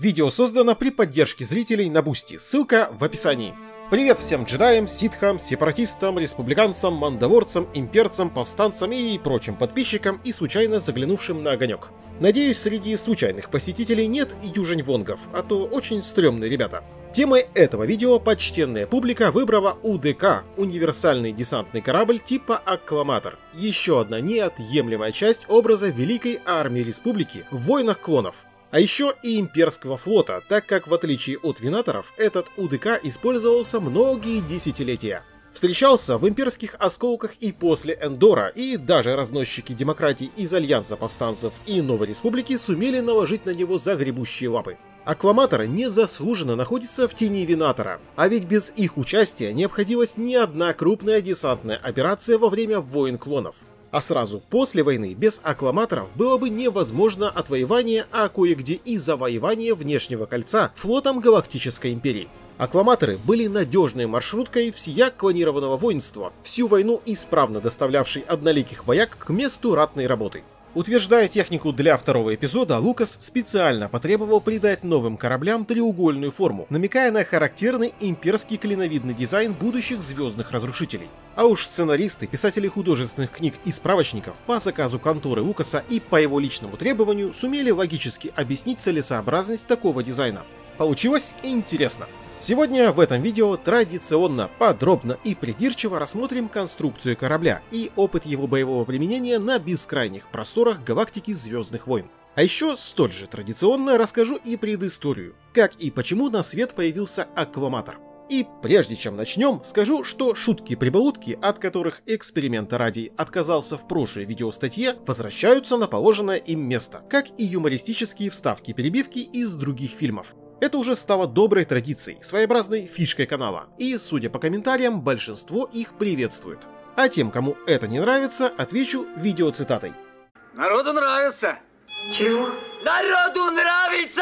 Видео создано при поддержке зрителей на Бусти, ссылка в описании. Привет всем джедаям, ситхам, сепаратистам, республиканцам, мандалорцам, имперцам, повстанцам и прочим подписчикам и случайно заглянувшим на огонек. Надеюсь, среди случайных посетителей нет южень-вонгов, а то очень стрёмные ребята. Темой этого видео почтенная публика выбрала УДК – универсальный десантный корабль типа Аккламатор. Еще одна неотъемлемая часть образа Великой Армии Республики в войнах клонов. А еще и имперского флота, так как в отличие от Винаторов, этот УДК использовался многие десятилетия. Встречался в имперских осколках и после Эндора, и даже разносчики демократии из Альянса повстанцев и Новой Республики сумели наложить на него загребущие лапы. Аккламатор незаслуженно находится в тени Винатора, а ведь без их участия не обходилась ни одна крупная десантная операция во время войн клонов. А сразу после войны без Аккламаторов было бы невозможно отвоевание, а кое-где и завоевание внешнего кольца флотом Галактической Империи. Аккламаторы были надежной маршруткой всея клонированного воинства, всю войну исправно доставлявшей одноликих вояк к месту ратной работы. Утверждая технику для второго эпизода, Лукас специально потребовал придать новым кораблям треугольную форму, намекая на характерный имперский клиновидный дизайн будущих звездных разрушителей. А уж сценаристы, писатели художественных книг и справочников по заказу конторы Лукаса и по его личному требованию сумели логически объяснить целесообразность такого дизайна. Получилось интересно. Сегодня в этом видео традиционно, подробно и придирчиво рассмотрим конструкцию корабля и опыт его боевого применения на бескрайних просторах галактики Звездных войн. А еще столь же традиционно расскажу и предысторию, как и почему на свет появился Аккламатор. И прежде чем начнем, скажу, что шутки-прибаутки, от которых эксперимента ради отказался в прошлой видеостатье, возвращаются на положенное им место, как и юмористические вставки-перебивки из других фильмов. Это уже стало доброй традицией, своеобразной фишкой канала, и, судя по комментариям, большинство их приветствует. А тем, кому это не нравится, отвечу видеоцитатой. Народу нравится! Чего? Народу нравится!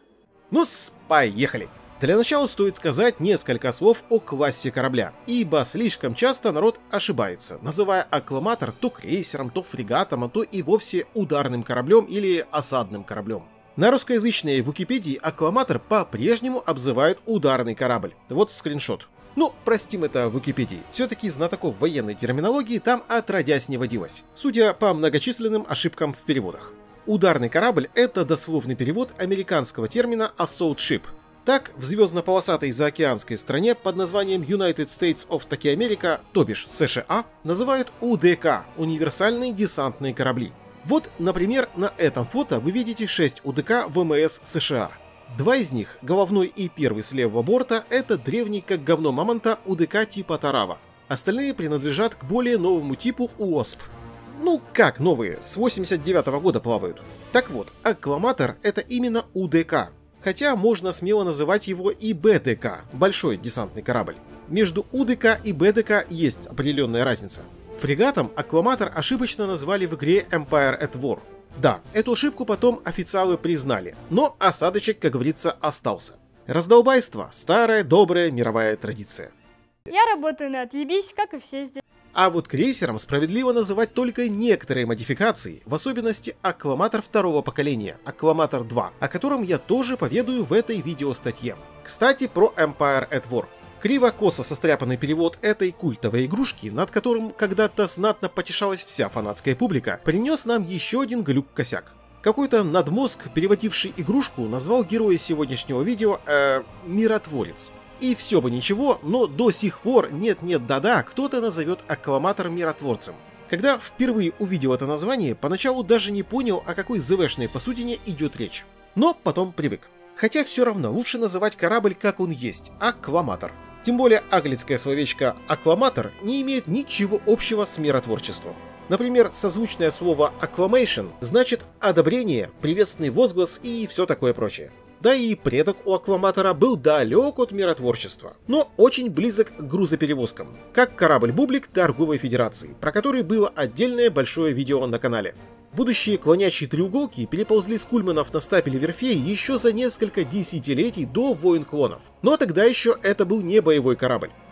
Ну-с, поехали! Для начала стоит сказать несколько слов о классе корабля, ибо слишком часто народ ошибается, называя Аккламатор то крейсером, то фрегатом, а то и вовсе ударным кораблем или осадным кораблем. На русскоязычной Википедии Аккламатор по-прежнему обзывают ударный корабль. Вот скриншот. Ну, простим это Википедии. Все-таки знатоков военной терминологии там отродясь не водилось, судя по многочисленным ошибкам в переводах. Ударный корабль — это дословный перевод американского термина assault ship. Так, в звездно-полосатой заокеанской стране под названием United States of Tokyo-America, то бишь США, называют УДК — универсальные десантные корабли. Вот, например, на этом фото вы видите 6 УДК ВМС США. Два из них, головной и первый с левого борта, это древний как говно мамонта УДК типа Тарава. Остальные принадлежат к более новому типу УОСП. Ну как новые, с 89-го года плавают. Так вот, Аккламатор — это именно УДК. Хотя можно смело называть его и БДК, большой десантный корабль. Между УДК и БДК есть определенная разница. Фрегатом Аккламатор ошибочно назвали в игре Empire at War. Да, эту ошибку потом официалы признали, но осадочек, как говорится, остался. Раздолбайство – старая добрая мировая традиция. Я работаю на отъебись, как и все здесь. А вот крейсером справедливо называть только некоторые модификации, в особенности Аккламатор второго поколения, Аккламатор 2, о котором я тоже поведаю в этой видеостатье. Кстати, про Empire at War. Криво-косо состряпанный перевод этой культовой игрушки, над которым когда-то знатно потешалась вся фанатская публика, принес нам еще один глюк-косяк. Какой-то надмозг, переводивший игрушку, назвал героя сегодняшнего видео «Миротворец». И все бы ничего, но до сих пор нет-нет да-да кто-то назовет Аккламатор миротворцем. Когда впервые увидел это название, поначалу даже не понял, о какой ЗВшной посудине идет речь. Но потом привык. Хотя все равно лучше называть корабль как он есть – Аккламатор. Тем более аглицкое словечко «аккламатор» не имеет ничего общего с миротворчеством. Например, созвучное слово «acclamation» значит «одобрение», «приветственный возглас» и все такое прочее. Да и предок у Аккламатора был далек от миротворчества, но очень близок к грузоперевозкам, как корабль-бублик Торговой Федерации, про который было отдельное большое видео на канале. Будущие клонячие треуголки переползли с кульманов на стапель верфей еще за несколько десятилетий до войн клонов. Но тогда еще это был не боевой корабль.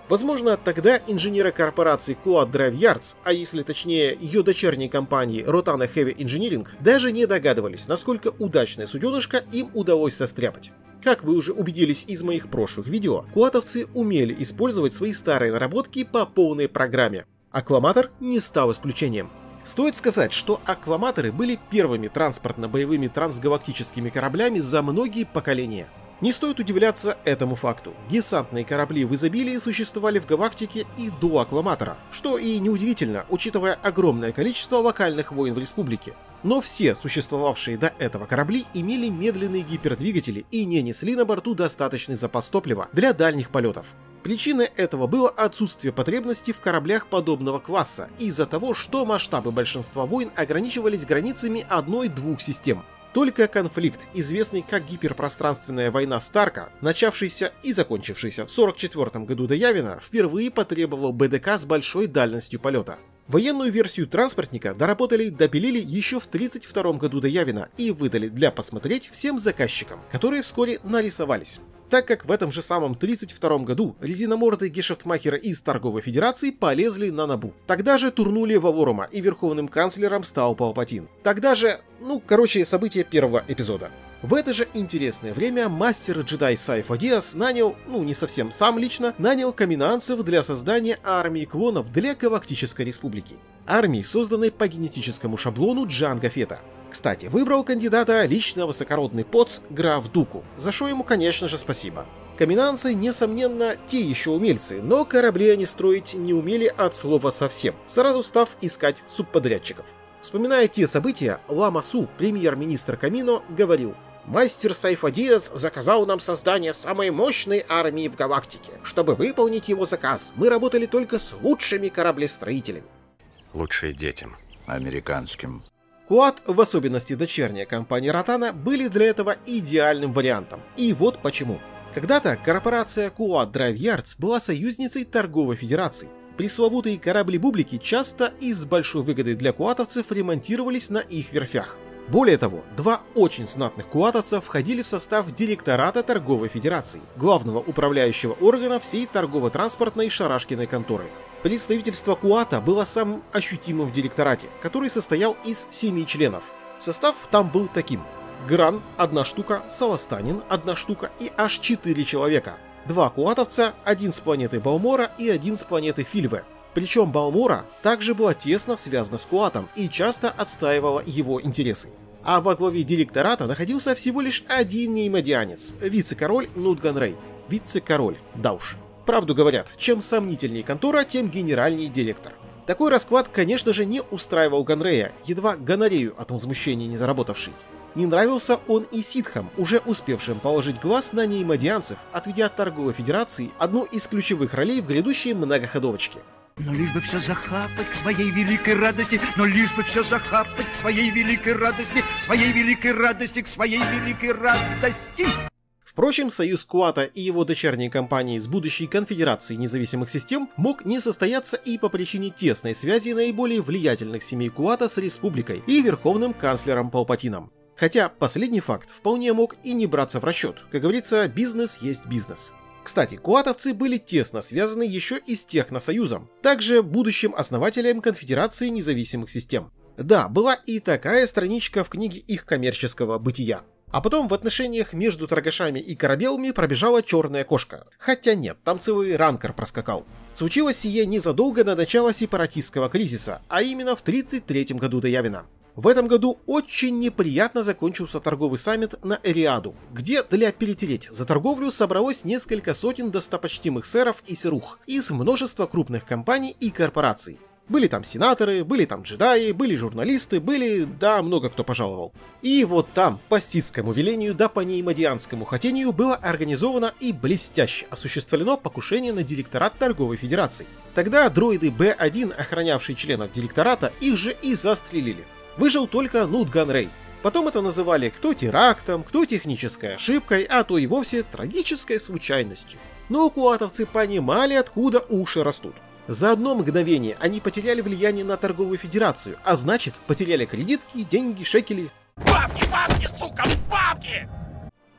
Возможно, тогда инженеры корпорации Quad Drive Yards, а если точнее ее дочерней компании Rotana Heavy Engineering, даже не догадывались, насколько удачное суденышко им удалось состряпать. Как вы уже убедились из моих прошлых видео, куатовцы умели использовать свои старые наработки по полной программе. Акваматор не стал исключением. Стоит сказать, что акваматоры были первыми транспортно-боевыми трансгалактическими кораблями за многие поколения. Не стоит удивляться этому факту. Десантные корабли в изобилии существовали в галактике и до акваматора, что и неудивительно, учитывая огромное количество локальных войн в республике. Но все существовавшие до этого корабли имели медленные гипердвигатели и не несли на борту достаточный запас топлива для дальних полетов. Причиной этого было отсутствие потребности в кораблях подобного класса из-за того, что масштабы большинства войн ограничивались границами одной-двух систем. Только конфликт, известный как гиперпространственная война Старка, начавшийся и закончившийся в 1944 году до Явина, впервые потребовал БДК с большой дальностью полета. Военную версию транспортника допилили еще в 1932 году до Явина и выдали для посмотреть всем заказчикам, которые вскоре нарисовались. Так как в этом же самом 1932 году резиномордые гешефтмахеры из Торговой Федерации полезли на Набу. Тогда же турнули Ваворома и верховным канцлером стал Палпатин. Тогда же, события первого эпизода. В это же интересное время мастер-джедай Сайфа Диас нанял, не совсем сам лично, нанял каминанцев для создания армии клонов для Галактической Республики. Армии, созданной по генетическому шаблону Джанго Фетта. Кстати, выбрал кандидата лично высокородный поц граф Дуку, за что ему, конечно же, спасибо. Каминанцы, несомненно, те еще умельцы, но корабли они строить не умели от слова совсем, сразу став искать субподрядчиков. Вспоминая те события, Лама Су, премьер-министр Камино, говорил: «Мастер Сайфа Диас заказал нам создание самой мощной армии в галактике. Чтобы выполнить его заказ, мы работали только с лучшими кораблестроителями». Лучшие детям. Американским. Quad, в особенности дочерняя компания Rotana, были для этого идеальным вариантом. И вот почему. Когда-то корпорация Quad Drive Yards была союзницей Торговой Федерации. Пресловутые корабли-бублики часто и с большой выгодой для куатовцев ремонтировались на их верфях. Более того, два очень знатных куатовца входили в состав директората Торговой Федерации, главного управляющего органа всей торгово-транспортной Шарашкиной конторы. Представительство Куата было самым ощутимым в директорате, который состоял из 7 членов. Состав там был таким: Гран – 1 штука, Саластанин – 1 штука и аж 4 человека. 2 куатовца, 1 с планеты Балмора и 1 с планеты Фильве. Причем Балмора также была тесно связана с Куатом и часто отстаивала его интересы. А во главе директората находился всего лишь один неймодианец – вице-король Нут Ганрей. Вице-король, да уж. Правду говорят, чем сомнительнее контора, тем генеральней директор. Такой расклад, конечно же, не устраивал Ганрея, едва гонорею от возмущения не заработавший. Не нравился он и ситхам, уже успевшим положить глаз на неймодианцев, отведя от Торговой Федерации одну из ключевых ролей в грядущей многоходовочке. Но лишь бы все захапать к своей великой радости, но лишь бы все захапать к своей великой радости, к своей великой радости, к своей великой радости. Впрочем, союз Куата и его дочерней компании с будущей конфедерацией независимых систем мог не состояться и по причине тесной связи наиболее влиятельных семей Куата с республикой и верховным канцлером Палпатином. Хотя последний факт вполне мог и не браться в расчет, как говорится, бизнес есть бизнес. Кстати, куатовцы были тесно связаны еще и с Техносоюзом, также будущим основателем Конфедерации независимых систем. Да, была и такая страничка в книге их коммерческого бытия. А потом в отношениях между торгашами и корабелами пробежала черная кошка. Хотя нет, там целый ранкер проскакал. Случилось сие незадолго до начала сепаратистского кризиса, а именно в 1933 году до Явина. В этом году очень неприятно закончился торговый саммит на Эриаду, где для перетереть за торговлю собралось несколько сотен достопочтимых сэров и серух из множества крупных компаний и корпораций. Были там сенаторы, были там джедаи, были журналисты, да, много кто пожаловал. И вот там, по ситскому велению да по неймодианскому хотению, было организовано и блестяще осуществлено покушение на директорат Торговой Федерации. Тогда дроиды Б-1, охранявшие членов директората, их же и застрелили. Выжил только Нут Ганрей. Потом это называли кто терактом, кто технической ошибкой, а то и вовсе трагической случайностью. Но куатовцы понимали, откуда уши растут. За одно мгновение они потеряли влияние на Торговую Федерацию, а значит, потеряли кредитки, деньги, шекели. Бабки, бабки, сука, бабки!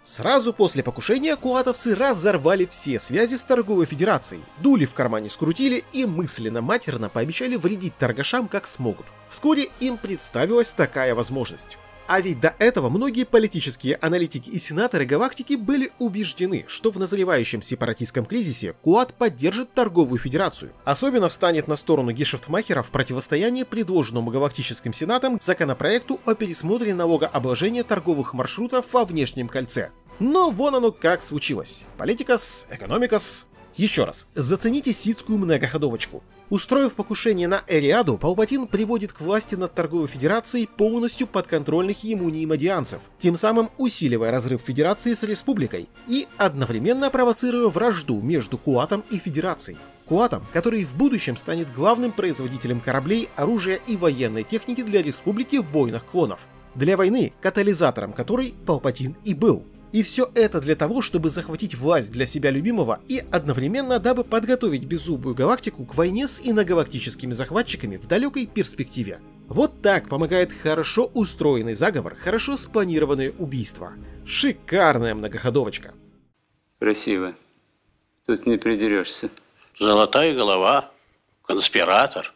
Сразу после покушения куатовцы разорвали все связи с торговой федерацией, дули в кармане скрутили и мысленно-матерно пообещали вредить торгашам как смогут. Вскоре им представилась такая возможность. А ведь до этого многие политические аналитики и сенаторы галактики были убеждены, что в назревающем сепаратистском кризисе Куат поддержит торговую федерацию. Особенно встанет на сторону гешефтмахеров в противостоянии предложенному галактическим сенатом законопроекту о пересмотре налогообложения торговых маршрутов во внешнем кольце. Но вон оно как случилось. Политикас, экономикас. Еще раз, зацените ситскую многоходовочку. Устроив покушение на Эриаду, Палпатин приводит к власти над торговой федерацией полностью подконтрольных ему неимодианцев, тем самым усиливая разрыв федерации с республикой и одновременно провоцируя вражду между Куатом и федерацией. Куатом, который в будущем станет главным производителем кораблей, оружия и военной техники для республики в войнах клонов. Для войны, катализатором которой Палпатин и был. И все это для того, чтобы захватить власть для себя любимого и одновременно дабы подготовить беззубую галактику к войне с иногалактическими захватчиками в далекой перспективе. Вот так помогает хорошо устроенный заговор, хорошо спланированное убийство. Шикарная многоходовочка. Красиво. Тут не придерешься. Золотая голова. Конспиратор.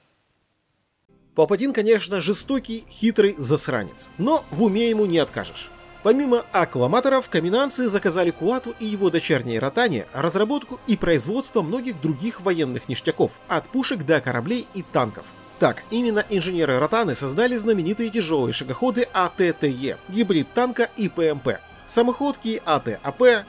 Палпатин, конечно, жестокий, хитрый засранец, но в уме ему не откажешь. Помимо аккламаторов, каминанцы заказали Куату и его дочерней Ротане разработку и производство многих других военных ништяков, от пушек до кораблей и танков. Так, именно инженеры Ротаны создали знаменитые тяжелые шагоходы АТ-ТЕ, гибрид танка и ПМП, самоходки АТ-АП,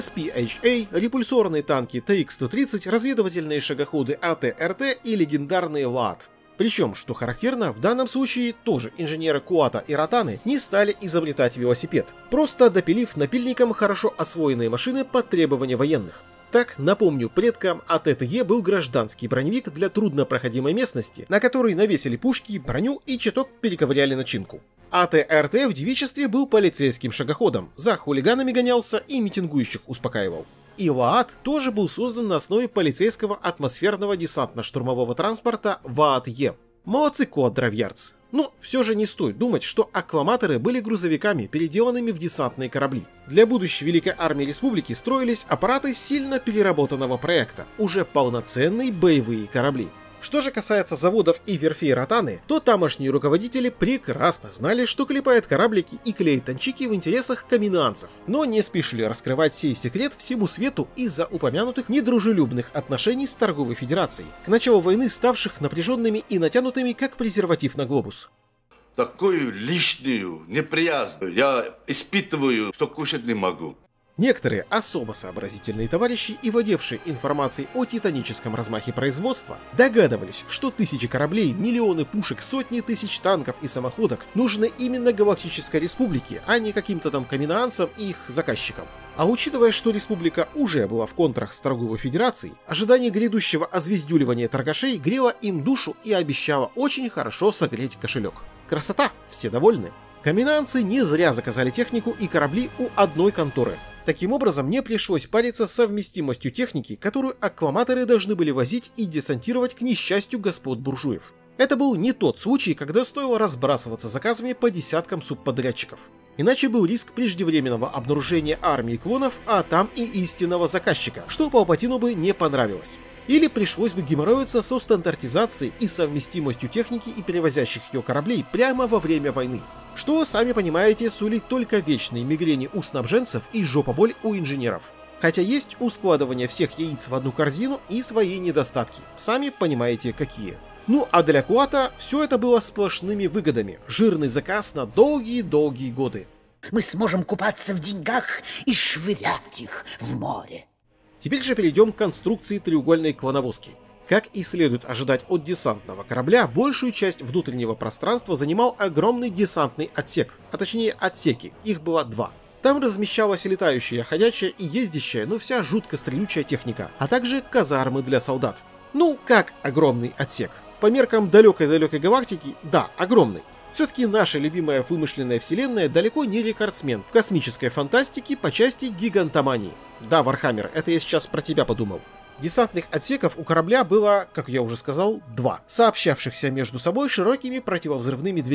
SPHA, репульсорные танки ТХ-130, разведывательные шагоходы АТ-РТ и легендарные ВААТ. Причем, что характерно, в данном случае тоже инженеры Куата и Ротаны не стали изобретать велосипед, просто допилив напильником хорошо освоенные машины под требования военных. Так, напомню, предком АТ-ТЕ был гражданский броневик для труднопроходимой местности, на который навесили пушки, броню и чуток перековыряли начинку. АТ-РТ в девичестве был полицейским шагоходом, за хулиганами гонялся и митингующих успокаивал. И ВААТ тоже был создан на основе полицейского атмосферного десантно-штурмового транспорта ВААТ-Е. Молодцы, квадравьярдс. Но все же не стоит думать, что аккламаторы были грузовиками, переделанными в десантные корабли. Для будущей Великой Армии Республики строились аппараты сильно переработанного проекта, уже полноценные боевые корабли. Что же касается заводов и верфей Ротаны, то тамошние руководители прекрасно знали, что клепает кораблики и клеит танчики в интересах каминанцев, но не спешили раскрывать сей секрет всему свету из-за упомянутых недружелюбных отношений с торговой федерацией, к началу войны ставших напряженными и натянутыми как презерватив на глобус. Такую лишнюю неприязнь я испытываю, что кушать не могу. Некоторые особо сообразительные товарищи и владевшие информацией о титаническом размахе производства догадывались, что тысячи кораблей, миллионы пушек, сотни тысяч танков и самоходок нужны именно Галактической Республике, а не каким-то там каминанцам и их заказчикам. А учитывая, что Республика уже была в контрах с торговой федерацией, ожидание грядущего озвездюливания торгашей грело им душу и обещало очень хорошо согреть кошелек. Красота, все довольны. Каминанцы не зря заказали технику и корабли у одной конторы. Таким образом, не пришлось париться с совместимостью техники, которую аккламаторы должны были возить и десантировать к несчастью господ буржуев. Это был не тот случай, когда стоило разбрасываться заказами по десяткам субподрядчиков. Иначе был риск преждевременного обнаружения армии клонов, а там и истинного заказчика, что Палпатину бы не понравилось. Или пришлось бы геморроиться со стандартизацией и совместимостью техники и перевозящих ее кораблей прямо во время войны. Что, сами понимаете, сулит только вечные мигрени у снабженцев и жопоболь у инженеров. Хотя есть у складывания всех яиц в одну корзину и свои недостатки. Сами понимаете, какие. Ну а для Куата все это было сплошными выгодами. Жирный заказ на долгие-долгие годы. Мы сможем купаться в деньгах и швырять их в море. Теперь же перейдем к конструкции треугольной клоновозки. Как и следует ожидать от десантного корабля, большую часть внутреннего пространства занимал огромный десантный отсек, а точнее отсеки, их было два. Там размещалась летающая, ходячая и ездящая, но вся жутко стрелючая техника, а также казармы для солдат. Ну, как огромный отсек. По меркам далекой-далекой галактики, да, огромный. Все-таки наша любимая вымышленная вселенная далеко не рекордсмен в космической фантастике по части гигантомании. Да, Вархаммер, это я сейчас про тебя подумал. Десантных отсеков у корабля было, как я уже сказал, два, сообщавшихся между собой широкими противовзрывными дверями.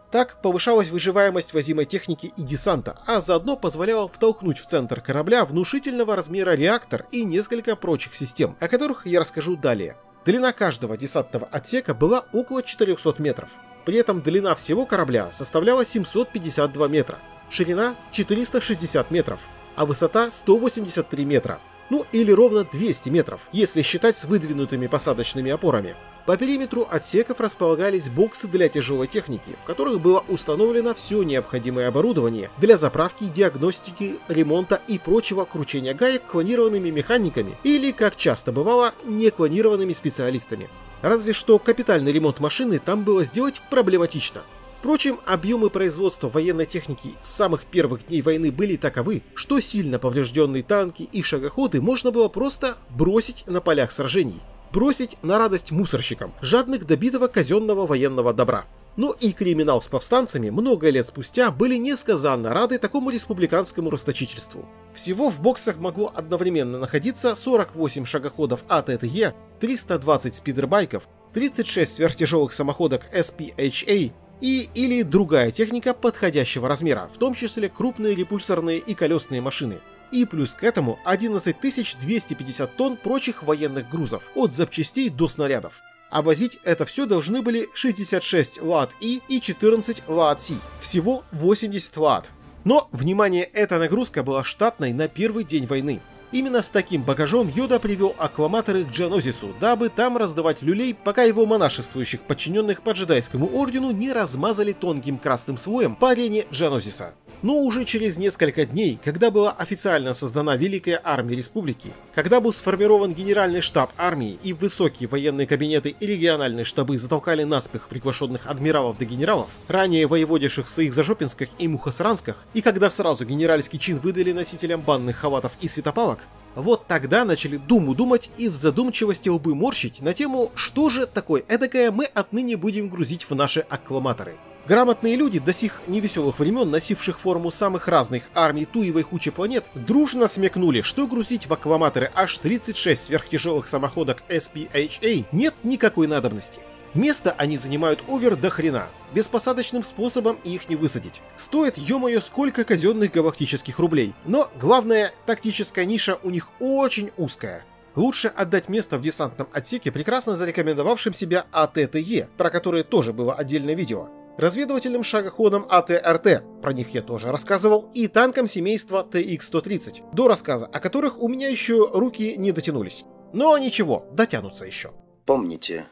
Так повышалась выживаемость возимой техники и десанта, а заодно позволяло втолкнуть в центр корабля внушительного размера реактор и несколько прочих систем, о которых я расскажу далее. Длина каждого десантного отсека была около 400 метров. При этом длина всего корабля составляла 752 метра, ширина 460 метров, а высота 183 метра. Ну или ровно 200 метров, если считать с выдвинутыми посадочными опорами. По периметру отсеков располагались боксы для тяжелой техники, в которых было установлено все необходимое оборудование для заправки, диагностики, ремонта и прочего кручения гаек клонированными механиками или, как часто бывало, неклонированными специалистами. Разве что капитальный ремонт машины там было сделать проблематично. Впрочем, объемы производства военной техники с самых первых дней войны были таковы, что сильно поврежденные танки и шагоходы можно было просто бросить на полях сражений. Бросить на радость мусорщикам, жадных до битого казенного военного добра. Ну и криминал с повстанцами много лет спустя были несказанно рады такому республиканскому расточительству. Всего в боксах могло одновременно находиться 48 шагоходов АТТЕ, 320 спидербайков, 36 сверхтяжелых самоходок SPHA или другая техника подходящего размера, в том числе крупные репульсорные и колесные машины. И плюс к этому 11 250 тонн прочих военных грузов, от запчастей до снарядов. А возить это все должны были 66 ЛААТ-И и 14 ЛААТ-Си, всего 80 ЛААТ. Но, внимание, эта нагрузка была штатной на первый день войны. Именно с таким багажом Йода привел аккламаторы к Джанозису, дабы там раздавать люлей, пока его монашествующих подчиненных по джедайскому ордену не размазали тонким красным слоем по арене Джанозиса. Но уже через несколько дней, когда была официально создана Великая Армия Республики, когда был сформирован Генеральный штаб армии и высокие военные кабинеты и региональные штабы затолкали наспех приглашенных адмиралов до генералов, ранее воеводивших в своих Зажопинсках и Мухосрансках, и когда сразу генеральский чин выдали носителям банных халатов и светопалок, вот тогда начали думать и в задумчивости лбы морщить на тему, что же такое эдакое мы отныне будем грузить в наши аккламаторы. Грамотные люди, до сих невеселых времен носивших форму самых разных армий туевой кучи планет, дружно смекнули, что грузить в аккламаторы аж 36 сверхтяжелых самоходок SPHA нет никакой надобности. Место они занимают овер до хрена, беспосадочным способом их не высадить. Стоит, ё-моё, сколько казенных галактических рублей, но главное, тактическая ниша у них очень узкая. Лучше отдать место в десантном отсеке прекрасно зарекомендовавшим себя АТТЕ, про которые тоже было отдельное видео, разведывательным шагоходом АТРТ, про них я тоже рассказывал, и танкам семейства ТХ-130, до рассказа о которых у меня еще руки не дотянулись. Но ничего, дотянутся еще. Помните,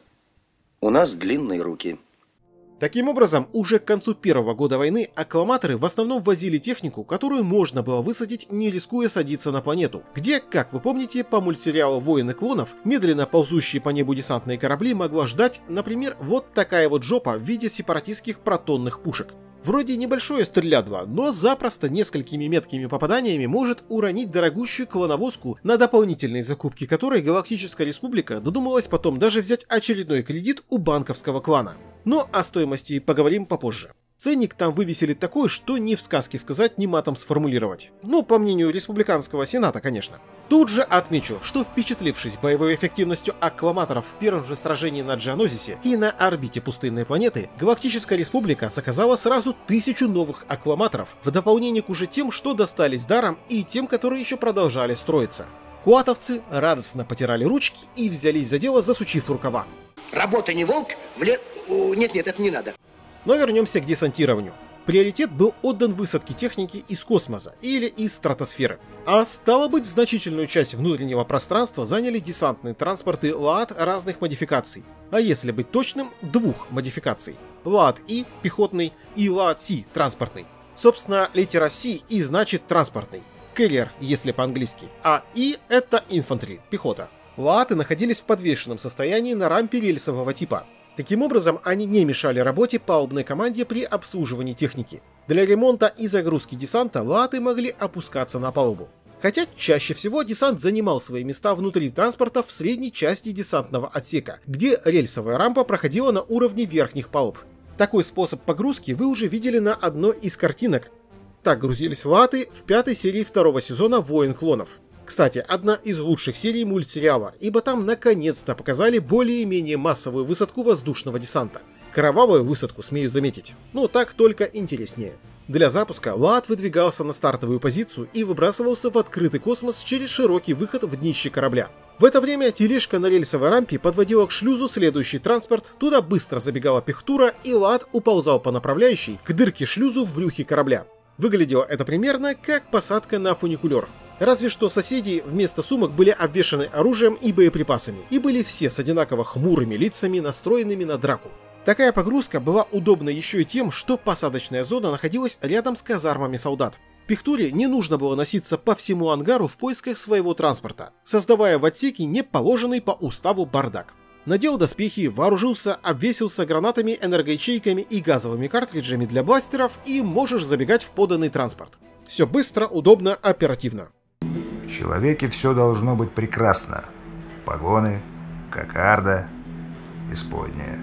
у нас длинные руки. Таким образом, уже к концу первого года войны аккламаторы в основном возили технику, которую можно было высадить, не рискуя садиться на планету, где, как вы помните, по мультсериалу «Войны клонов», медленно ползущие по небу десантные корабли могла ждать, например, вот такая вот жопа в виде сепаратистских протонных пушек. Вроде небольшое стрелядво, но запросто несколькими меткими попаданиями может уронить дорогущую клоновозку, на дополнительные закупки которой Галактическая Республика додумалась потом даже взять очередной кредит у банковского клана. Но о стоимости поговорим попозже. Ценник там вывесили такой, что ни в сказке сказать, ни матом сформулировать. Ну, по мнению Республиканского Сената, конечно. Тут же отмечу, что впечатлившись боевой эффективностью аккламаторов в первом же сражении на Джанозисе и на орбите пустынной планеты, Галактическая Республика заказала сразу 1000 новых аккламаторов, в дополнение к уже тем, что достались даром, и тем, которые еще продолжали строиться. Куатовцы радостно потирали ручки и взялись за дело, засучив рукава. Работа не волк, Нет, это не надо. Но вернемся к десантированию. Приоритет был отдан высадке техники из космоса или из стратосферы. А стало быть, значительную часть внутреннего пространства заняли десантные транспорты ЛААТ разных модификаций. А если быть точным, двух модификаций. ЛААТ-И пехотный и ЛААТ-Си транспортный. Собственно, литера Си и значит транспортный. Carrier, если по-английски. А И это инфантри, пехота. ЛААТы находились в подвешенном состоянии на рампе рельсового типа. Таким образом, они не мешали работе палубной команде при обслуживании техники. Для ремонта и загрузки десанта ЛААТы могли опускаться на палубу. Хотя чаще всего десант занимал свои места внутри транспорта в средней части десантного отсека, где рельсовая рампа проходила на уровне верхних палуб. Такой способ погрузки вы уже видели на одной из картинок. Так грузились ЛААТы в 5-й серии 2-го сезона «Войн клонов». Кстати, одна из лучших серий мультсериала, ибо там наконец-то показали более-менее массовую высадку воздушного десанта. Кровавую высадку, смею заметить. Но так только интереснее. Для запуска ЛААТ выдвигался на стартовую позицию и выбрасывался в открытый космос через широкий выход в днище корабля. В это время тележка на рельсовой рампе подводила к шлюзу следующий транспорт, туда быстро забегала пехтура, и ЛААТ уползал по направляющей к дырке шлюзу в брюхе корабля. Выглядело это примерно как посадка на фуникулер. Разве что соседи вместо сумок были обвешаны оружием и боеприпасами, и были все с одинаково хмурыми лицами, настроенными на драку. Такая погрузка была удобна еще и тем, что посадочная зона находилась рядом с казармами солдат. Пехтуре не нужно было носиться по всему ангару в поисках своего транспорта, создавая в отсеке неположенный по уставу бардак. Надел доспехи, вооружился, обвесился гранатами, энергоячейками и газовыми картриджами для бластеров и можешь забегать в поданный транспорт. Все быстро, удобно, оперативно. В человеке все должно быть прекрасно. Погоны, кокарда, исподняя.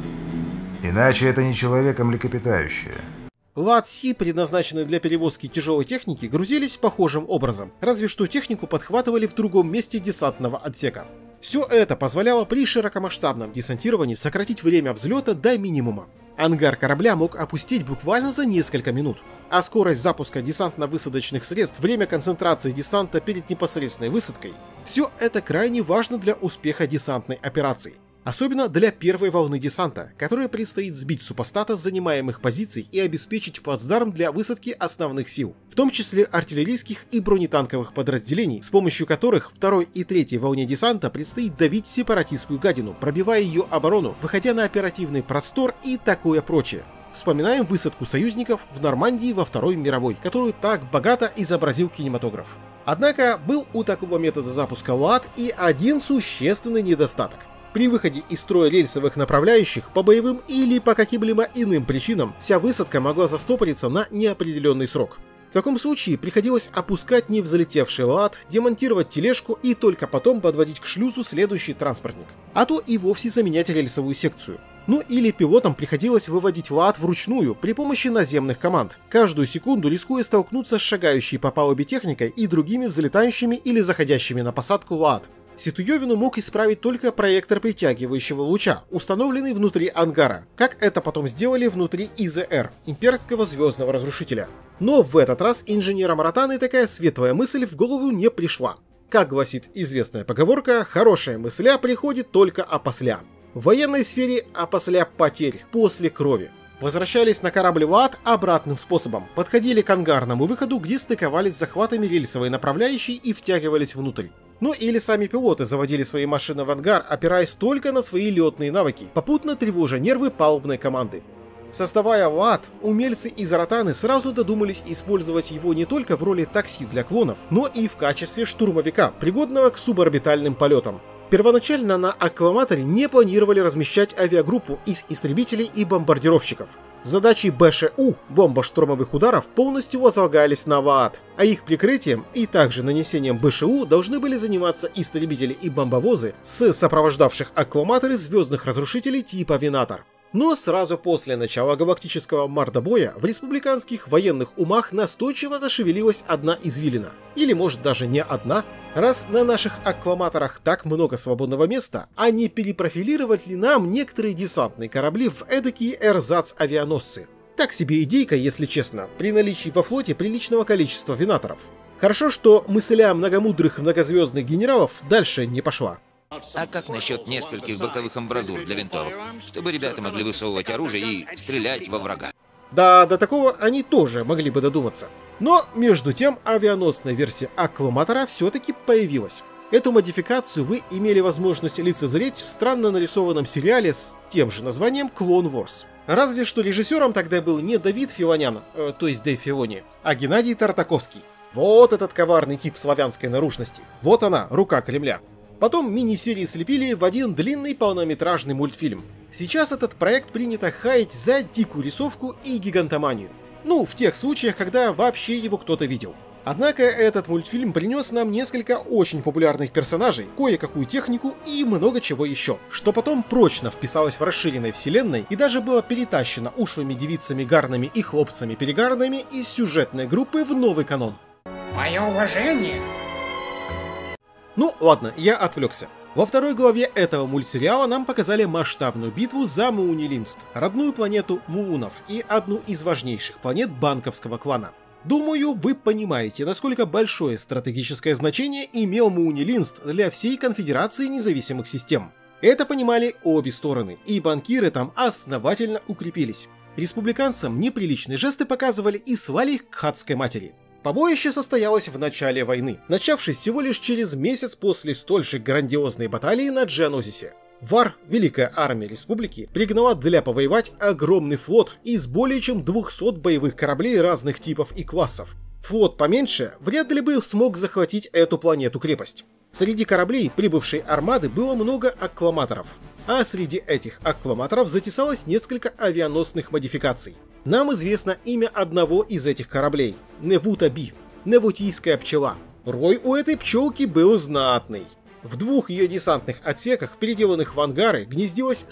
Иначе это не человек, а млекопитающее. ЛААТ-Си, предназначенные для перевозки тяжелой техники, грузились похожим образом, разве что технику подхватывали в другом месте десантного отсека. Все это позволяло при широкомасштабном десантировании сократить время взлета до минимума. Ангар корабля мог опустить буквально за несколько минут, а скорость запуска десантно-высадочных средств, время концентрации десанта перед непосредственной высадкой – все это крайне важно для успеха десантной операции. Особенно для первой волны десанта, которая предстоит сбить супостата с занимаемых позиций и обеспечить плацдарм для высадки основных сил, в том числе артиллерийских и бронетанковых подразделений, с помощью которых второй и третьей волне десанта предстоит давить сепаратистскую гадину, пробивая ее оборону, выходя на оперативный простор и такое прочее. Вспоминаем высадку союзников в Нормандии во Второй мировой, которую так богато изобразил кинематограф. Однако был у такого метода запуска ЛААТ и один существенный недостаток. При выходе из строя рельсовых направляющих по боевым или по каким-либо иным причинам вся высадка могла застопориться на неопределенный срок. В таком случае приходилось опускать невзлетевший ЛААТ, демонтировать тележку и только потом подводить к шлюзу следующий транспортник. А то и вовсе заменять рельсовую секцию. Ну или пилотам приходилось выводить ЛААТ вручную при помощи наземных команд, каждую секунду рискуя столкнуться с шагающей по палубе техникой и другими взлетающими или заходящими на посадку ЛААТ. Ситуевину мог исправить только проектор притягивающего луча, установленный внутри ангара, как это потом сделали внутри ИЗР, имперского звездного разрушителя. Но в этот раз инженерам Ротаны такая светлая мысль в голову не пришла. Как гласит известная поговорка, хорошая мысля приходит только опосля. В военной сфере опосля потерь, после крови. Возвращались на корабль ЛААТ обратным способом, подходили к ангарному выходу, где стыковались с захватами рельсовой направляющей и втягивались внутрь. Ну или сами пилоты заводили свои машины в ангар, опираясь только на свои летные навыки, попутно тревожа нервы палубной команды. Создавая ЛААТ, умельцы из Ротаны сразу додумались использовать его не только в роли такси для клонов, но и в качестве штурмовика, пригодного к суборбитальным полетам. Первоначально на Акваматоре не планировали размещать авиагруппу из истребителей и бомбардировщиков. Задачи БШУ, бомбо-штурмовых ударов, полностью возлагались на ЛААТ, а их прикрытием и также нанесением БШУ должны были заниматься истребители и бомбовозы с сопровождавших Акваматоры звездных разрушителей типа Винатор. Но сразу после начала галактического мордобоя в республиканских военных умах настойчиво зашевелилась одна извилина. Или может даже не одна. Раз на наших акваматорах так много свободного места, а не перепрофилировать ли нам некоторые десантные корабли в эдакие эрзац-авианосцы? Так себе идейка, если честно, при наличии во флоте приличного количества винаторов. Хорошо, что мысля многомудрых многозвездных генералов дальше не пошла. А как насчет нескольких боковых амбразур для винтовок, чтобы ребята могли высовывать оружие и стрелять во врага? Да, до такого они тоже могли бы додуматься. Но, между тем, авианосная версия Акваматора все-таки появилась. Эту модификацию вы имели возможность лицезреть в странно нарисованном сериале с тем же названием Clone Wars. Разве что режиссером тогда был не Давид Филонян, то есть Дэйв Филони, а Геннадий Тартаковский. Вот этот коварный тип славянской наружности. Вот она, рука Кремля. Потом мини-серии слепили в один длинный полнометражный мультфильм. Сейчас этот проект принято хаять за дикую рисовку и гигантоманию. Ну, в тех случаях, когда вообще его кто-то видел. Однако этот мультфильм принес нам несколько очень популярных персонажей, кое-какую технику и много чего еще, что потом прочно вписалось в расширенной вселенной и даже было перетащено ушлыми девицами Гарнами и хлопцами Перегарнами из сюжетной группы в новый канон. Мое уважение! Ну ладно, я отвлекся. Во второй главе этого мультсериала нам показали масштабную битву за Муунилинст, родную планету Муунов и одну из важнейших планет банковского клана. Думаю, вы понимаете, насколько большое стратегическое значение имел Муунилинст для всей конфедерации независимых систем. Это понимали обе стороны, и банкиры там основательно укрепились. Республиканцам неприличные жесты показывали и слали их к адской матери. Побоище состоялось в начале войны, начавшись всего лишь через месяц после столь же грандиозной баталии на Джианозисе. Вар, Великая Армия Республики, пригнала для повоевать огромный флот из более чем 200 боевых кораблей разных типов и классов. Флот поменьше вряд ли бы смог захватить эту планету-крепость. Среди кораблей прибывшей армады было много аккламаторов, а среди этих аккламаторов затесалось несколько авианосных модификаций. Нам известно имя одного из этих кораблей – Невута-Би, Невутийская пчела. Рой у этой пчелки был знатный. В двух ее десантных отсеках, переделанных в ангары, гнездилось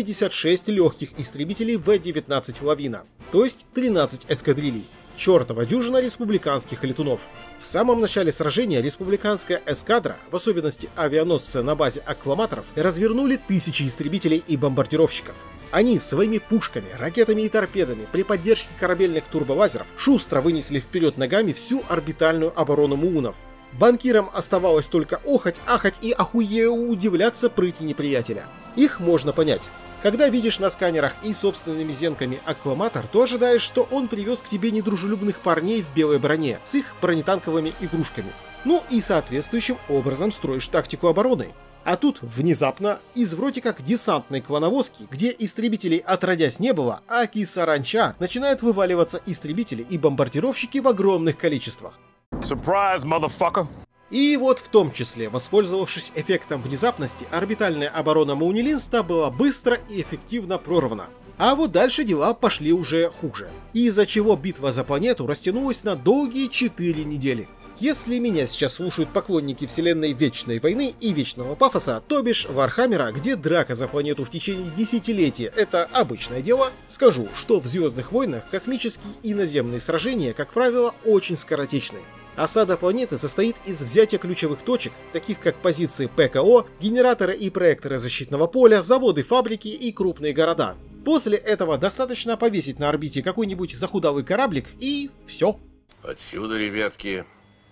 156 легких истребителей В-19 «Лавина», то есть 13 эскадрилей. Чертова дюжина республиканских летунов. В самом начале сражения республиканская эскадра, в особенности авианосцы на базе аккламаторов, развернули тысячи истребителей и бомбардировщиков. Они своими пушками, ракетами и торпедами при поддержке корабельных турболазеров шустро вынесли вперед ногами всю орбитальную оборону Муунов. Банкирам оставалось только охать, ахать и удивляться прыти неприятеля. Их можно понять. Когда видишь на сканерах и собственными зенками аккламатор, то ожидаешь, что он привез к тебе недружелюбных парней в белой броне с их бронетанковыми игрушками. Ну и соответствующим образом строишь тактику обороны. А тут внезапно из вроде как десантной клановозки, где истребителей отродясь не было, а кисаранча, начинают вываливаться истребители и бомбардировщики в огромных количествах. Surprise, motherfucker! И вот в том числе, воспользовавшись эффектом внезапности, орбитальная оборона Муунилинста была быстро и эффективно прорвана. А вот дальше дела пошли уже хуже, из-за чего битва за планету растянулась на долгие 4 недели. Если меня сейчас слушают поклонники вселенной Вечной Войны и Вечного Пафоса, то бишь Вархаммера, где драка за планету в течение десятилетия — это обычное дело, скажу, что в Звездных Войнах космические и наземные сражения, как правило, очень скоротечны. Осада планеты состоит из взятия ключевых точек, таких как позиции ПКО, генераторы и проекторы защитного поля, заводы, фабрики и крупные города. После этого достаточно повесить на орбите какой-нибудь захудалый кораблик и все. Отсюда, ребятки,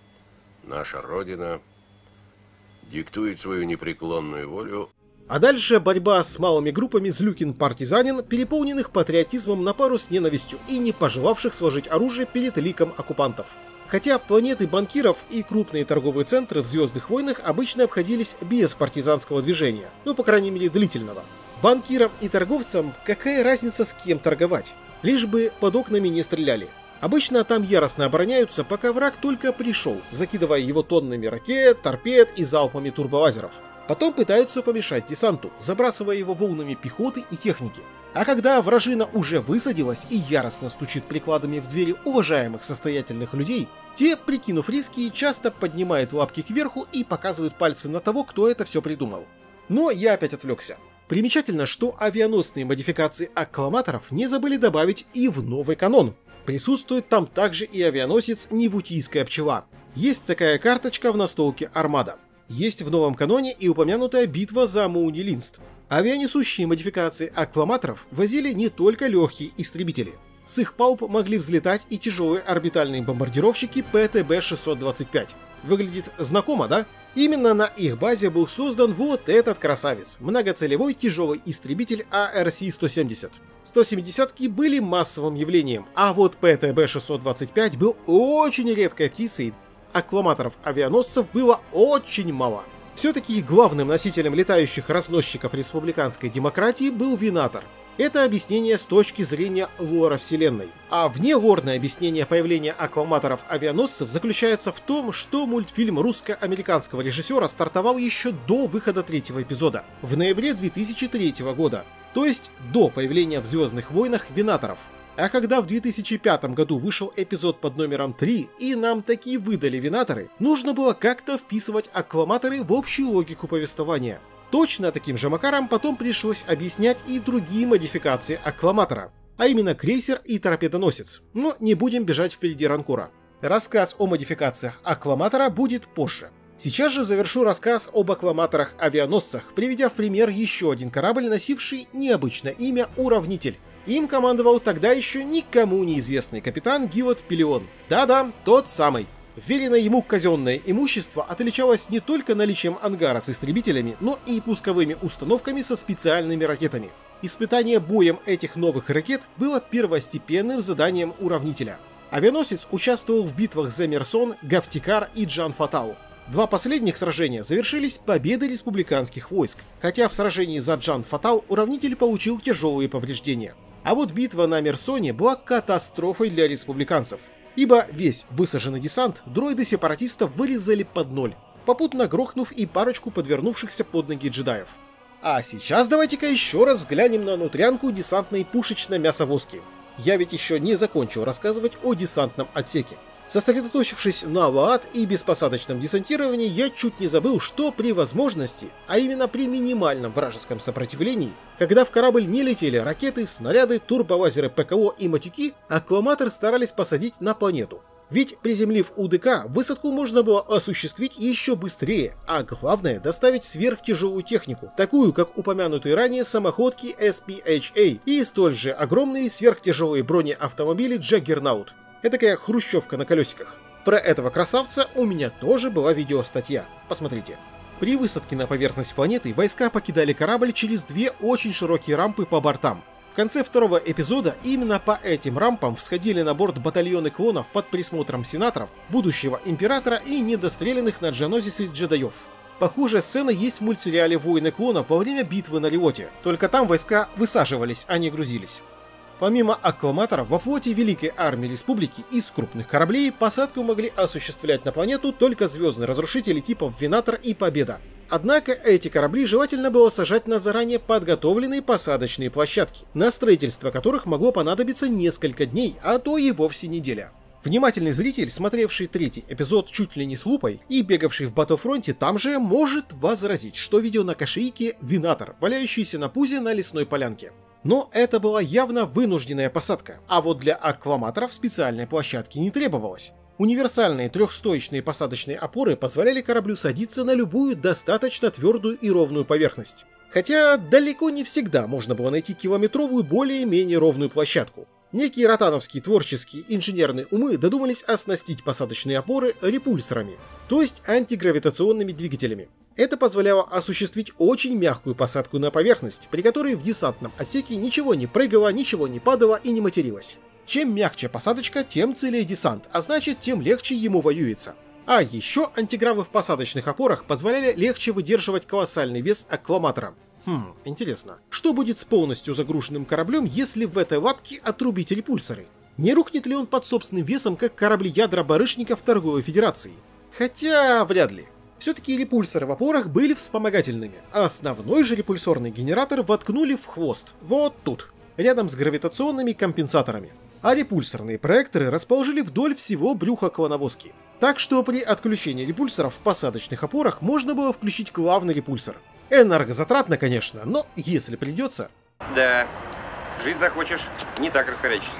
наша Родина диктует свою непреклонную волю. А дальше борьба с малыми группами злюкин-партизанин, переполненных патриотизмом на пару с ненавистью и не пожелавших сложить оружие перед ликом оккупантов. Хотя планеты банкиров и крупные торговые центры в Звездных Войнах обычно обходились без партизанского движения, ну по крайней мере длительного. Банкирам и торговцам какая разница с кем торговать, лишь бы под окнами не стреляли. Обычно там яростно обороняются, пока враг только пришел, закидывая его тоннами ракет, торпед и залпами турболазеров. Потом пытаются помешать десанту, забрасывая его волнами пехоты и техники. А когда вражина уже высадилась и яростно стучит прикладами в двери уважаемых состоятельных людей, те, прикинув риски, часто поднимают лапки кверху и показывают пальцем на того, кто это все придумал. Но я опять отвлекся. Примечательно, что авианосные модификации аккламаторов не забыли добавить и в новый канон. Присутствует там также и авианосец Невутийская пчела. Есть такая карточка в настолке Армада. Есть в новом каноне и упомянутая битва за Муунилинст. Авианесущие модификации аккламаторов возили не только легкие истребители. С их палуб могли взлетать и тяжелые орбитальные бомбардировщики ПТБ-625. Выглядит знакомо, да? Именно на их базе был создан вот этот красавец, многоцелевой тяжелый истребитель АРС-170. 170-ки были массовым явлением, а вот ПТБ-625 был очень редкой птицей. Аккламаторов-авианосцев было очень мало. Все-таки главным носителем летающих разносчиков республиканской демократии был Винатор. Это объяснение с точки зрения лора вселенной. А внелорное объяснение появления аккламаторов-авианосцев заключается в том, что мультфильм русско-американского режиссера стартовал еще до выхода третьего эпизода, в ноябре 2003 года, то есть до появления в Звездных Войнах Винаторов. А когда в 2005 году вышел эпизод под номером 3 и нам таки выдали Винаторы, нужно было как-то вписывать аккламаторы в общую логику повествования. Точно таким же макаром потом пришлось объяснять и другие модификации аккламатора, а именно крейсер и торпедоносец. Но не будем бежать впереди ранкора. Рассказ о модификациях аккламатора будет позже. Сейчас же завершу рассказ об акваматорах-авианосцах, приведя в пример еще один корабль, носивший необычное имя «Уравнитель». Им командовал тогда еще никому неизвестный капитан Гивот Пелион. Да-да, тот самый. Вверенное ему казенное имущество отличалось не только наличием ангара с истребителями, но и пусковыми установками со специальными ракетами. Испытание боем этих новых ракет было первостепенным заданием Уравнителя. Авианосец участвовал в битвах за Мерсон, Гафтикар и Джан-Фатал. Два последних сражения завершились победой республиканских войск, хотя в сражении за Джан-Фатал Уравнитель получил тяжелые повреждения. А вот битва на Мерсоне была катастрофой для республиканцев, ибо весь высаженный десант дроиды сепаратистов вырезали под ноль, попутно грохнув и парочку подвернувшихся под ноги джедаев. А сейчас давайте-ка еще раз взглянем на внутрянку десантной пушечно-мясовозки. Я ведь еще не закончил рассказывать о десантном отсеке. Сосредоточившись на ВААТ и беспосадочном десантировании, я чуть не забыл, что при возможности, а именно при минимальном вражеском сопротивлении, когда в корабль не летели ракеты, снаряды, турболазеры ПКО и матюки, акваматор старались посадить на планету. Ведь приземлив УДК, высадку можно было осуществить еще быстрее, а главное доставить сверхтяжелую технику, такую как упомянутые ранее самоходки SPHA и столь же огромные сверхтяжелые бронеавтомобили Джаггернаут. Этакая хрущевка на колесиках. Про этого красавца у меня тоже была видеостатья. Посмотрите. При высадке на поверхность планеты войска покидали корабль через две очень широкие рампы по бортам. В конце второго эпизода именно по этим рампам всходили на борт батальоны клонов под присмотром сенаторов, будущего императора и недостреленных на Джанозисе джедаев. Похожая сцена есть в мультсериале «Войны клонов» во время битвы на Риоте, только там войска высаживались, а не грузились. Помимо акваматоров, во флоте Великой Армии Республики из крупных кораблей посадку могли осуществлять на планету только звездные разрушители типов Винатор и Победа. Однако эти корабли желательно было сажать на заранее подготовленные посадочные площадки, на строительство которых могло понадобиться несколько дней, а то и вовсе неделя. Внимательный зритель, смотревший третий эпизод чуть ли не с лупой и бегавший в Battlefront там же, может возразить, что видел на кошельке Винатор, валяющийся на пузе на лесной полянке. Но это была явно вынужденная посадка, а вот для акваматоров специальной площадки не требовалось. Универсальные трехстоечные посадочные опоры позволяли кораблю садиться на любую достаточно твердую и ровную поверхность. Хотя далеко не всегда можно было найти километровую более-менее ровную площадку. Некие ротановские творческие инженерные умы додумались оснастить посадочные опоры репульсорами, то есть антигравитационными двигателями. Это позволяло осуществить очень мягкую посадку на поверхность, при которой в десантном отсеке ничего не прыгало, ничего не падало и не материлось. Чем мягче посадочка, тем целее десант, а значит, тем легче ему воюется. А еще антигравы в посадочных опорах позволяли легче выдерживать колоссальный вес акваматора. Интересно, что будет с полностью загруженным кораблем, если в этой лапке отрубить репульсоры? Не рухнет ли он под собственным весом, как корабли ядра барышников Торговой Федерации? Хотя, вряд ли. Все-таки репульсоры в опорах были вспомогательными, а основной же репульсорный генератор воткнули в хвост, вот тут, рядом с гравитационными компенсаторами. А репульсорные проекторы расположили вдоль всего брюха клоновозки. Так что при отключении репульсоров в посадочных опорах можно было включить главный репульсор. Энергозатратно, конечно, но если придется... Да, жить захочешь, не так раскорячишься.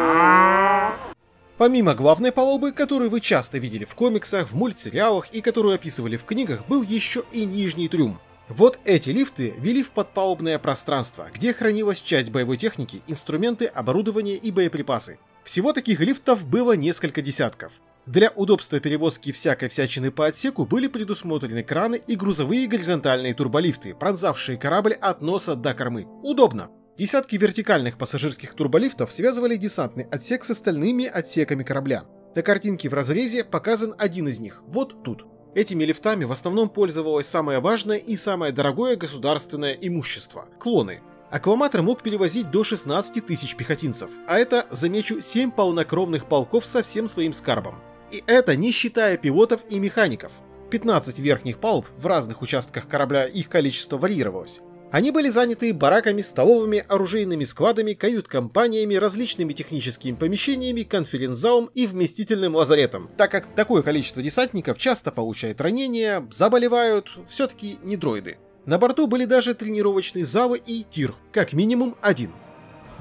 Помимо главной палубы, которую вы часто видели в комиксах, в мультсериалах и которую описывали в книгах, был еще и нижний трюм. Вот эти лифты вели в подпалубное пространство, где хранилась часть боевой техники, инструменты, оборудование и боеприпасы. Всего таких лифтов было несколько десятков. Для удобства перевозки всякой всячины по отсеку были предусмотрены краны и грузовые горизонтальные турболифты, пронзавшие корабль от носа до кормы. Удобно. Десятки вертикальных пассажирских турболифтов связывали десантный отсек с остальными отсеками корабля. На картинке в разрезе показан один из них, вот тут. Этими лифтами в основном пользовалось самое важное и самое дорогое государственное имущество – клоны. Акваматор мог перевозить до 16 тысяч пехотинцев, а это, замечу, 7 полнокровных полков со всем своим скарбом. И это не считая пилотов и механиков. 15 верхних палуб, в разных участках корабля их количество варьировалось. Они были заняты бараками, столовыми, оружейными складами, кают-компаниями, различными техническими помещениями, конференц-залом и вместительным лазаретом, так как такое количество десантников часто получает ранения, заболевают, все-таки не дроиды. На борту были даже тренировочные залы и тир, как минимум один.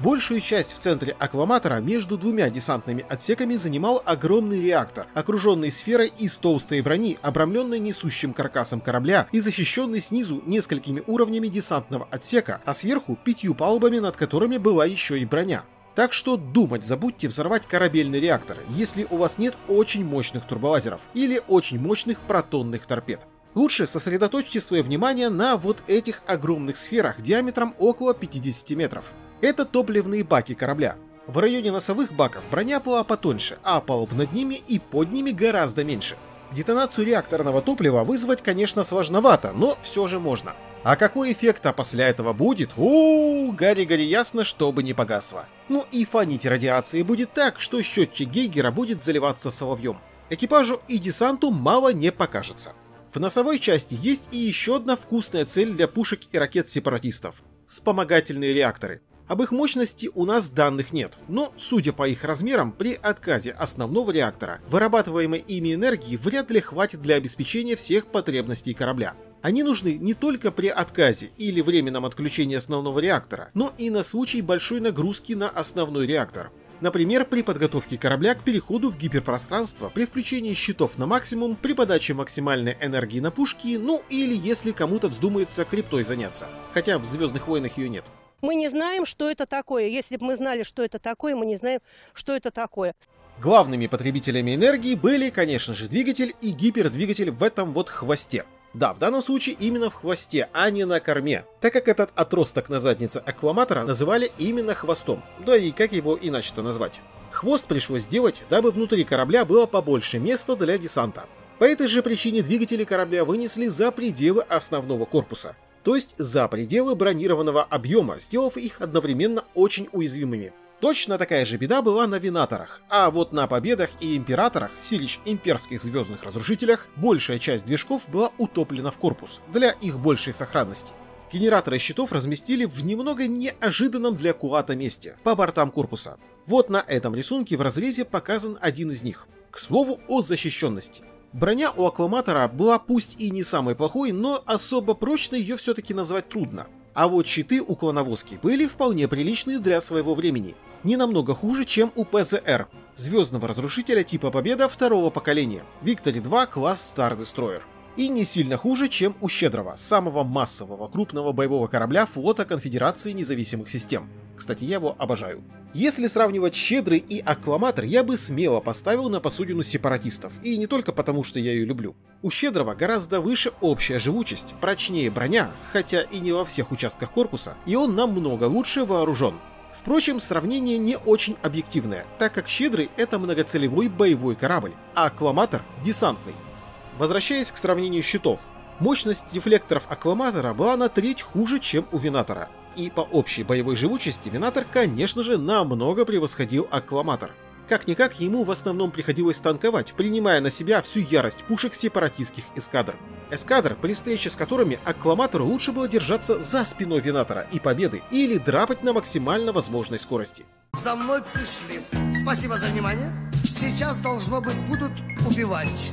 Большую часть в центре акваматора между двумя десантными отсеками занимал огромный реактор, окруженный сферой из толстой брони, обрамленной несущим каркасом корабля и защищенный снизу несколькими уровнями десантного отсека, а сверху 5 палубами, над которыми была еще и броня. Так что думать забудьте взорвать корабельный реактор, если у вас нет очень мощных турболазеров или очень мощных протонных торпед. Лучше сосредоточьте свое внимание на вот этих огромных сферах диаметром около 50 метров. Это топливные баки корабля. В районе носовых баков броня была потоньше, а палуб над ними и под ними гораздо меньше. Детонацию реакторного топлива вызвать, конечно, сложновато, но все же можно. А какой эффект после этого будет? Гори-гори ясно, чтобы не погасло. Ну и фонить радиации будет так, что счетчик Гейгера будет заливаться соловьем. Экипажу и десанту мало не покажется. В носовой части есть и еще одна вкусная цель для пушек и ракет сепаратистов – вспомогательные реакторы. Об их мощности у нас данных нет, но, судя по их размерам, при отказе основного реактора, вырабатываемой ими энергии вряд ли хватит для обеспечения всех потребностей корабля. Они нужны не только при отказе или временном отключении основного реактора, но и на случай большой нагрузки на основной реактор. Например, при подготовке корабля к переходу в гиперпространство, при включении щитов на максимум, при подаче максимальной энергии на пушки, ну или если кому-то вздумается криптой заняться, хотя в «Звездных войнах» ее нет. Мы не знаем, что это такое. Если бы мы знали, что это такое, мы не знаем, что это такое. Главными потребителями энергии были, конечно же, двигатель и гипердвигатель в этом вот хвосте. Да, в данном случае именно в хвосте, а не на корме, так как этот отросток на заднице акваматора называли именно хвостом, да и как его иначе-то назвать. Хвост пришлось сделать, дабы внутри корабля было побольше места для десанта. По этой же причине двигатели корабля вынесли за пределы основного корпуса, то есть за пределы бронированного объема, сделав их одновременно очень уязвимыми. Точно такая же беда была на Венаторах, а вот на Победах и Императорах, силищ имперских звездных разрушителях, большая часть движков была утоплена в корпус, для их большей сохранности. Генераторы щитов разместили в немного неожиданном для Куата месте, по бортам корпуса. Вот на этом рисунке в разрезе показан один из них. К слову о защищенности. Броня у акваматора была пусть и не самой плохой, но особо прочной ее все-таки назвать трудно. А вот щиты у клоновозки были вполне приличные для своего времени. Не намного хуже, чем у ПЗР, звездного разрушителя типа Победа второго поколения, Victory 2 класс Star Destroyer. И не сильно хуже, чем у Щедрого, самого массового крупного боевого корабля флота Конфедерации независимых систем. Кстати, я его обожаю. Если сравнивать Щедрый и Акваматор, я бы смело поставил на посудину сепаратистов, и не только потому, что я ее люблю. У Щедрого гораздо выше общая живучесть, прочнее броня, хотя и не во всех участках корпуса, и он намного лучше вооружен. Впрочем, сравнение не очень объективное, так как Щедрый — это многоцелевой боевой корабль, а Акваматор — десантный. Возвращаясь к сравнению щитов, мощность дефлекторов Акваматора была на треть хуже, чем у Венатора. И по общей боевой живучести Венатор, конечно же, намного превосходил Акваматор. Как-никак ему в основном приходилось танковать, принимая на себя всю ярость пушек сепаратистских эскадр. Эскадр, при встрече с которыми Акваматору лучше было держаться за спиной Венатора и Победы или драпать на максимально возможной скорости. За мной пришли. Спасибо за внимание. Сейчас, должно быть, будут убивать.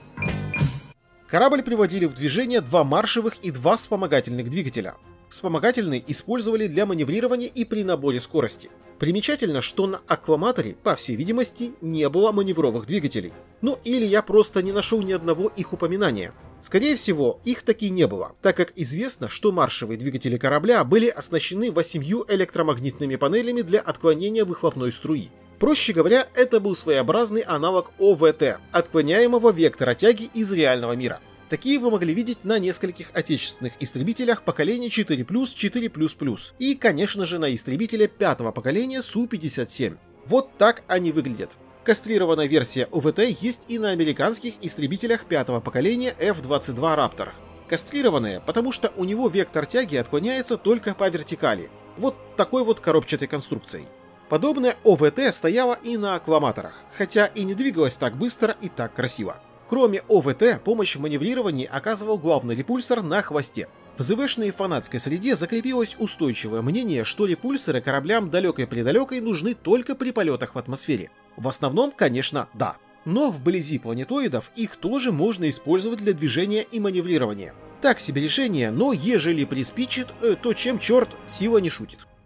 Корабль приводили в движение 2 маршевых и 2 вспомогательных двигателя. Вспомогательные использовали для маневрирования и при наборе скорости. Примечательно, что на Акваматоре, по всей видимости, не было маневровых двигателей. Ну или я просто не нашел ни одного их упоминания. Скорее всего, их таки не было, так как известно, что маршевые двигатели корабля были оснащены 8 электромагнитными панелями для отклонения выхлопной струи. Проще говоря, это был своеобразный аналог ОВТ, отклоняемого вектора тяги из реального мира. Такие вы могли видеть на нескольких отечественных истребителях поколения 4+, 4++, и, конечно же, на истребителе 5-го поколения Су-57. Вот так они выглядят. Кастрированная версия ОВТ есть и на американских истребителях 5-го поколения F-22 Raptor. Кастрированная, потому что у него вектор тяги отклоняется только по вертикали, вот такой вот коробчатой конструкцией. Подобная ОВТ стояла и на Акваматорах, хотя и не двигалась так быстро и так красиво. Кроме ОВТ, помощь в маневрировании оказывал главный репульсор на хвосте. В ЗВшной фанатской среде закрепилось устойчивое мнение, что репульсоры кораблям далекой-предалекой нужны только при полетах в атмосфере. В основном, конечно, да. Но вблизи планетоидов их тоже можно использовать для движения и маневрирования. Так себе решение, но ежели приспичит, то чем черт, сила не шутит.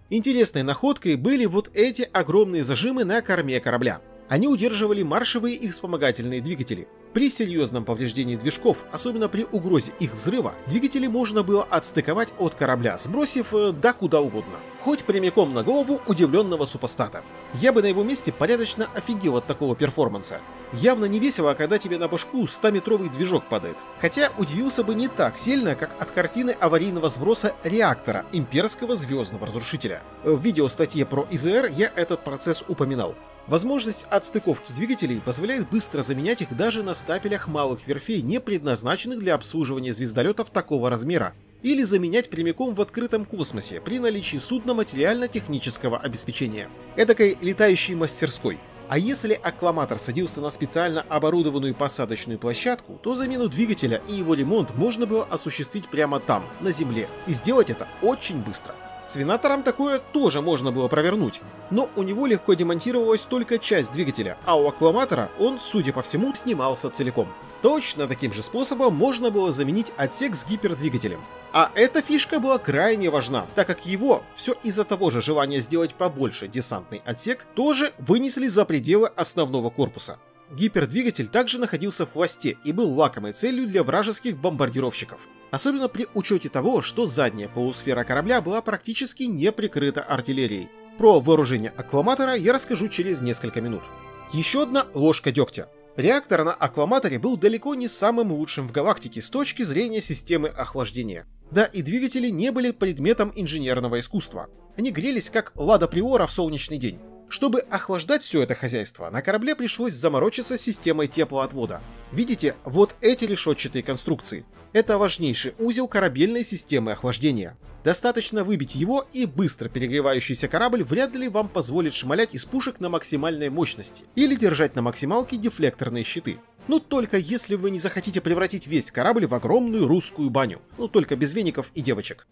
Интересной находкой были вот эти огромные зажимы на корме корабля. Они удерживали маршевые и вспомогательные двигатели. При серьезном повреждении движков, особенно при угрозе их взрыва, двигатели можно было отстыковать от корабля, сбросив да куда угодно. Хоть прямиком на голову удивленного супостата. Я бы на его месте порядочно офигел от такого перформанса. Явно не весело, когда тебе на башку 100-метровый движок падает. Хотя удивился бы не так сильно, как от картины аварийного сброса реактора имперского звездного разрушителя. В видеостатье про ИЗР я этот процесс упоминал. Возможность отстыковки двигателей позволяет быстро заменять их даже на стапелях малых верфей, не предназначенных для обслуживания звездолетов такого размера, или заменять прямиком в открытом космосе при наличии судна материально-технического обеспечения. Эдакой летающей мастерской. А если аккламатор садился на специально оборудованную посадочную площадку, то замену двигателя и его ремонт можно было осуществить прямо там, на Земле, и сделать это очень быстро. С Винатором такое тоже можно было провернуть, но у него легко демонтировалась только часть двигателя, а у аккламатора он, судя по всему, снимался целиком. Точно таким же способом можно было заменить отсек с гипердвигателем. А эта фишка была крайне важна, так как его, все из-за того же желания сделать побольше десантный отсек, тоже вынесли за пределы основного корпуса. Гипердвигатель также находился в хвосте и был лакомой целью для вражеских бомбардировщиков. Особенно при учете того, что задняя полусфера корабля была практически не прикрыта артиллерией. Про вооружение аккламатора я расскажу через несколько минут. Еще одна ложка дегтя. Реактор на аккламаторе был далеко не самым лучшим в галактике с точки зрения системы охлаждения. Да и двигатели не были предметом инженерного искусства. Они грелись как лада приора в солнечный день. Чтобы охлаждать все это хозяйство, на корабле пришлось заморочиться с системой теплоотвода. Видите, вот эти решетчатые конструкции. Это важнейший узел корабельной системы охлаждения. Достаточно выбить его, и быстро перегревающийся корабль вряд ли вам позволит шмалять из пушек на максимальной мощности или держать на максималке дефлекторные щиты. Ну только если вы не захотите превратить весь корабль в огромную русскую баню. Ну только без веников и девочек.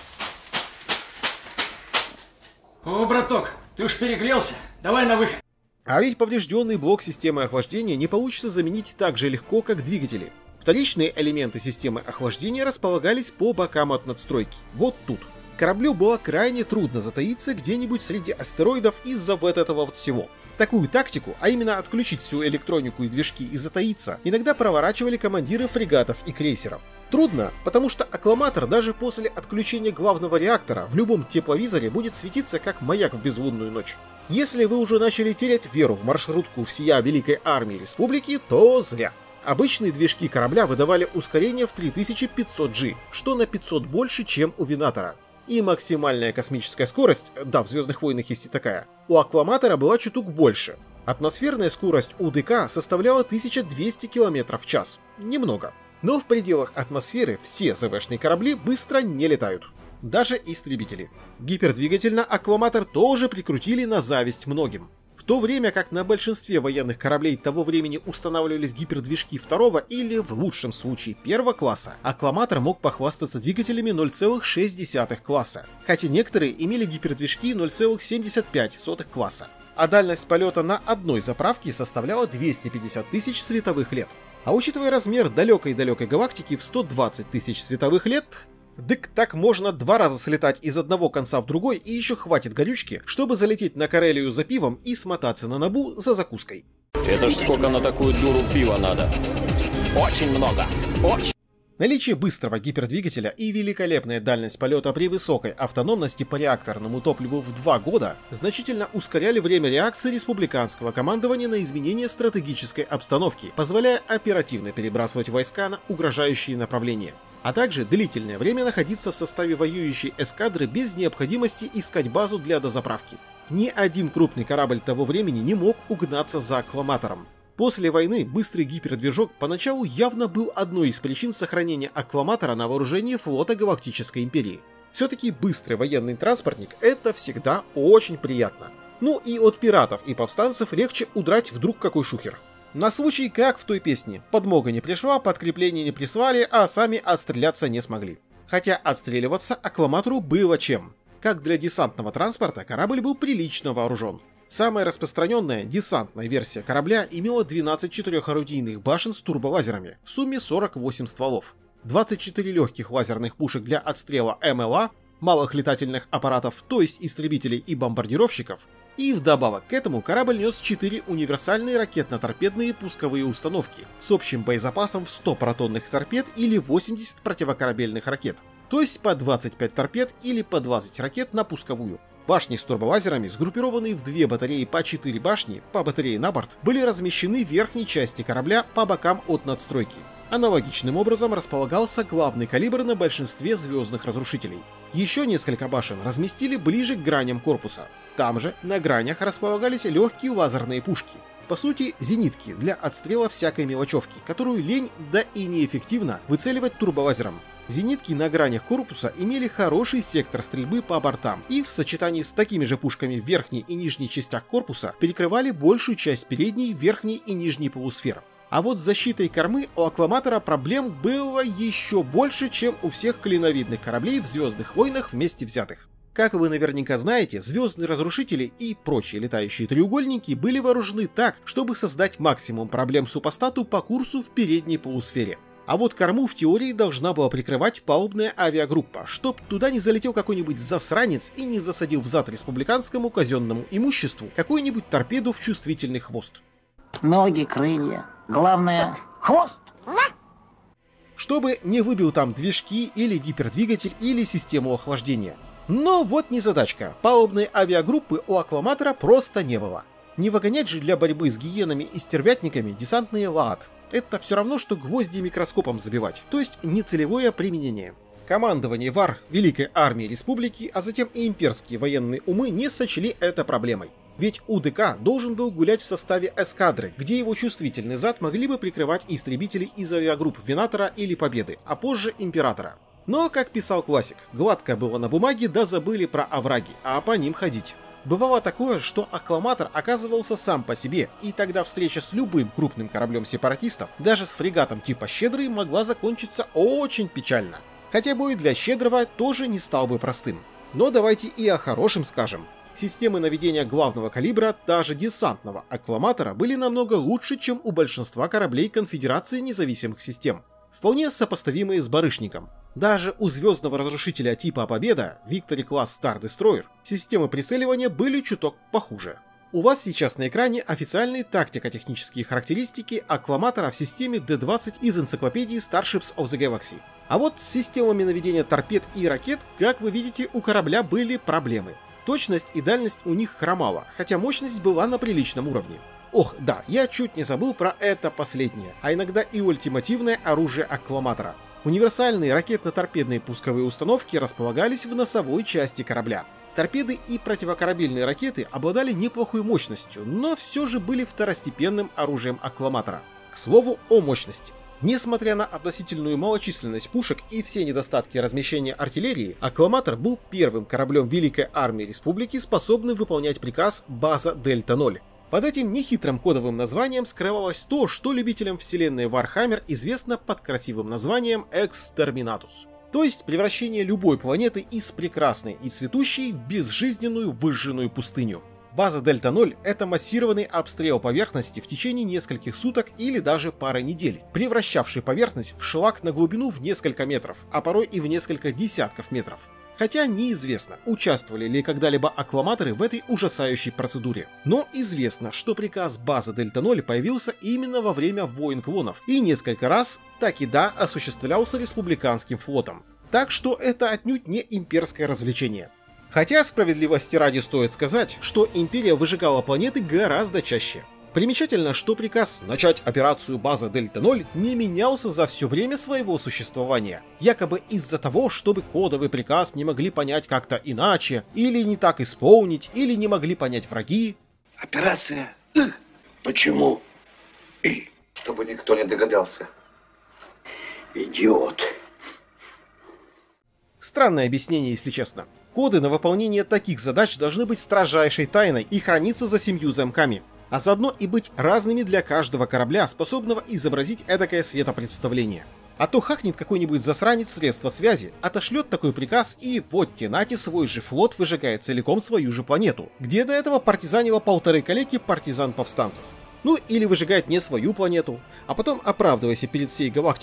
О, браток, ты уж перегрелся, давай на выход. А ведь поврежденный блок системы охлаждения не получится заменить так же легко, как двигатели. Вторичные элементы системы охлаждения располагались по бокам от надстройки, вот тут. Кораблю было крайне трудно затаиться где-нибудь среди астероидов из-за вот этого вот всего. Такую тактику, а именно отключить всю электронику и движки и затаиться, иногда проворачивали командиры фрегатов и крейсеров. Трудно, потому что аккламатор даже после отключения главного реактора в любом тепловизоре будет светиться как маяк в безлунную ночь. Если вы уже начали терять веру в маршрутку всея Великой Армии Республики, то зря. Обычные движки корабля выдавали ускорение в 3500G, что на 500 больше, чем у Винатора. И максимальная космическая скорость, да, в Звездных войнах есть и такая, у аккламатора была чуток больше. Атмосферная скорость у ДК составляла 1200 км в час. Немного. Но в пределах атмосферы все ЗВшные корабли быстро не летают. Даже истребители. Гипердвигатель на аккламатор тоже прикрутили на зависть многим. В то время как на большинстве военных кораблей того времени устанавливались гипердвижки второго или, в лучшем случае, первого класса, аккламатор мог похвастаться двигателями 0,6 класса, хотя некоторые имели гипердвижки 0,75 класса. А дальность полета на одной заправке составляла 250 тысяч световых лет. А учитывая размер далекой-далекой галактики в 120 тысяч световых лет, дык так можно 2 раза слетать из одного конца в другой, и еще хватит горючки, чтобы залететь на Карелию за пивом и смотаться на Набу за закуской. Это ж сколько на такую дуру пива надо? Очень много. Очень. Наличие быстрого гипердвигателя и великолепная дальность полета при высокой автономности по реакторному топливу в 2 года значительно ускоряли время реакции республиканского командования на изменение стратегической обстановки, позволяя оперативно перебрасывать войска на угрожающие направления, а также длительное время находиться в составе воюющей эскадры без необходимости искать базу для дозаправки. Ни один крупный корабль того времени не мог угнаться за аккламатором. После войны быстрый гипердвижок поначалу явно был одной из причин сохранения аккламатора на вооружении флота Галактической Империи. Все-таки быстрый военный транспортник — это всегда очень приятно. Ну и от пиратов и повстанцев легче удрать вдруг какой шухер. На случай, как в той песне, подмога не пришла, подкрепление не прислали, а сами отстреляться не смогли. Хотя отстреливаться аккламатору было чем. Как для десантного транспорта корабль был прилично вооружен. Самая распространенная десантная версия корабля имела 12 4-орудийных башен с турболазерами, в сумме 48 стволов, 24 легких лазерных пушек для отстрела МЛА, малых летательных аппаратов, то есть истребителей и бомбардировщиков, и вдобавок к этому корабль нес 4 универсальные ракетно-торпедные пусковые установки с общим боезапасом в 100 протонных торпед или 80 противокорабельных ракет, то есть по 25 торпед или по 20 ракет на пусковую. Башни с турболазерами, сгруппированные в 2 батареи по 4 башни, по батарее на борт, были размещены в верхней части корабля по бокам от надстройки. Аналогичным образом располагался главный калибр на большинстве звездных разрушителей. Еще несколько башен разместили ближе к граням корпуса. Там же, на гранях, располагались легкие лазерные пушки. По сути, зенитки для отстрела всякой мелочевки, которую лень, да и неэффективно, выцеливать турболазером. Зенитки на гранях корпуса имели хороший сектор стрельбы по бортам и в сочетании с такими же пушками в верхней и нижней частях корпуса перекрывали большую часть передней, верхней и нижней полусфер. А вот с защитой кормы у Аккламатора проблем было еще больше, чем у всех клиновидных кораблей в Звездных войнах вместе взятых. Как вы наверняка знаете, звездные разрушители и прочие летающие треугольники были вооружены так, чтобы создать максимум проблем супостату по курсу в передней полусфере. А вот корму в теории должна была прикрывать палубная авиагруппа, чтоб туда не залетел какой-нибудь засранец и не засадил в зад республиканскому казенному имуществу какую-нибудь торпеду в чувствительный хвост. Ноги, крылья. Главное, хвост. Чтобы не выбил там движки или гипердвигатель или систему охлаждения. Но вот незадачка. Палубной авиагруппы у Аккламатора просто не было. Не выгонять же для борьбы с гиенами и стервятниками десантные ЛААТ. Это все равно, что гвозди микроскопом забивать, то есть нецелевое применение. Командование ВАР, Великой Армии Республики, а затем и имперские военные умы не сочли это проблемой. Ведь УДК должен был гулять в составе эскадры, где его чувствительный зад могли бы прикрывать истребители из авиагрупп Венатора или Победы, а позже Императора. Но, как писал классик, гладко было на бумаге, да забыли про овраги, а по ним ходить. Бывало такое, что Аккламатор оказывался сам по себе, и тогда встреча с любым крупным кораблем сепаратистов, даже с фрегатом типа «Щедрый», могла закончиться очень печально. Хотя бой для «Щедрого» тоже не стал бы простым. Но давайте и о хорошем скажем. Системы наведения главного калибра, даже десантного Аккламатора, были намного лучше, чем у большинства кораблей Конфедерации независимых систем. Вполне сопоставимые с Барышником. Даже у звездного разрушителя типа Победа, Victory Class Star Destroyer, системы прицеливания были чуток похуже. У вас сейчас на экране официальные тактико-технические характеристики Аккламатора в системе D-20 из энциклопедии Starships of the Galaxy. А вот с системами наведения торпед и ракет, как вы видите, у корабля были проблемы. Точность и дальность у них хромала, хотя мощность была на приличном уровне. Ох, да, я чуть не забыл про это последнее, а иногда и ультимативное оружие Аккламатора. Универсальные ракетно-торпедные пусковые установки располагались в носовой части корабля. Торпеды и противокорабельные ракеты обладали неплохой мощностью, но все же были второстепенным оружием Аккламатора. К слову о мощности. Несмотря на относительную малочисленность пушек и все недостатки размещения артиллерии, Аккламатор был первым кораблем Великой Армии Республики, способным выполнять приказ «База Дельта-0». Под этим нехитрым кодовым названием скрывалось то, что любителям вселенной Warhammer известно под красивым названием Exterminatus. То есть превращение любой планеты из прекрасной и цветущей в безжизненную выжженную пустыню. База Дельта-0 — это массированный обстрел поверхности в течение нескольких суток или даже пары недель, превращавший поверхность в шлак на глубину в несколько метров, а порой и в несколько десятков метров. Хотя неизвестно, участвовали ли когда-либо Аккламаторы в этой ужасающей процедуре. Но известно, что приказ базы Дельта-0 появился именно во время войн клонов и несколько раз, так и да, осуществлялся республиканским флотом. Так что это отнюдь не имперское развлечение. Хотя справедливости ради стоит сказать, что империя выжигала планеты гораздо чаще. Примечательно, что приказ начать операцию база Дельта-0 не менялся за все время своего существования. Якобы из-за того, чтобы кодовый приказ не могли понять как-то иначе, или не так исполнить, или не могли понять враги. Операция? Почему? Чтобы никто не догадался. Идиот. Странное объяснение, если честно. Коды на выполнение таких задач должны быть строжайшей тайной и храниться за 7 замками. А заодно и быть разными для каждого корабля, способного изобразить эдакое светопредставление. А то хакнет какой-нибудь засранец средства связи, отошлет такой приказ и вот те свой же флот выжигает целиком свою же планету, где до этого партизанило 1,5 калеки партизан-повстанцев. Ну или выжигает не свою планету, а потом оправдывайся перед всей галактикой.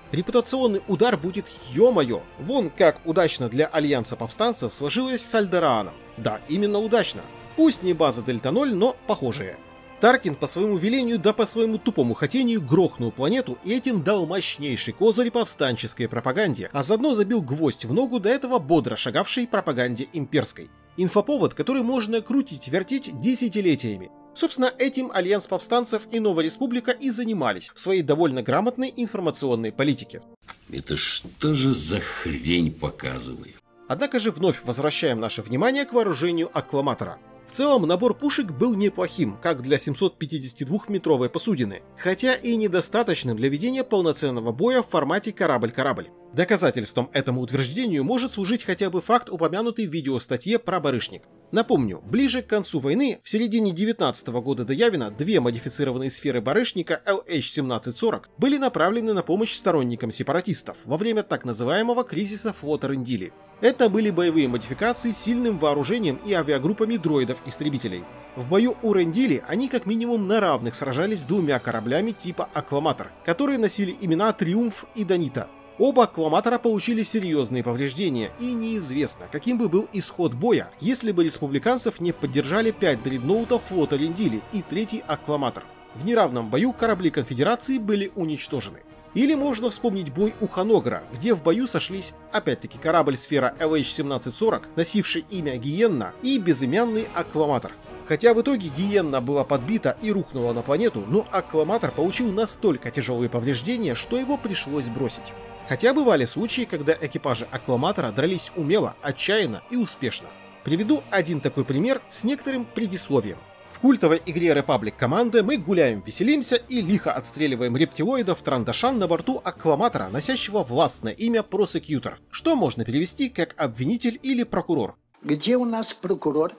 Репутационный удар будет ё-моё. Вон как удачно для Альянса повстанцев сложилось с Альдерааном. Да, именно удачно. Пусть не база Дельта-0, но похожие. Таркин по своему велению да по своему тупому хотению грохнул планету и этим дал мощнейший козырь повстанческой пропаганде, а заодно забил гвоздь в ногу до этого бодро шагавшей пропаганде имперской. Инфоповод, который можно крутить-вертеть десятилетиями. Собственно, этим Альянс повстанцев и Новая Республика и занимались в своей довольно грамотной информационной политике. Это что же за хрень показывает? Однако же вновь возвращаем наше внимание к вооружению Аккламатора. В целом набор пушек был неплохим, как для 752-метровой посудины, хотя и недостаточным для ведения полноценного боя в формате корабль-корабль. Доказательством этому утверждению может служить хотя бы факт, упомянутый в видеостатье про Барышник. Напомню, ближе к концу войны, в середине 19 года до Явина, две модифицированные сферы Барышника LH-1740 были направлены на помощь сторонникам сепаратистов во время так называемого кризиса флота Рендили. Это были боевые модификации с сильным вооружением и авиагруппами дроидов-истребителей. В бою у Рендили они как минимум на равных сражались с двумя кораблями типа Аккламатор, которые носили имена Триумф и Данита. Оба Аккламатора получили серьезные повреждения, и неизвестно, каким бы был исход боя, если бы республиканцев не поддержали 5 дредноутов флота Рендили и третий Аккламатор. В неравном бою корабли конфедерации были уничтожены. Или можно вспомнить бой у Ханогра, где в бою сошлись опять-таки корабль-сфера LH-1740, носивший имя Гиенна, и безымянный Аккламатор. Хотя в итоге Гиенна была подбита и рухнула на планету, но Аккламатор получил настолько тяжелые повреждения, что его пришлось бросить. Хотя бывали случаи, когда экипажи Аккламатора дрались умело, отчаянно и успешно. Приведу один такой пример с некоторым предисловием. В культовой игре Republic Command мы гуляем, веселимся и лихо отстреливаем рептилоидов Трандашан на борту Аккламатора, носящего властное имя Prosecutor, что можно перевести как обвинитель или прокурор. Где у нас прокурор?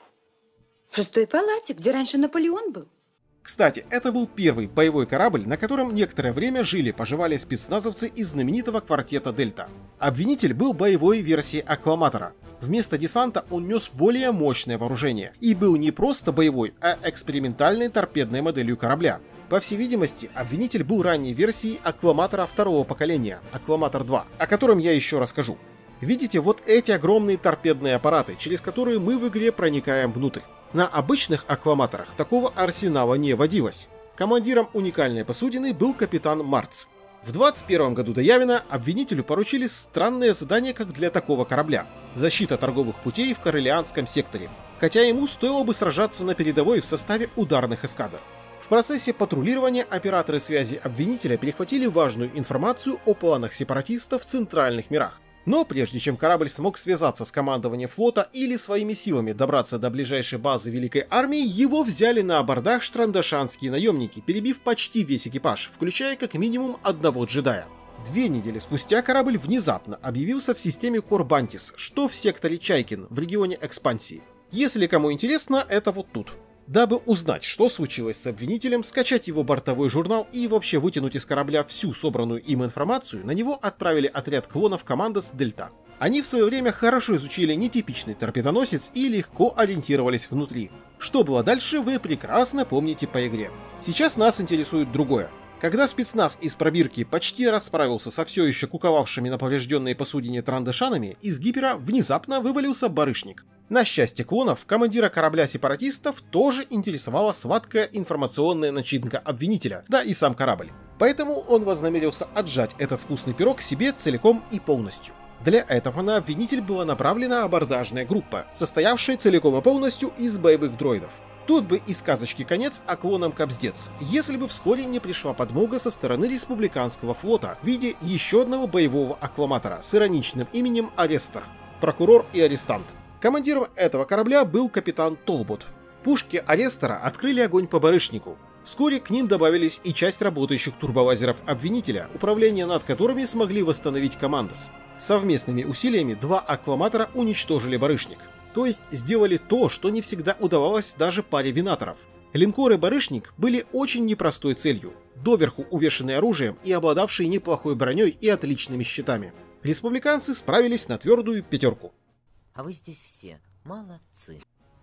В 6-й палате, где раньше Наполеон был. Кстати, это был первый боевой корабль, на котором некоторое время жили-поживали спецназовцы из знаменитого квартета Дельта. Обвинитель был боевой версией Аккламатора. Вместо десанта он нес более мощное вооружение и был не просто боевой, а экспериментальной торпедной моделью корабля. По всей видимости, обвинитель был ранней версией Аккламатора второго поколения, Аккламатор-2, о котором я еще расскажу. Видите вот эти огромные торпедные аппараты, через которые мы в игре проникаем внутрь. На обычных Аккламаторах такого арсенала не водилось. Командиром уникальной посудины был капитан Марц. В 21 году до Явина обвинителю поручили странное задание, как для такого корабля – защита торговых путей в Корелианском секторе, хотя ему стоило бы сражаться на передовой в составе ударных эскадр. В процессе патрулирования операторы связи обвинителя перехватили важную информацию о планах сепаратистов в центральных мирах. Но прежде чем корабль смог связаться с командованием флота или своими силами добраться до ближайшей базы Великой Армии, его взяли на абордаж штрандашанские наемники, перебив почти весь экипаж, включая как минимум одного джедая. 2 недели спустя корабль внезапно объявился в системе Корбантис, что в секторе Чайкин в регионе экспансии. Если кому интересно, это вот тут. Дабы узнать, что случилось с обвинителем, скачать его бортовой журнал и вообще вытянуть из корабля всю собранную им информацию, на него отправили отряд клонов Командос Дельта. Они в свое время хорошо изучили нетипичный торпедоносец и легко ориентировались внутри. Что было дальше, вы прекрасно помните по игре. Сейчас нас интересует другое. Когда спецназ из пробирки почти расправился со все еще куковавшими на поврежденной посудине Трандашанами, из гипера внезапно вывалился Барышник. На счастье клонов, командира корабля сепаратистов тоже интересовала сладкая информационная начинка обвинителя, да и сам корабль. Поэтому он вознамерился отжать этот вкусный пирог себе целиком и полностью. Для этого на обвинитель была направлена абордажная группа, состоявшая целиком и полностью из боевых дроидов. Тут бы и сказочки конец, а клонам капздец, если бы вскоре не пришла подмога со стороны республиканского флота в виде еще одного боевого аккламатора с ироничным именем Арестор, прокурор и арестант. Командиром этого корабля был капитан Толбот. Пушки Арестора открыли огонь по Барышнику. Вскоре к ним добавились и часть работающих турболазеров обвинителя, управление над которыми смогли восстановить Командос. Совместными усилиями 2 аккламатора уничтожили Барышник. То есть сделали то, что не всегда удавалось даже паре винаторов. Линкоры Барышник были очень непростой целью, доверху увешанные оружием и обладавшие неплохой броней и отличными щитами. Республиканцы справились на твердую 5. А вы здесь все молодцы.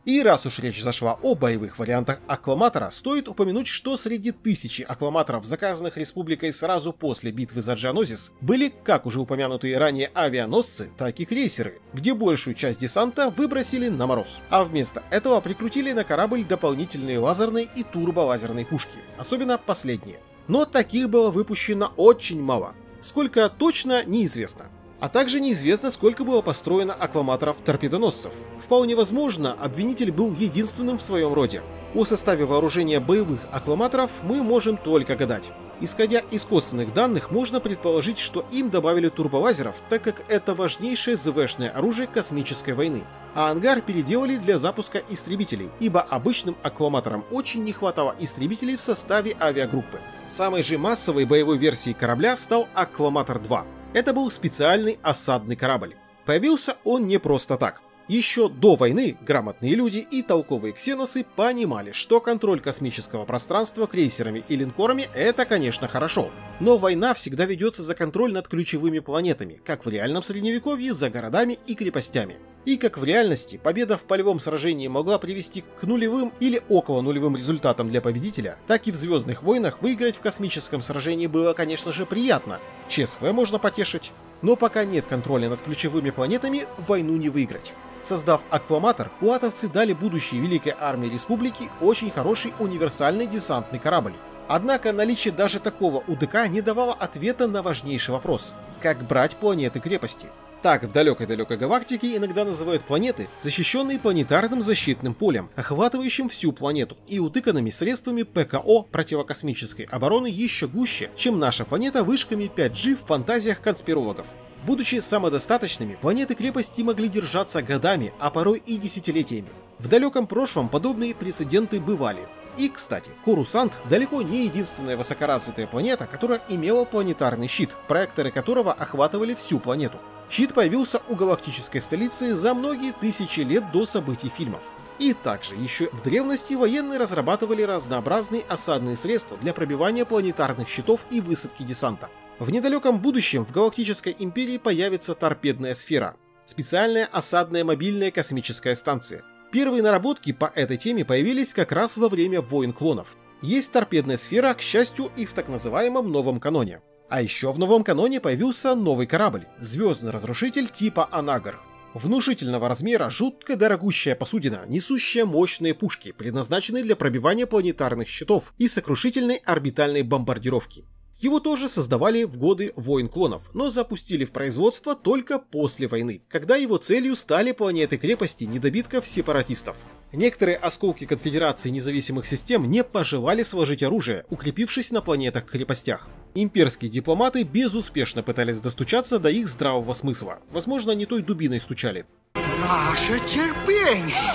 И раз уж речь зашла о боевых вариантах Акваматора, стоит упомянуть, что среди тысячи Акваматоров, заказанных Республикой сразу после битвы за Джианозис, были как уже упомянутые ранее авианосцы, так и крейсеры, где большую часть десанта выбросили на мороз, а вместо этого прикрутили на корабль дополнительные лазерные и турболазерные пушки, особенно последние. Но таких было выпущено очень мало, сколько точно неизвестно. А также неизвестно, сколько было построено акваматоров-торпедоносцев. Вполне возможно, обвинитель был единственным в своем роде. О составе вооружения боевых акваматоров мы можем только гадать. Исходя из косвенных данных, можно предположить, что им добавили турболазеров, так как это важнейшее ЗВшное оружие космической войны. А ангар переделали для запуска истребителей, ибо обычным акваматорам очень не хватало истребителей в составе авиагруппы. Самой же массовой боевой версией корабля стал Акваматор-2. Это был специальный осадный корабль. Появился он не просто так. Еще до войны грамотные люди и толковые ксеносы понимали, что контроль космического пространства крейсерами и линкорами — это, конечно, хорошо. Но война всегда ведется за контроль над ключевыми планетами, как в реальном средневековье за городами и крепостями. И как в реальности, победа в полевом сражении могла привести к нулевым или около нулевым результатам для победителя, так и в Звездных войнах выиграть в космическом сражении было, конечно же, приятно. ЧСВ можно потешить. Но пока нет контроля над ключевыми планетами, войну не выиграть. Создав Акваматор, куатовцы дали будущей Великой Армии Республики очень хороший универсальный десантный корабль. Однако наличие даже такого УДК не давало ответа на важнейший вопрос – как брать планеты-крепости. Так в далекой-далекой галактике иногда называют планеты, защищенные планетарным защитным полем, охватывающим всю планету и утыканными средствами ПКО противокосмической обороны еще гуще, чем наша планета вышками 5G в фантазиях конспирологов. Будучи самодостаточными, планеты-крепости могли держаться годами, а порой и десятилетиями. В далеком прошлом подобные прецеденты бывали. И, кстати, Корусант далеко не единственная высокоразвитая планета, которая имела планетарный щит, проекторы которого охватывали всю планету. Щит появился у галактической столицы за многие тысячи лет до событий фильмов. И также еще в древности военные разрабатывали разнообразные осадные средства для пробивания планетарных щитов и высадки десанта. В недалеком будущем в Галактической империи появится торпедная сфера – специальная осадная мобильная космическая станция. Первые наработки по этой теме появились как раз во время войн клонов. Есть торпедная сфера, к счастью, и в так называемом новом каноне. А еще в новом каноне появился новый корабль – звездный разрушитель типа Анагар. Внушительного размера, жутко дорогущая посудина, несущая мощные пушки, предназначенные для пробивания планетарных щитов и сокрушительной орбитальной бомбардировки. Его тоже создавали в годы войн клонов, но запустили в производство только после войны, когда его целью стали планеты-крепости недобитков-сепаратистов. Некоторые осколки Конфедерации независимых систем не пожелали сложить оружие, укрепившись на планетах-крепостях. Имперские дипломаты безуспешно пытались достучаться до их здравого смысла. Возможно, не той дубиной стучали. Наше терпение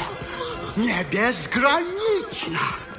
не безгранично.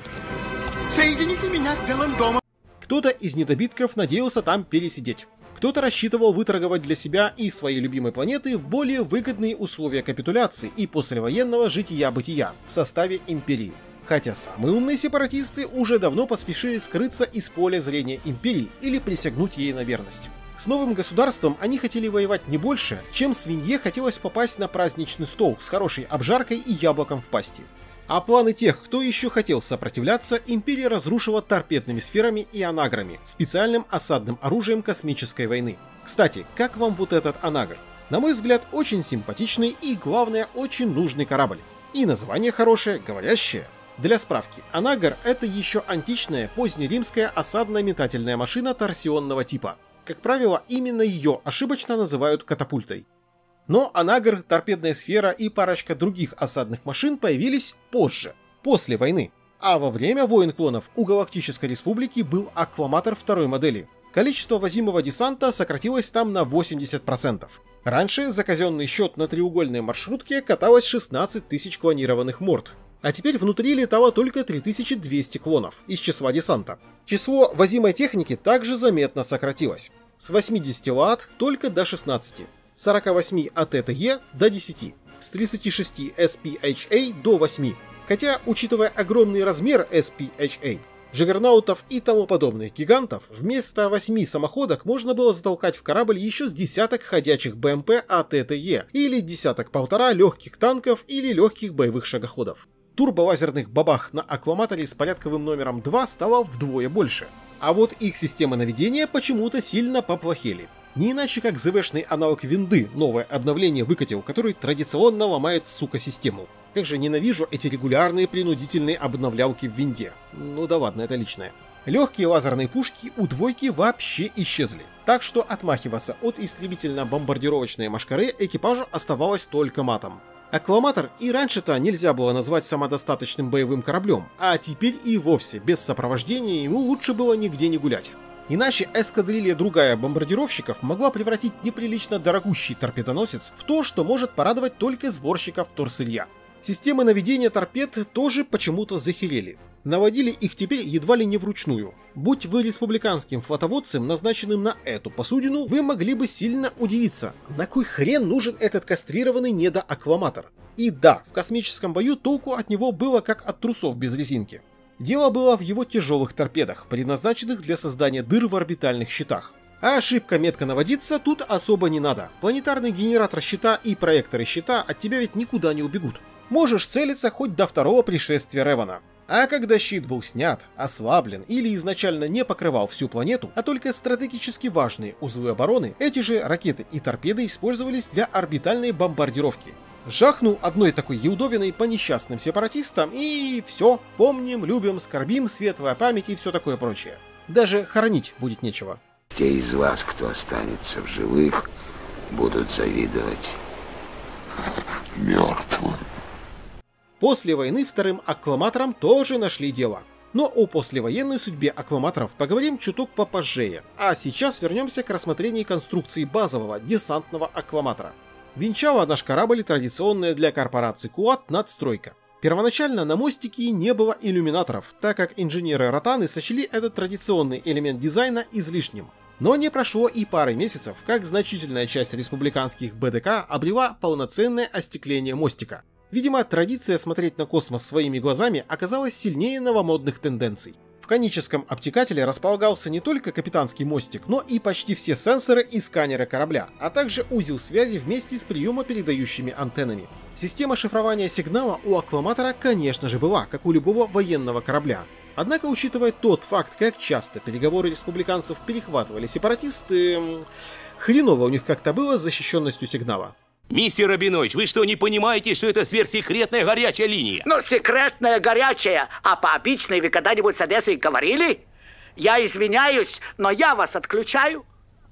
Соедините меня с Белым домом. Кто-то из недобитков надеялся там пересидеть. Кто-то рассчитывал выторговать для себя и своей любимой планеты более выгодные условия капитуляции и послевоенного жития-бытия в составе империи. Хотя самые умные сепаратисты уже давно поспешили скрыться из поля зрения империи или присягнуть ей на верность. С новым государством они хотели воевать не больше, чем свинье хотелось попасть на праздничный стол с хорошей обжаркой и яблоком в пасти. А планы тех, кто еще хотел сопротивляться, империя разрушила торпедными сферами и анаграми, специальным осадным оружием космической войны. Кстати, как вам вот этот анагр? На мой взгляд, очень симпатичный и, главное, очень нужный корабль. И название хорошее, говорящее. Для справки, анагр — это еще античная позднеримская осадно-метательная машина торсионного типа. Как правило, именно ее ошибочно называют катапультой. Но анагр, торпедная сфера и парочка других осадных машин появились позже, после войны. А во время войн клонов у Галактической Республики был Акваматор второй модели. Количество возимого десанта сократилось там на 80%. Раньше за казенный счет на треугольной маршрутке каталось 16 тысяч клонированных морд. А теперь внутри летало только 3200 клонов из числа десанта. Число возимой техники также заметно сократилось. С 80 Лат только до 16. 48 АТТЕ до 10, с 36 SPHA до 8. Хотя, учитывая огромный размер SPHA, Джаггернаутов и тому подобных гигантов, вместо 8 самоходок можно было затолкать в корабль еще с десяток ходячих БМП АТТЕ или десяток-полтора легких танков или легких боевых шагоходов. Турболазерных бабах на Акваматоре с порядковым номером 2 стало вдвое больше. А вот их системы наведения почему-то сильно поплохели. Не иначе как ЗВшный аналог винды новое обновление выкатил, который традиционно ломает, сука, систему. Как же ненавижу эти регулярные принудительные обновлялки в винде. Ну да ладно, это личное. Легкие лазерные пушки у двойки вообще исчезли. Так что отмахиваться от истребительно-бомбардировочной машкары экипажу оставалось только матом. Акваматор и раньше-то нельзя было назвать самодостаточным боевым кораблем, а теперь и вовсе без сопровождения ему лучше было нигде не гулять. Иначе эскадрилья другая бомбардировщиков могла превратить неприлично дорогущий торпедоносец в то, что может порадовать только сборщиков вторсырья. Системы наведения торпед тоже почему-то захерели. Наводили их теперь едва ли не вручную. Будь вы республиканским флотоводцем, назначенным на эту посудину, вы могли бы сильно удивиться, на кой хрен нужен этот кастрированный недоакваматор. И да, в космическом бою толку от него было как от трусов без резинки. Дело было в его тяжелых торпедах, предназначенных для создания дыр в орбитальных щитах. А ошибка метко наводиться тут особо не надо. Планетарный генератор щита и проекторы щита от тебя ведь никуда не убегут. Можешь целиться хоть до второго пришествия Ревана. А когда щит был снят, ослаблен или изначально не покрывал всю планету, а только стратегически важные узлы обороны, эти же ракеты и торпеды использовались для орбитальной бомбардировки. Жахнул одной такой еудовиной по несчастным сепаратистам и все, помним, любим, скорбим, светлая память и все такое прочее. Даже хоронить будет нечего. Те из вас, кто останется в живых, будут завидовать мертвым. После войны вторым акваматорам тоже нашли дело. Но о послевоенной судьбе акваматоров поговорим чуток попозже, а сейчас вернемся к рассмотрению конструкции базового десантного акваматора. Венчала наш корабль традиционная для корпорации Куат надстройка. Первоначально на мостике не было иллюминаторов, так как инженеры Ротаны сочли этот традиционный элемент дизайна излишним. Но не прошло и пары месяцев, как значительная часть республиканских БДК обрела полноценное остекление мостика. Видимо, традиция смотреть на космос своими глазами оказалась сильнее новомодных тенденций. В коническом обтекателе располагался не только капитанский мостик, но и почти все сенсоры и сканеры корабля, а также узел связи вместе с приемопередающими антеннами. Система шифрования сигнала у акваматора, конечно же, была, как у любого военного корабля. Однако, учитывая тот факт, как часто переговоры республиканцев перехватывали сепаратисты, хреново у них как-то было с защищенностью сигнала. Мистер Рабинович, вы что, не понимаете, что это сверхсекретная горячая линия? Ну, секретная горячая, а по обычной вы когда-нибудь с Одессой говорили? Я извиняюсь, но я вас отключаю.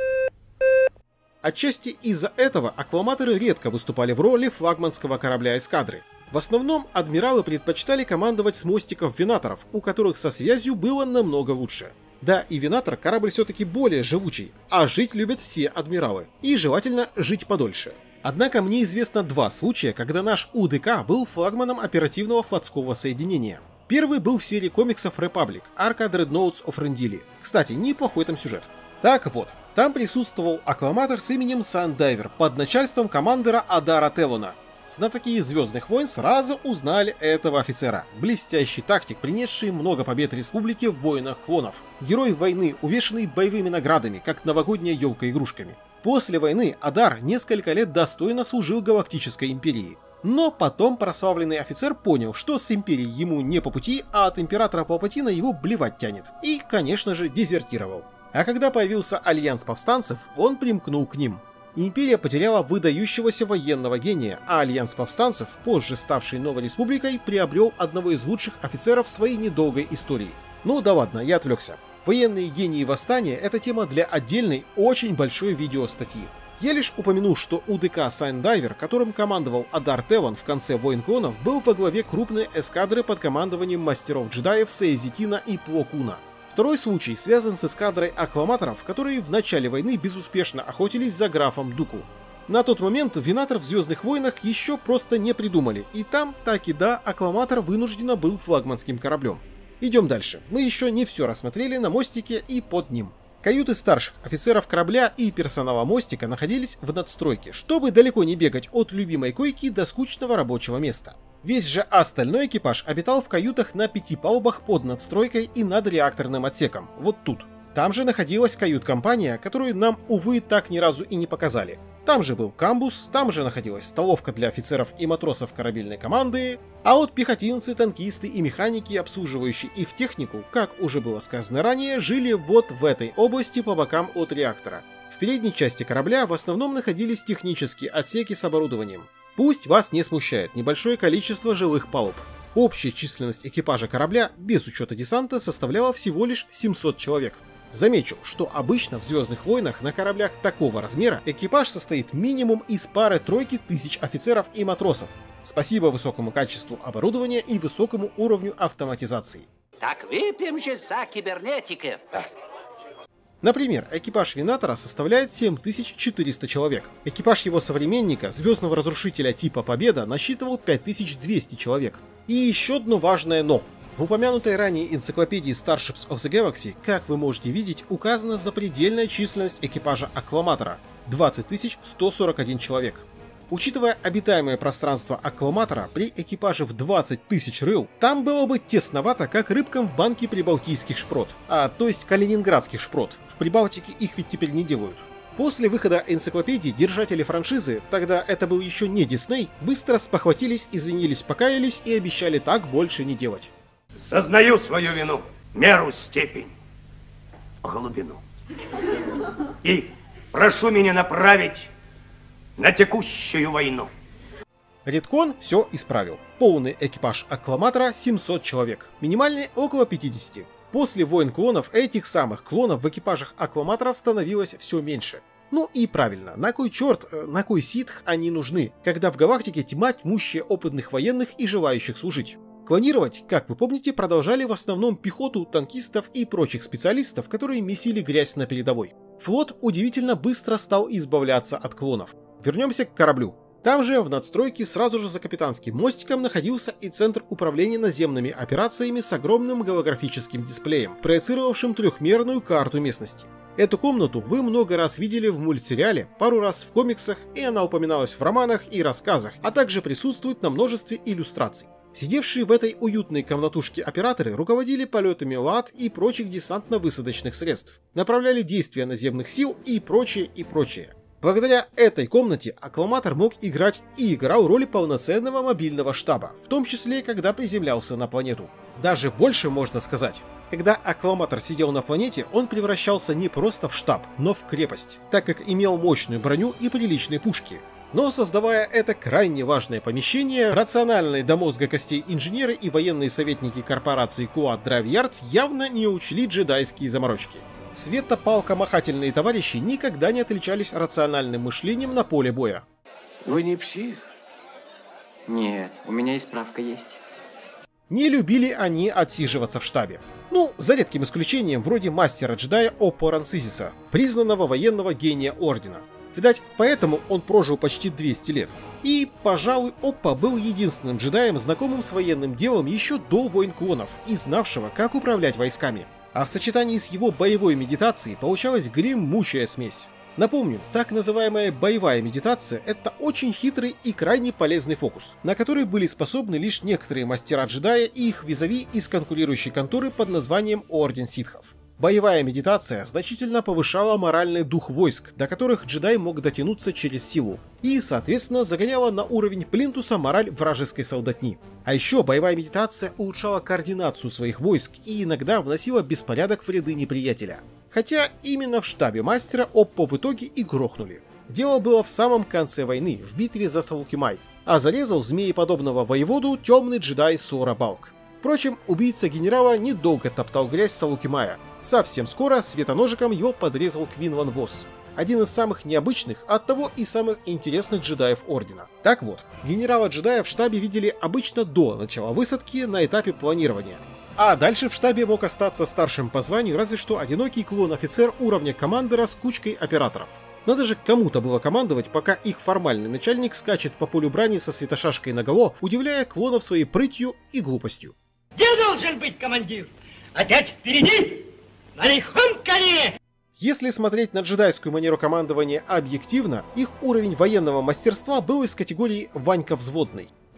Отчасти из-за этого акваматоры редко выступали в роли флагманского корабля эскадры. В основном адмиралы предпочитали командовать с мостиков венаторов, у которых со связью было намного лучше. Да, и венатор корабль все-таки более живучий, а жить любят все адмиралы, и желательно жить подольше. Однако мне известно два случая, когда наш УДК был флагманом оперативного флотского соединения. Первый был в серии комиксов Republic, Arca Dreadnoughts of Rendili. Кстати, неплохой там сюжет. Так вот, там присутствовал акваматор с именем Сандайвер под начальством командира Адара Телона. Знатоки Звездных войн сразу узнали этого офицера. Блестящий тактик, принесший много побед республике в войнах клонов. Герой войны, увешанный боевыми наградами, как новогодняя елка игрушками. После войны Адар несколько лет достойно служил Галактической империи. Но потом прославленный офицер понял, что с империей ему не по пути, а от императора Палпатина его блевать тянет. И, конечно же, дезертировал. А когда появился альянс повстанцев, он примкнул к ним. Империя потеряла выдающегося военного гения, а альянс повстанцев, позже ставший новой республикой, приобрел одного из лучших офицеров своей недолгой истории. Ну да ладно, я отвлекся. Военные гении восстания — это тема для отдельной, очень большой видеостатьи. Я лишь упомяну, что УДК Сандайвер, которым командовал Адар Телон в конце Войн Клонов, был во главе крупной эскадры под командованием мастеров-джедаев Сейзитина и Пло Куна. Второй случай связан с эскадрой акваматоров, которые в начале войны безуспешно охотились за графом Дуку. На тот момент венатор в Звездных войнах еще просто не придумали, и там, так и да, акваматор вынужденно был флагманским кораблем. Идем дальше, мы еще не все рассмотрели на мостике и под ним. Каюты старших офицеров корабля и персонала мостика находились в надстройке, чтобы далеко не бегать от любимой койки до скучного рабочего места. Весь же остальной экипаж обитал в каютах на 5 палубах под надстройкой и над реакторным отсеком, вот тут. Там же находилась кают-компания, которую нам, увы, так ни разу и не показали. Там же был камбус, там же находилась столовка для офицеров и матросов корабельной команды, а вот пехотинцы, танкисты и механики, обслуживающие их технику, как уже было сказано ранее, жили вот в этой области по бокам от реактора. В передней части корабля в основном находились технические отсеки с оборудованием. Пусть вас не смущает небольшое количество жилых палуб. Общая численность экипажа корабля, без учета десанта, составляла всего лишь 700 человек. Замечу, что обычно в «Звездных войнах» на кораблях такого размера экипаж состоит минимум из пары-тройки тысяч офицеров и матросов. Спасибо высокому качеству оборудования и высокому уровню автоматизации. Так выпьем же за кибернетики. Например, экипаж Винатора составляет 7400 человек. Экипаж его современника, звездного разрушителя типа Победа, насчитывал 5200 человек. И еще одно важное «но». В упомянутой ранее энциклопедии Starships of the Galaxy, как вы можете видеть, указана запредельная численность экипажа Акваматора – 20 141 человек. Учитывая обитаемое пространство Акваматора, при экипаже в 20 тысяч рыл, там было бы тесновато, как рыбкам в банке прибалтийских шпрот, то есть калининградских шпрот. В Прибалтике их ведь теперь не делают. После выхода энциклопедии держатели франшизы, тогда это был еще не Дисней, быстро спохватились, извинились, покаялись и обещали так больше не делать. Сознаю свою вину, меру, степень, глубину. И прошу меня направить на текущую войну. Редкон все исправил. Полный экипаж Акваматора 700 человек, минимальный около 50. После войн клонов этих самых клонов в экипажах Акваматоров становилось все меньше. Ну и правильно, на кой черт, на кой ситх они нужны, когда в галактике тьма тьмущая опытных военных и желающих служить. Клонировать, как вы помните, продолжали в основном пехоту, танкистов и прочих специалистов, которые месили грязь на передовой. Флот удивительно быстро стал избавляться от клонов. Вернемся к кораблю. Там же, в надстройке, сразу же за капитанским мостиком находился и центр управления наземными операциями с огромным голографическим дисплеем, проецировавшим трехмерную карту местности. Эту комнату вы много раз видели в мультсериале, пару раз в комиксах, и она упоминалась в романах и рассказах, а также присутствует на множестве иллюстраций. Сидевшие в этой уютной комнатушке операторы руководили полетами ЛААТ и прочих десантно-высадочных средств, направляли действия наземных сил и прочее, и прочее. Благодаря этой комнате Акваматор мог играть и играл роль полноценного мобильного штаба, в том числе, когда приземлялся на планету. Даже больше можно сказать. Когда Акваматор сидел на планете, он превращался не просто в штаб, но в крепость, так как имел мощную броню и приличные пушки. Но создавая это крайне важное помещение, рациональные до мозга костей инженеры и военные советники корпорации Quad Drive Yards явно не учли джедайские заморочки. Светопалкомахательные товарищи никогда не отличались рациональным мышлением на поле боя. Вы не псих? Нет, у меня и справка есть. Не любили они отсиживаться в штабе. Ну, за редким исключением, вроде мастера-джедая Оппо Рансизиса, признанного военного гения Ордена. Видать, поэтому он прожил почти 200 лет. И, пожалуй, Оппа был единственным джедаем, знакомым с военным делом еще до войн клонов и знавшего, как управлять войсками. А в сочетании с его боевой медитацией получалась гремучая смесь. Напомню, так называемая боевая медитация — это очень хитрый и крайне полезный фокус, на который были способны лишь некоторые мастера-джедая и их визави из конкурирующей конторы под названием Орден Ситхов. Боевая медитация значительно повышала моральный дух войск, до которых джедай мог дотянуться через силу, и, соответственно, загоняла на уровень плинтуса мораль вражеской солдатни. А еще боевая медитация улучшала координацию своих войск и иногда вносила беспорядок в ряды неприятеля. Хотя именно в штабе мастера Оппо в итоге и грохнули. Дело было в самом конце войны, в битве за Салукимай, а зарезал змееподобного воеводу темный джедай Сора Балк. Впрочем, убийца генерала недолго топтал грязь Салукимая. Совсем скоро светоножиком его подрезал Квин Ван Вос, один из самых необычных, а оттого и самых интересных джедаев Ордена. Так вот, генерала-джедая в штабе видели обычно до начала высадки на этапе планирования. А дальше в штабе мог остаться старшим по званию разве что одинокий клон-офицер уровня командора с кучкой операторов. Надо же кому-то было командовать, пока их формальный начальник скачет по полю брани со светошашкой наголо, удивляя клонов своей прытью и глупостью. Где должен быть командир? Опять впереди? На лихом коне! Если смотреть на джедайскую манеру командования объективно, их уровень военного мастерства был из категории «Ванька взводный».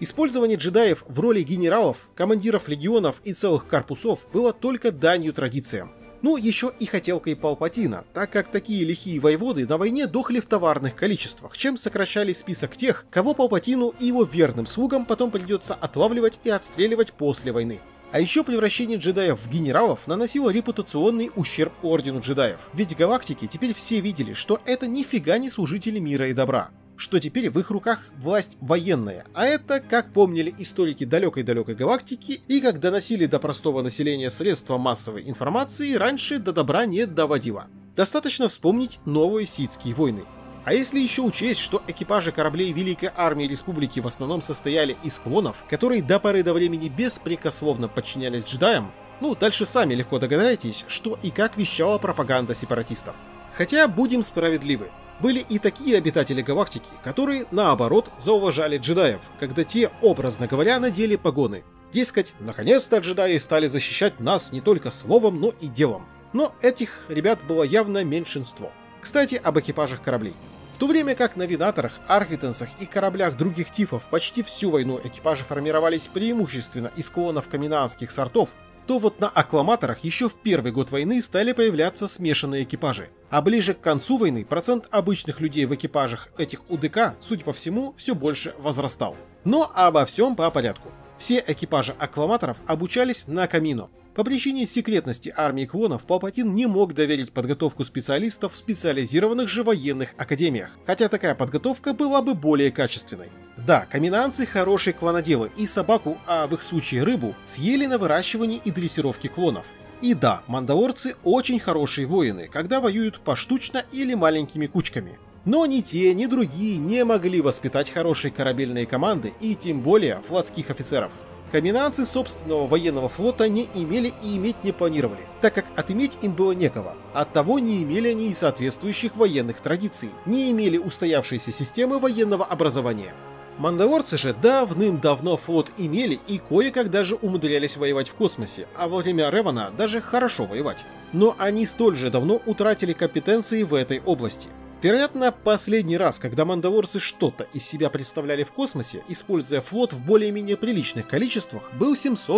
Использование джедаев в роли генералов, командиров легионов и целых корпусов было только данью традициям. Ну, еще и хотелкой Палпатина, так как такие лихие воеводы на войне дохли в товарных количествах, чем сокращали список тех, кого Палпатину и его верным слугам потом придется отлавливать и отстреливать после войны. А еще превращение джедаев в генералов наносило репутационный ущерб Ордену джедаев, ведь в галактике теперь все видели, что это нифига не служители мира и добра, что теперь в их руках власть военная, а это, как помнили историки далекой-далекой галактики, и как доносили до простого населения средства массовой информации, раньше до добра не доводило. Достаточно вспомнить новые ситские войны. А если еще учесть, что экипажи кораблей Великой Армии Республики в основном состояли из клонов, которые до поры до времени беспрекословно подчинялись джедаям, ну дальше сами легко догадаетесь, что и как вещала пропаганда сепаратистов. Хотя, будем справедливы, были и такие обитатели галактики, которые, наоборот, зауважали джедаев, когда те, образно говоря, надели погоны. Дескать, наконец-то джедаи стали защищать нас не только словом, но и делом. Но этих ребят было явно меньшинство. Кстати, об экипажах кораблей. В то время как на Винаторах, Архвитенсах и кораблях других типов почти всю войну экипажи формировались преимущественно из клонов каминаанских сортов, то вот на Аккламаторах еще в первый год войны стали появляться смешанные экипажи. А ближе к концу войны процент обычных людей в экипажах этих УДК, судя по всему, все больше возрастал. Но обо всем по порядку. Все экипажи Аккламаторов обучались на Камино. По причине секретности армии клонов Палпатин не мог доверить подготовку специалистов в специализированных же военных академиях, хотя такая подготовка была бы более качественной. Да, каминаанцы хорошие клоноделы и собаку, а в их случае рыбу, съели на выращивании и дрессировке клонов. И да, мандалорцы очень хорошие воины, когда воюют поштучно или маленькими кучками. Но ни те, ни другие не могли воспитать хорошие корабельные команды и тем более флотских офицеров. Каминаанцы собственного военного флота не имели и иметь не планировали, так как отыметь им было некого. Оттого не имели они и соответствующих военных традиций, не имели устоявшейся системы военного образования. Мандалорцы же давным-давно флот имели и кое-как даже умудрялись воевать в космосе, а во время Ревана даже хорошо воевать. Но они столь же давно утратили компетенции в этой области. Вероятно, последний раз, когда мандалорцы что-то из себя представляли в космосе, используя флот в более-менее приличных количествах, был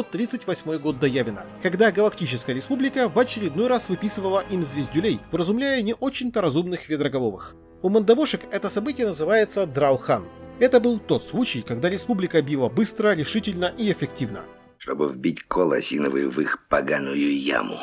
738 год до Явина, когда Галактическая Республика в очередной раз выписывала им звездюлей, вразумляя не очень-то разумных ведроголовых. У мандавошек это событие называется Драухан. Это был тот случай, когда Республика била быстро, решительно и эффективно. Чтобы вбить кол осиновый в их поганую яму.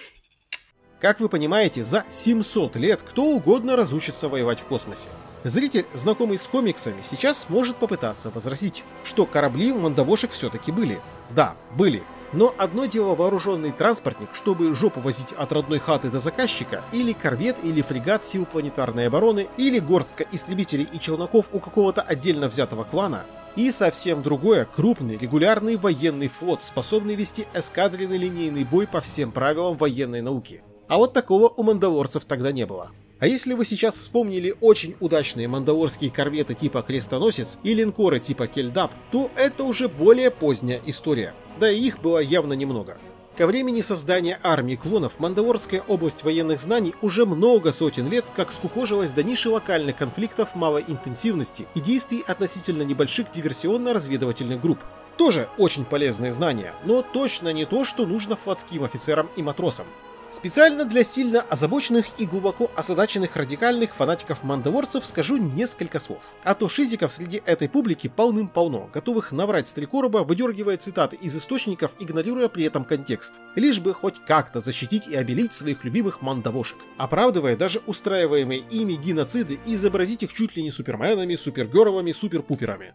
Как вы понимаете, за 700 лет кто угодно разучится воевать в космосе. Зритель, знакомый с комиксами, сейчас может попытаться возразить, что корабли у мандавошек все-таки были. Да, были. Но одно дело вооруженный транспортник, чтобы жопу возить от родной хаты до заказчика, или корвет или фрегат сил планетарной обороны, или горстка истребителей и челноков у какого-то отдельно взятого клана, и совсем другое — крупный регулярный военный флот, способный вести эскадренный линейный бой по всем правилам военной науки. А вот такого у мандалорцев тогда не было. А если вы сейчас вспомнили очень удачные мандалорские корветы типа Крестоносец и линкоры типа Кельдап, то это уже более поздняя история. Да и их было явно немного. Ко времени создания армии клонов Мандалорская область военных знаний уже много сотен лет как скукожилась до ниши локальных конфликтов малой интенсивности и действий относительно небольших диверсионно-разведывательных групп. Тоже очень полезные знания, но точно не то, что нужно флотским офицерам и матросам. Специально для сильно озабоченных и глубоко озадаченных радикальных фанатиков-мандалорцев скажу несколько слов. А то шизиков среди этой публики полным-полно, готовых наврать с три короба, выдергивая цитаты из источников, игнорируя при этом контекст. Лишь бы хоть как-то защитить и обелить своих любимых мандавошек, оправдывая даже устраиваемые ими геноциды и изобразить их чуть ли не суперменами, супергеровыми, суперпуперами.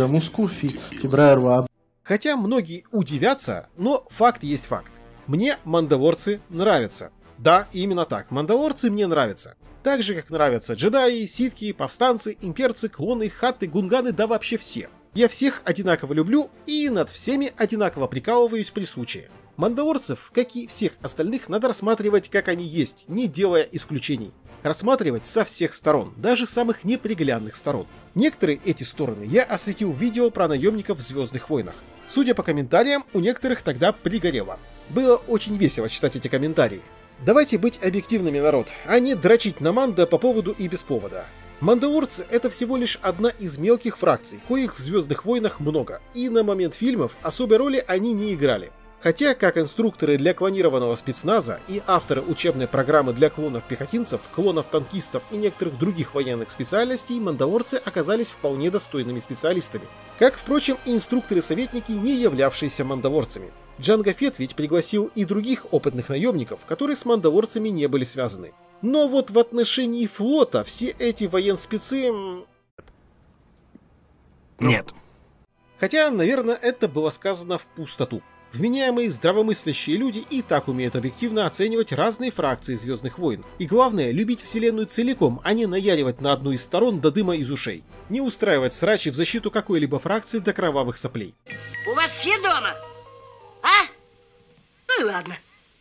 Хотя многие удивятся, но факт есть факт. Мне мандалорцы нравятся. Да, именно так, мандалорцы мне нравятся. Так же, как нравятся джедаи, ситхи, повстанцы, имперцы, клоны, хатты, гунганы, да вообще все. Я всех одинаково люблю и над всеми одинаково прикалываюсь при случае. Мандалорцев, как и всех остальных, надо рассматривать как они есть, не делая исключений. Рассматривать со всех сторон, даже самых неприглядных сторон. Некоторые эти стороны я осветил в видео про наемников в Звездных войнах. Судя по комментариям, у некоторых тогда пригорело. Было очень весело читать эти комментарии. Давайте быть объективными, народ, а не дрочить на Мандо по поводу и без повода. Мандалорцы — это всего лишь одна из мелких фракций, коих в «Звездных войнах» много, и на момент фильмов особой роли они не играли. Хотя, как инструкторы для клонированного спецназа и авторы учебной программы для клонов-пехотинцев, клонов-танкистов и некоторых других военных специальностей, мандалорцы оказались вполне достойными специалистами. Как, впрочем, и инструкторы-советники, не являвшиеся мандалорцами. Джанго Фетт ведь пригласил и других опытных наемников, которые с мандалорцами не были связаны. Но вот в отношении флота все эти военспецы... Нет. Хотя, наверное, это было сказано в пустоту. Вменяемые, здравомыслящие люди и так умеют объективно оценивать разные фракции Звездных войн. И главное, любить вселенную целиком, а не наяривать на одну из сторон до дыма из ушей. Не устраивать срачи в защиту какой-либо фракции до кровавых соплей. У вас все дома? А? Ну и ладно.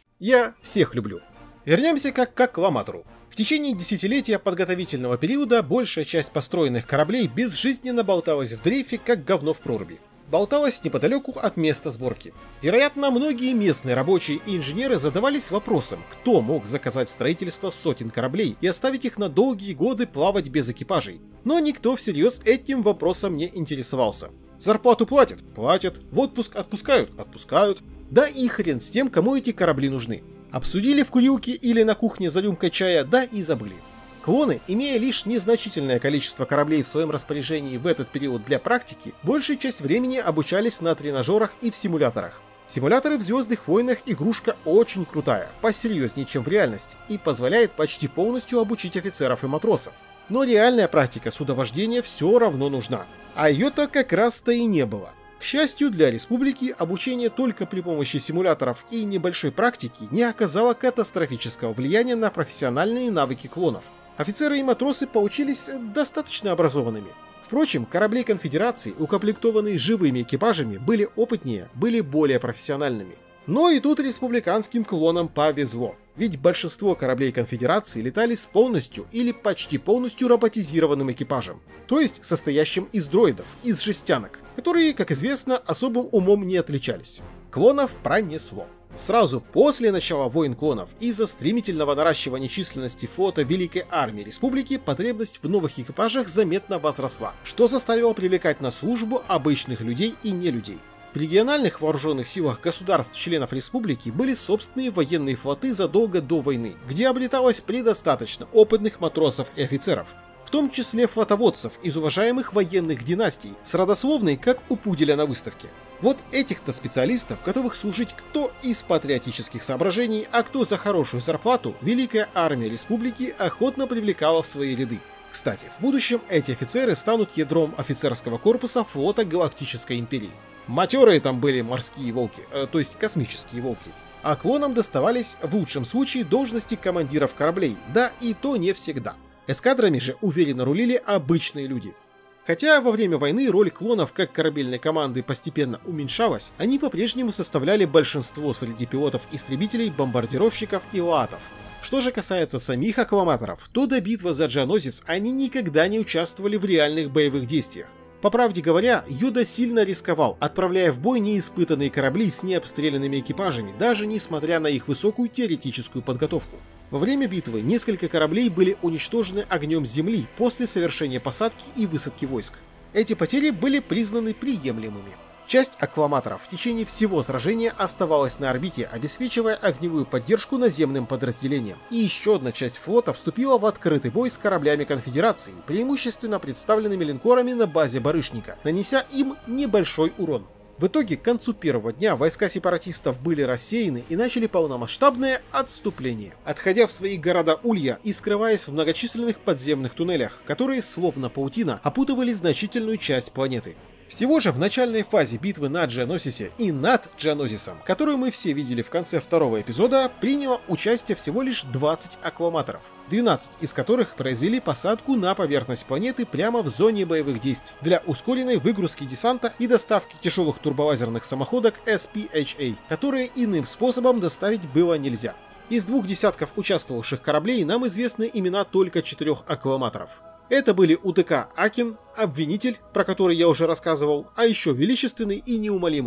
Я всех люблю. Вернемся к аккламатору. В течение десятилетия подготовительного периода большая часть построенных кораблей безжизненно болталась в дрейфе, как говно в проруби. Болталась неподалеку от места сборки. Вероятно, многие местные рабочие и инженеры задавались вопросом, кто мог заказать строительство сотен кораблей и оставить их на долгие годы плавать без экипажей. Но никто всерьез этим вопросом не интересовался. Зарплату платят? Платят. В отпуск отпускают? Отпускают. Да и хрен с тем, кому эти корабли нужны. Обсудили в курилке или на кухне за рюмкой чая, да и забыли. Клоны, имея лишь незначительное количество кораблей в своем распоряжении в этот период для практики, большую часть времени обучались на тренажерах и в симуляторах. Симуляторы в «Звездных войнах» игрушка очень крутая, посерьезнее, чем в реальности, и позволяет почти полностью обучить офицеров и матросов. Но реальная практика судовождения все равно нужна, а ее-то как раз-то и не было. К счастью для республики, обучение только при помощи симуляторов и небольшой практики не оказало катастрофического влияния на профессиональные навыки клонов. Офицеры и матросы получились достаточно образованными. Впрочем, корабли конфедерации, укомплектованные живыми экипажами, были опытнее, были более профессиональными. Но и тут республиканским клонам повезло, ведь большинство кораблей конфедерации летали с полностью или почти полностью роботизированным экипажем, то есть состоящим из дроидов, из жестянок, которые, как известно, особым умом не отличались. Клонов пронесло. Сразу после начала войн клонов из-за стремительного наращивания численности флота Великой Армии Республики потребность в новых экипажах заметно возросла, что заставило привлекать на службу обычных людей и нелюдей. В региональных вооруженных силах государств-членов республики были собственные военные флоты задолго до войны, где облеталось предостаточно опытных матросов и офицеров, в том числе флотоводцев из уважаемых военных династий, с родословной, как у пуделя на выставке. Вот этих-то специалистов, готовых служить кто из патриотических соображений, а кто за хорошую зарплату, Великая Армия Республики охотно привлекала в свои ряды. Кстати, в будущем эти офицеры станут ядром офицерского корпуса флота Галактической Империи. Матерые там были морские волки, то есть космические волки. А клонам доставались в лучшем случае должности командиров кораблей, да и то не всегда. Эскадрами же уверенно рулили обычные люди. Хотя во время войны роль клонов как корабельной команды постепенно уменьшалась, они по-прежнему составляли большинство среди пилотов-истребителей, бомбардировщиков и лаатов. Что же касается самих аккламаторов, то до битвы за Джанозис они никогда не участвовали в реальных боевых действиях. По правде говоря, Йода сильно рисковал, отправляя в бой неиспытанные корабли с необстрелянными экипажами, даже несмотря на их высокую теоретическую подготовку. Во время битвы несколько кораблей были уничтожены огнем с земли после совершения посадки и высадки войск. Эти потери были признаны приемлемыми. Часть аккламаторов в течение всего сражения оставалась на орбите, обеспечивая огневую поддержку наземным подразделениям. И еще одна часть флота вступила в открытый бой с кораблями конфедерации, преимущественно представленными линкорами на базе Барышника, нанеся им небольшой урон. В итоге к концу первого дня войска сепаратистов были рассеяны и начали полномасштабное отступление, отходя в свои города-улья и скрываясь в многочисленных подземных туннелях, которые, словно паутина, опутывали значительную часть планеты. Всего же в начальной фазе битвы на Джанозисе и над Джанозисом, которую мы все видели в конце второго эпизода, приняло участие всего лишь 20 аккламаторов, 12 из которых произвели посадку на поверхность планеты прямо в зоне боевых действий для ускоренной выгрузки десанта и доставки тяжелых турболазерных самоходок SPHA, которые иным способом доставить было нельзя. Из 2 десятков участвовавших кораблей нам известны имена только 4 аккламаторов. Это были УТК Акин, Обвинитель, про который я уже рассказывал, а еще Величественный и Неумолимый.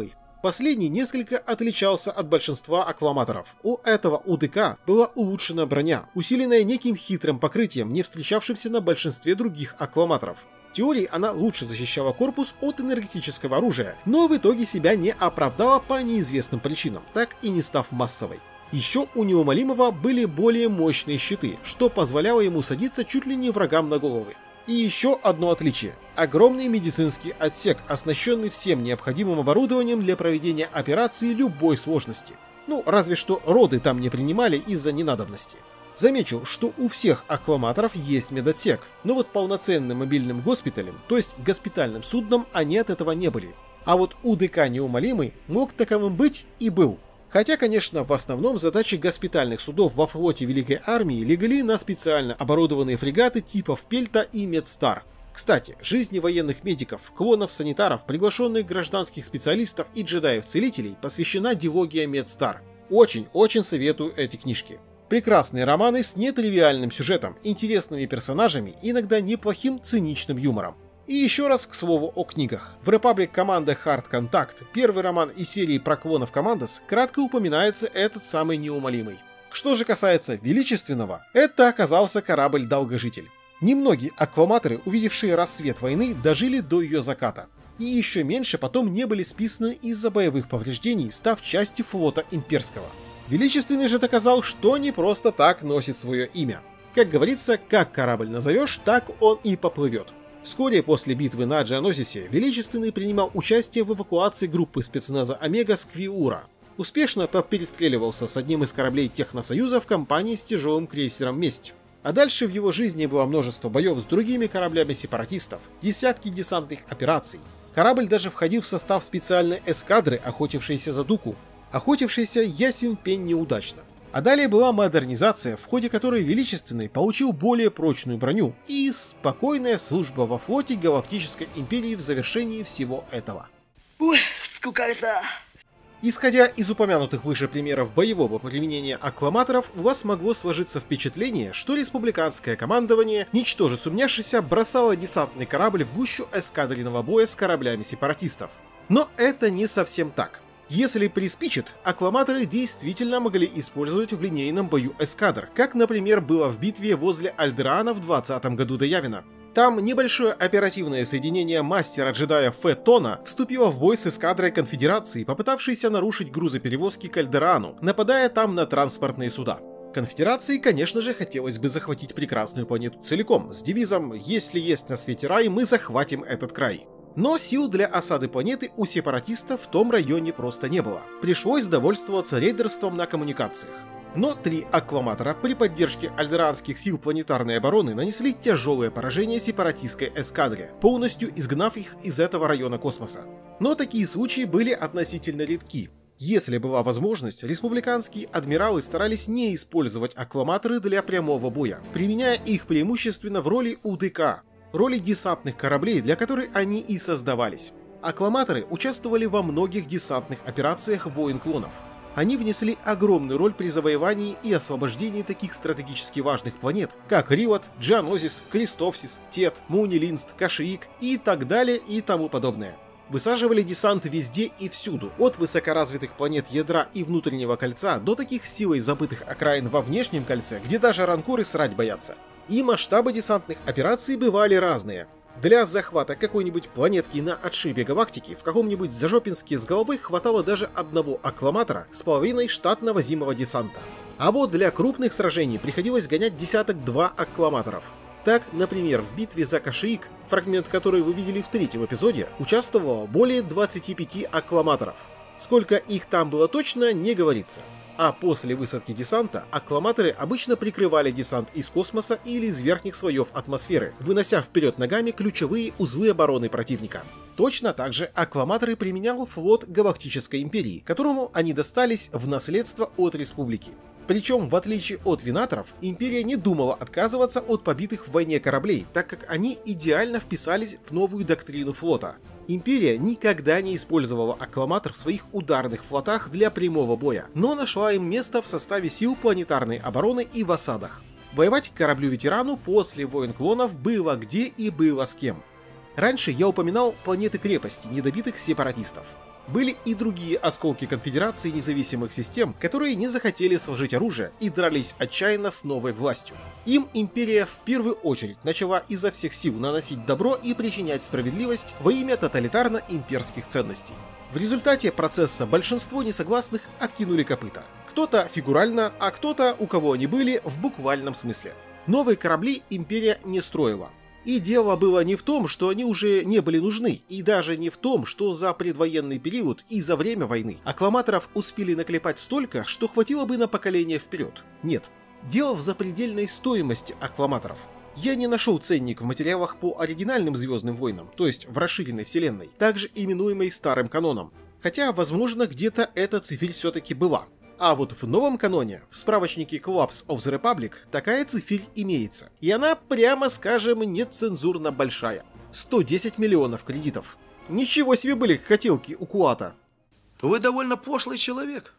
Последний несколько отличался от большинства акваматоров. У этого УДК была улучшена броня, усиленная неким хитрым покрытием, не встречавшимся на большинстве других акваматоров. В теории она лучше защищала корпус от энергетического оружия, но в итоге себя не оправдала по неизвестным причинам, так и не став массовой. Еще у неумолимого были более мощные щиты, что позволяло ему садиться чуть ли не врагам на головы. И еще одно отличие. Огромный медицинский отсек, оснащенный всем необходимым оборудованием для проведения операции любой сложности. Ну, разве что роды там не принимали из-за ненадобности. Замечу, что у всех акваматоров есть медотсек, но вот полноценным мобильным госпиталем, то есть госпитальным судном, они от этого не были. А вот УДК неумолимый мог таковым быть и был. Хотя, конечно, в основном задачи госпитальных судов во флоте Великой Армии легли на специально оборудованные фрегаты типов Пельта и Медстар. Кстати, жизни военных медиков, клонов-санитаров, приглашенных гражданских специалистов и джедаев-целителей посвящена дилогия Медстар. Очень-очень советую эти книжки. Прекрасные романы с нетривиальным сюжетом, интересными персонажами, иногда неплохим циничным юмором. И еще раз к слову о книгах. В Republic Commando Hard Contact, первый роман из серии про клонов Командос, кратко упоминается этот самый неумолимый. Что же касается Величественного, это оказался корабль-долгожитель. Немногие акваматоры, увидевшие рассвет войны, дожили до ее заката. И еще меньше потом не были списаны из-за боевых повреждений, став частью флота имперского. Величественный же доказал, что не просто так носит свое имя. Как говорится, как корабль назовешь, так он и поплывет. Вскоре после битвы на Джианозисе Величественный принимал участие в эвакуации группы спецназа Омега с Квиура. Успешно перестреливался с одним из кораблей Техносоюза в компании с тяжелым крейсером «Месть». А дальше в его жизни было множество боев с другими кораблями сепаратистов, десятки десантных операций. Корабль даже входил в состав специальной эскадры, охотившейся за Дуку. Охотившейся ясен пень неудачно. А далее была модернизация, в ходе которой Величественный получил более прочную броню и спокойная служба во флоте Галактической Империи в завершении всего этого. Ой, скукота! Исходя из упомянутых выше примеров боевого применения акваматоров, у вас могло сложиться впечатление, что республиканское командование, ничтоже сумняшися, бросало десантный корабль в гущу эскадренного боя с кораблями сепаратистов. Но это не совсем так. Если приспичит, акваматоры действительно могли использовать в линейном бою эскадр, как, например, было в битве возле Альдераана в 20 году до Явина. Там небольшое оперативное соединение мастера-джедая Феттона вступило в бой с эскадрой Конфедерации, попытавшейся нарушить грузоперевозки к Альдерану, нападая там на транспортные суда. Конфедерации, конечно же, хотелось бы захватить прекрасную планету целиком, с девизом «Если есть на свете рай, мы захватим этот край». Но сил для осады планеты у сепаратистов в том районе просто не было. Пришлось довольствоваться рейдерством на коммуникациях. Но 3 акваматора при поддержке альдеранских сил планетарной обороны нанесли тяжелое поражение сепаратистской эскадре, полностью изгнав их из этого района космоса. Но такие случаи были относительно редки. Если была возможность, республиканские адмиралы старались не использовать акваматоры для прямого боя, применяя их преимущественно в роли УДК, роли десантных кораблей, для которой они и создавались. Акваматоры участвовали во многих десантных операциях войн клонов. Они внесли огромную роль при завоевании и освобождении таких стратегически важных планет, как Ривот, Джианозис, Крестовсис, Тет, Мунилинст, Кашиик и так далее и тому подобное. Высаживали десант везде и всюду, от высокоразвитых планет ядра и внутреннего кольца до таких силой забытых окраин во внешнем кольце, где даже ранкоры срать боятся. И масштабы десантных операций бывали разные. Для захвата какой-нибудь планетки на отшибе галактики в каком-нибудь Зажопинске с головы хватало даже одного акваматора с половиной штатно возимого десанта. А вот для крупных сражений приходилось гонять десяток-два акваматоров. Так, например, в битве за Кашиик, фрагмент которой вы видели в 3-м эпизоде, участвовало более 25 акваматоров. Сколько их там было точно, не говорится. А после высадки десанта акваматоры обычно прикрывали десант из космоса или из верхних слоев атмосферы, вынося вперед ногами ключевые узлы обороны противника. Точно так же акваматоры применял флот Галактической Империи, которому они достались в наследство от Республики. Причем, в отличие от Винаторов, Империя не думала отказываться от побитых в войне кораблей, так как они идеально вписались в новую доктрину флота. Империя никогда не использовала акваматор в своих ударных флотах для прямого боя, но нашла им место в составе сил планетарной обороны и в осадах. Воевать кораблю-ветерану после войн клонов было где и было с кем. Раньше я упоминал планеты-крепости недобитых сепаратистов. Были и другие осколки конфедерации независимых систем, которые не захотели сложить оружие и дрались отчаянно с новой властью. Им империя в первую очередь начала изо всех сил наносить добро и причинять справедливость во имя тоталитарно-имперских ценностей. В результате процесса большинство несогласных откинули копыта. Кто-то фигурально, а кто-то, у кого они были, в буквальном смысле. Новые корабли империя не строила. И дело было не в том, что они уже не были нужны, и даже не в том, что за предвоенный период и за время войны аккламаторов успели наклепать столько, что хватило бы на поколение вперед. Нет. Дело в запредельной стоимости аккламаторов. Я не нашел ценник в материалах по оригинальным Звездным войнам, то есть в расширенной вселенной, также именуемой Старым каноном. Хотя, возможно, где-то эта цифрь все-таки была. А вот в новом каноне, в справочнике Collapse of the Republic, такая цифрь имеется. И она, прямо скажем, нецензурно большая. 110 миллионов кредитов. Ничего себе были хотелки у Куата. Вы довольно пошлый человек.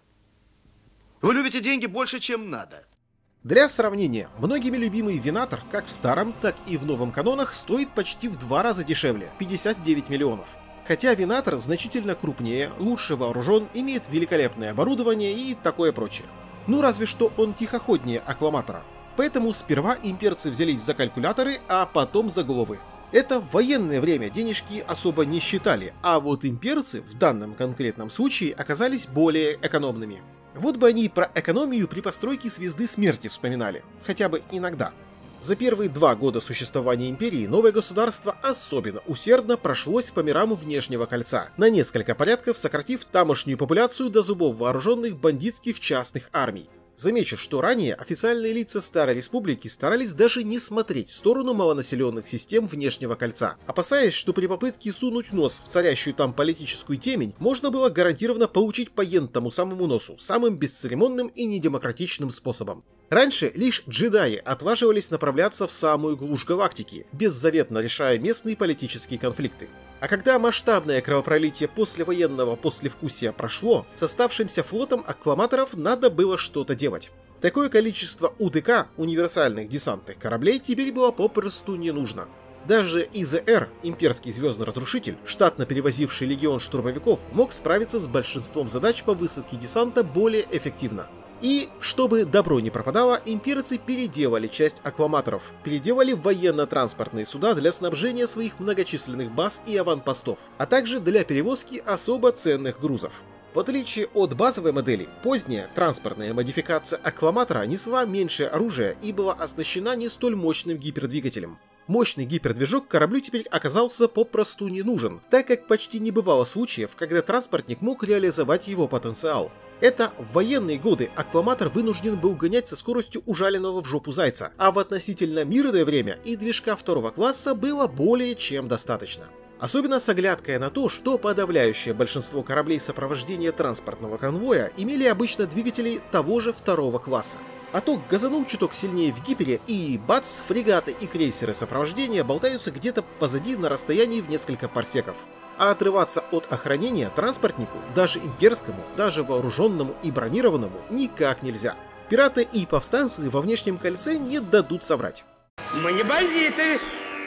Вы любите деньги больше, чем надо. Для сравнения, многими любимый Винатор, как в старом, так и в новом канонах, стоит почти в 2 раза дешевле – 59 миллионов. Хотя Винатор значительно крупнее, лучше вооружен, имеет великолепное оборудование и такое прочее. Ну разве что он тихоходнее Аккламатора. Поэтому сперва имперцы взялись за калькуляторы, а потом за головы. Это в военное время денежки особо не считали, а вот имперцы в данном конкретном случае оказались более экономными. Вот бы они про экономию при постройке Звезды Смерти вспоминали, хотя бы иногда. За первые 2 года существования империи новое государство особенно усердно прошлось по мирам внешнего кольца, на несколько порядков сократив тамошнюю популяцию до зубов вооруженных бандитских частных армий. Замечу, что ранее официальные лица Старой Республики старались даже не смотреть в сторону малонаселенных систем внешнего кольца, опасаясь, что при попытке сунуть нос в царящую там политическую темень можно было гарантированно получить по тому самому носу, самым бесцеремонным и недемократичным способом. Раньше лишь джедаи отваживались направляться в самую глушь галактики, беззаветно решая местные политические конфликты. А когда масштабное кровопролитие послевоенного послевкусия прошло, с оставшимся флотом аккламаторов надо было что-то делать. Такое количество УДК, универсальных десантных кораблей, теперь было попросту не нужно. Даже ИЗР, имперский звездный разрушитель, штатно перевозивший легион штурмовиков, мог справиться с большинством задач по высадке десанта более эффективно. И, чтобы добро не пропадало, имперцы переделали часть аккламаторов, переделали военно-транспортные суда для снабжения своих многочисленных баз и аванпостов, а также для перевозки особо ценных грузов. В отличие от базовой модели, поздняя транспортная модификация аккламатора несла меньшее оружие и была оснащена не столь мощным гипердвигателем. Мощный гипердвижок кораблю теперь оказался попросту не нужен, так как почти не бывало случаев, когда транспортник мог реализовать его потенциал. Это в военные годы аккламатор вынужден был гонять со скоростью ужаленного в жопу зайца, а в относительно мирное время и движка 2 класса было более чем достаточно. Особенно с оглядкой на то, что подавляющее большинство кораблей сопровождения транспортного конвоя имели обычно двигатели того же 2 класса. А то газанул чуток сильнее в гипере, и бац, фрегаты и крейсеры сопровождения болтаются где-то позади на расстоянии в несколько парсеков. А отрываться от охранения транспортнику, даже имперскому, даже вооруженному и бронированному, никак нельзя. Пираты и повстанцы во внешнем кольце не дадут соврать. Мы не бандиты,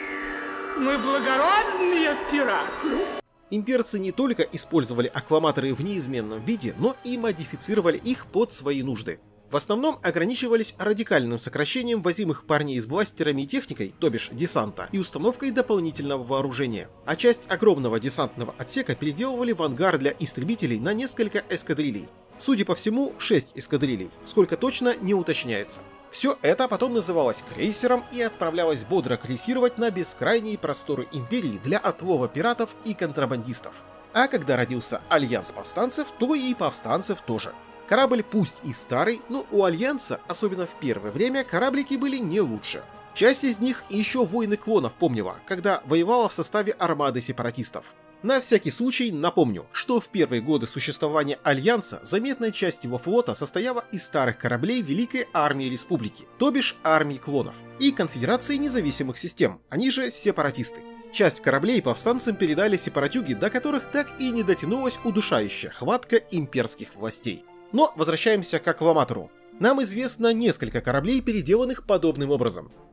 мы благородные пираты. Имперцы не только использовали аккламаторы в неизменном виде, но и модифицировали их под свои нужды. В основном ограничивались радикальным сокращением возимых парней с бластерами и техникой, то бишь десанта, и установкой дополнительного вооружения. А часть огромного десантного отсека переделывали в ангар для истребителей на несколько эскадрилей. Судя по всему, 6 эскадрилей, сколько точно не уточняется. Все это потом называлось крейсером и отправлялось бодро крейсировать на бескрайние просторы империи для отлова пиратов и контрабандистов. А когда родился Альянс повстанцев, то и повстанцев тоже. Корабль пусть и старый, но у Альянса, особенно в первое время, кораблики были не лучше. Часть из них еще Войны клонов помнила, когда воевала в составе армады сепаратистов. На всякий случай напомню, что в первые годы существования Альянса заметная часть его флота состояла из старых кораблей Великой Армии Республики, то бишь армии клонов, и Конфедерации независимых систем, они же сепаратисты. Часть кораблей повстанцам передали сепаратюги, до которых так и не дотянулась удушающая хватка имперских властей. Но возвращаемся к аккламатору. Нам известно несколько кораблей, переделанных подобным образом.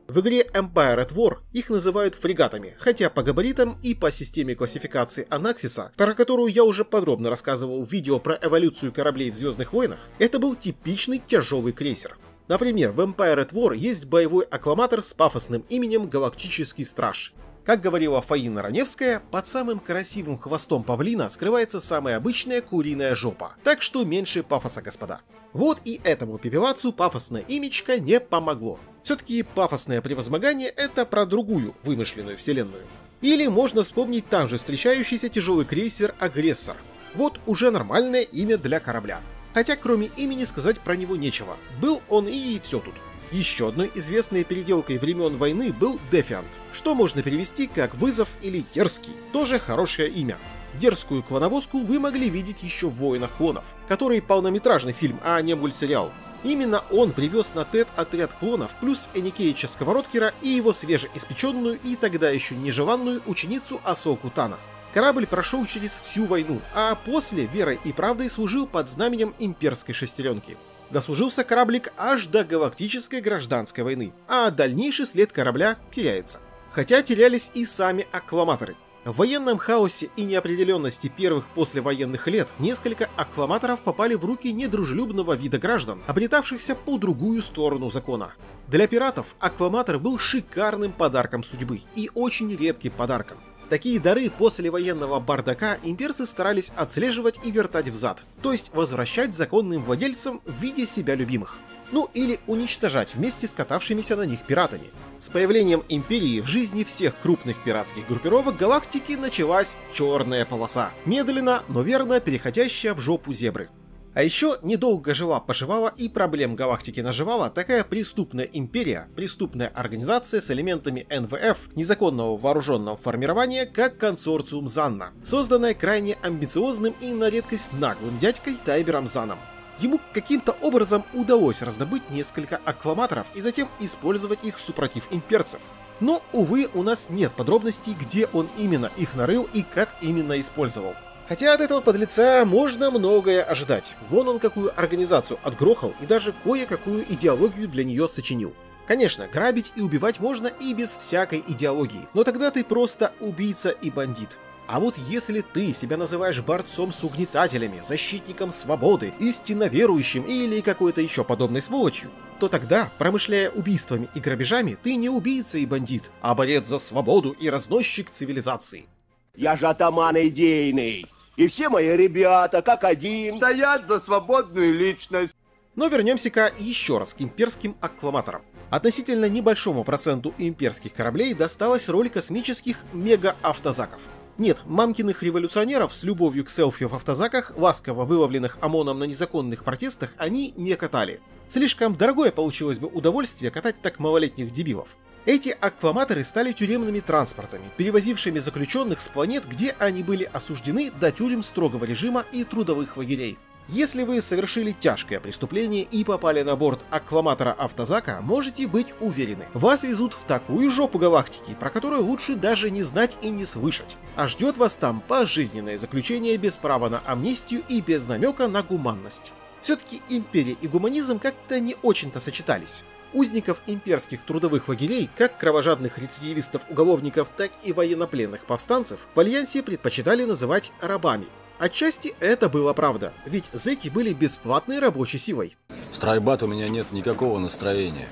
В игре Empire at War их называют фрегатами, хотя по габаритам и по системе классификации Анаксиса, про которую я уже подробно рассказывал в видео про эволюцию кораблей в Звездных войнах, это был типичный тяжелый крейсер. Например, в Empire at War есть боевой аккламатор с пафосным именем Галактический Страж. Как говорила Фаина Раневская, под самым красивым хвостом павлина скрывается самая обычная куриная жопа, так что меньше пафоса, господа. Вот и этому пепелацу пафосное имечко не помогло. Все-таки пафосное превозмогание — это про другую вымышленную вселенную. Или можно вспомнить там же встречающийся тяжелый крейсер «Агрессор». Вот уже нормальное имя для корабля. Хотя кроме имени сказать про него нечего. Был он и все тут. Еще одной известной переделкой времен войны был Defiant, что можно перевести как «вызов» или «дерзкий», тоже хорошее имя. Дерзкую клоновозку вы могли видеть еще в «Войнах клонов», который полнометражный фильм, а не мультсериал. Именно он привез на Тед отряд клонов плюс Эникеича Сковородкера и его свежеиспеченную и тогда еще нежеланную ученицу Асоку Тано. Корабль прошел через всю войну, а после верой и правдой служил под знаменем имперской шестеренки. Дослужился кораблик аж до галактической гражданской войны, а дальнейший след корабля теряется. Хотя терялись и сами аккламаторы. В военном хаосе и неопределенности первых послевоенных лет несколько аккламаторов попали в руки недружелюбного вида граждан, обретавшихся по другую сторону закона. Для пиратов аккламатор был шикарным подарком судьбы и очень редким подарком. Такие дары послевоенного бардака имперцы старались отслеживать и вертать взад, то есть возвращать законным владельцам в виде себя любимых. Ну или уничтожать вместе с катавшимися на них пиратами. С появлением империи в жизни всех крупных пиратских группировок галактики началась черная полоса, медленно, но верно переходящая в жопу зебры. А еще недолго жила-поживала и проблем галактики наживала такая преступная империя, преступная организация с элементами НВФ, незаконного вооруженного формирования, как консорциум Занна, созданная крайне амбициозным и на редкость наглым дядькой Тайбером Заном. Ему каким-то образом удалось раздобыть несколько аккламаторов и затем использовать их супротив имперцев. Но, увы, у нас нет подробностей, где он именно их нарыл и как именно использовал. Хотя от этого подлеца можно многое ожидать. Вон он какую организацию отгрохал и даже кое-какую идеологию для нее сочинил. Конечно, грабить и убивать можно и без всякой идеологии, но тогда ты просто убийца и бандит. А вот если ты себя называешь борцом с угнетателями, защитником свободы, истинно верующим или какой-то еще подобной сволочью, то тогда, промышляя убийствами и грабежами, ты не убийца и бандит, а борец за свободу и разносчик цивилизации. Я же атаман идейный, и все мои ребята, как один, стоят за свободную личность. Но вернемся-ка еще раз к имперским аккламаторам. Относительно небольшому проценту имперских кораблей досталась роль космических мега-автозаков. Нет, мамкиных революционеров с любовью к селфи в автозаках, ласково выловленных ОМОНом на незаконных протестах, они не катали. Слишком дорогое получилось бы удовольствие катать так малолетних дебилов. Эти аккламаторы стали тюремными транспортами, перевозившими заключенных с планет, где они были осуждены до тюрем строгого режима и трудовых лагерей. Если вы совершили тяжкое преступление и попали на борт аккламатора автозака, можете быть уверены, вас везут в такую жопу галактики, про которую лучше даже не знать и не слышать. А ждет вас там пожизненное заключение без права на амнистию и без намека на гуманность. Все-таки империя и гуманизм как-то не очень-то сочетались. Узников имперских трудовых лагерей, как кровожадных рецидивистов-уголовников, так и военнопленных повстанцев, в Альянсе предпочитали называть рабами. Отчасти это была правда, ведь зэки были бесплатной рабочей силой. В стройбат у меня нет никакого настроения.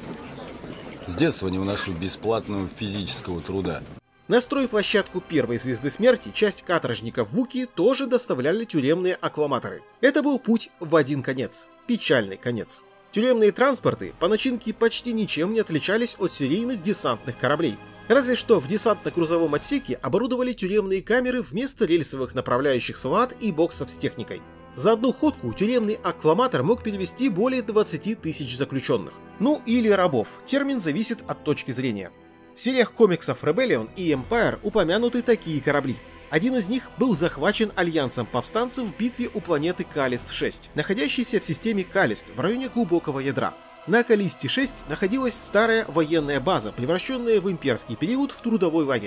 С детства не выношу бесплатного физического труда. На стройплощадку первой звезды смерти часть каторжников Вуки тоже доставляли тюремные аккламаторы. Это был путь в один конец. Печальный конец. Тюремные транспорты по начинке почти ничем не отличались от серийных десантных кораблей. Разве что в десантно-грузовом отсеке оборудовали тюремные камеры вместо рельсовых направляющих СУАТ и боксов с техникой. За одну ходку тюремный аккламатор мог перевести более 20 тысяч заключенных. Ну или рабов, термин зависит от точки зрения. В сериях комиксов Rebellion и Empire упомянуты такие корабли. Один из них был захвачен альянсом повстанцев в битве у планеты Калист-6, находящейся в системе Калист в районе глубокого ядра. На Калисте-6 находилась старая военная база, превращенная в имперский период в трудовой лагерь. В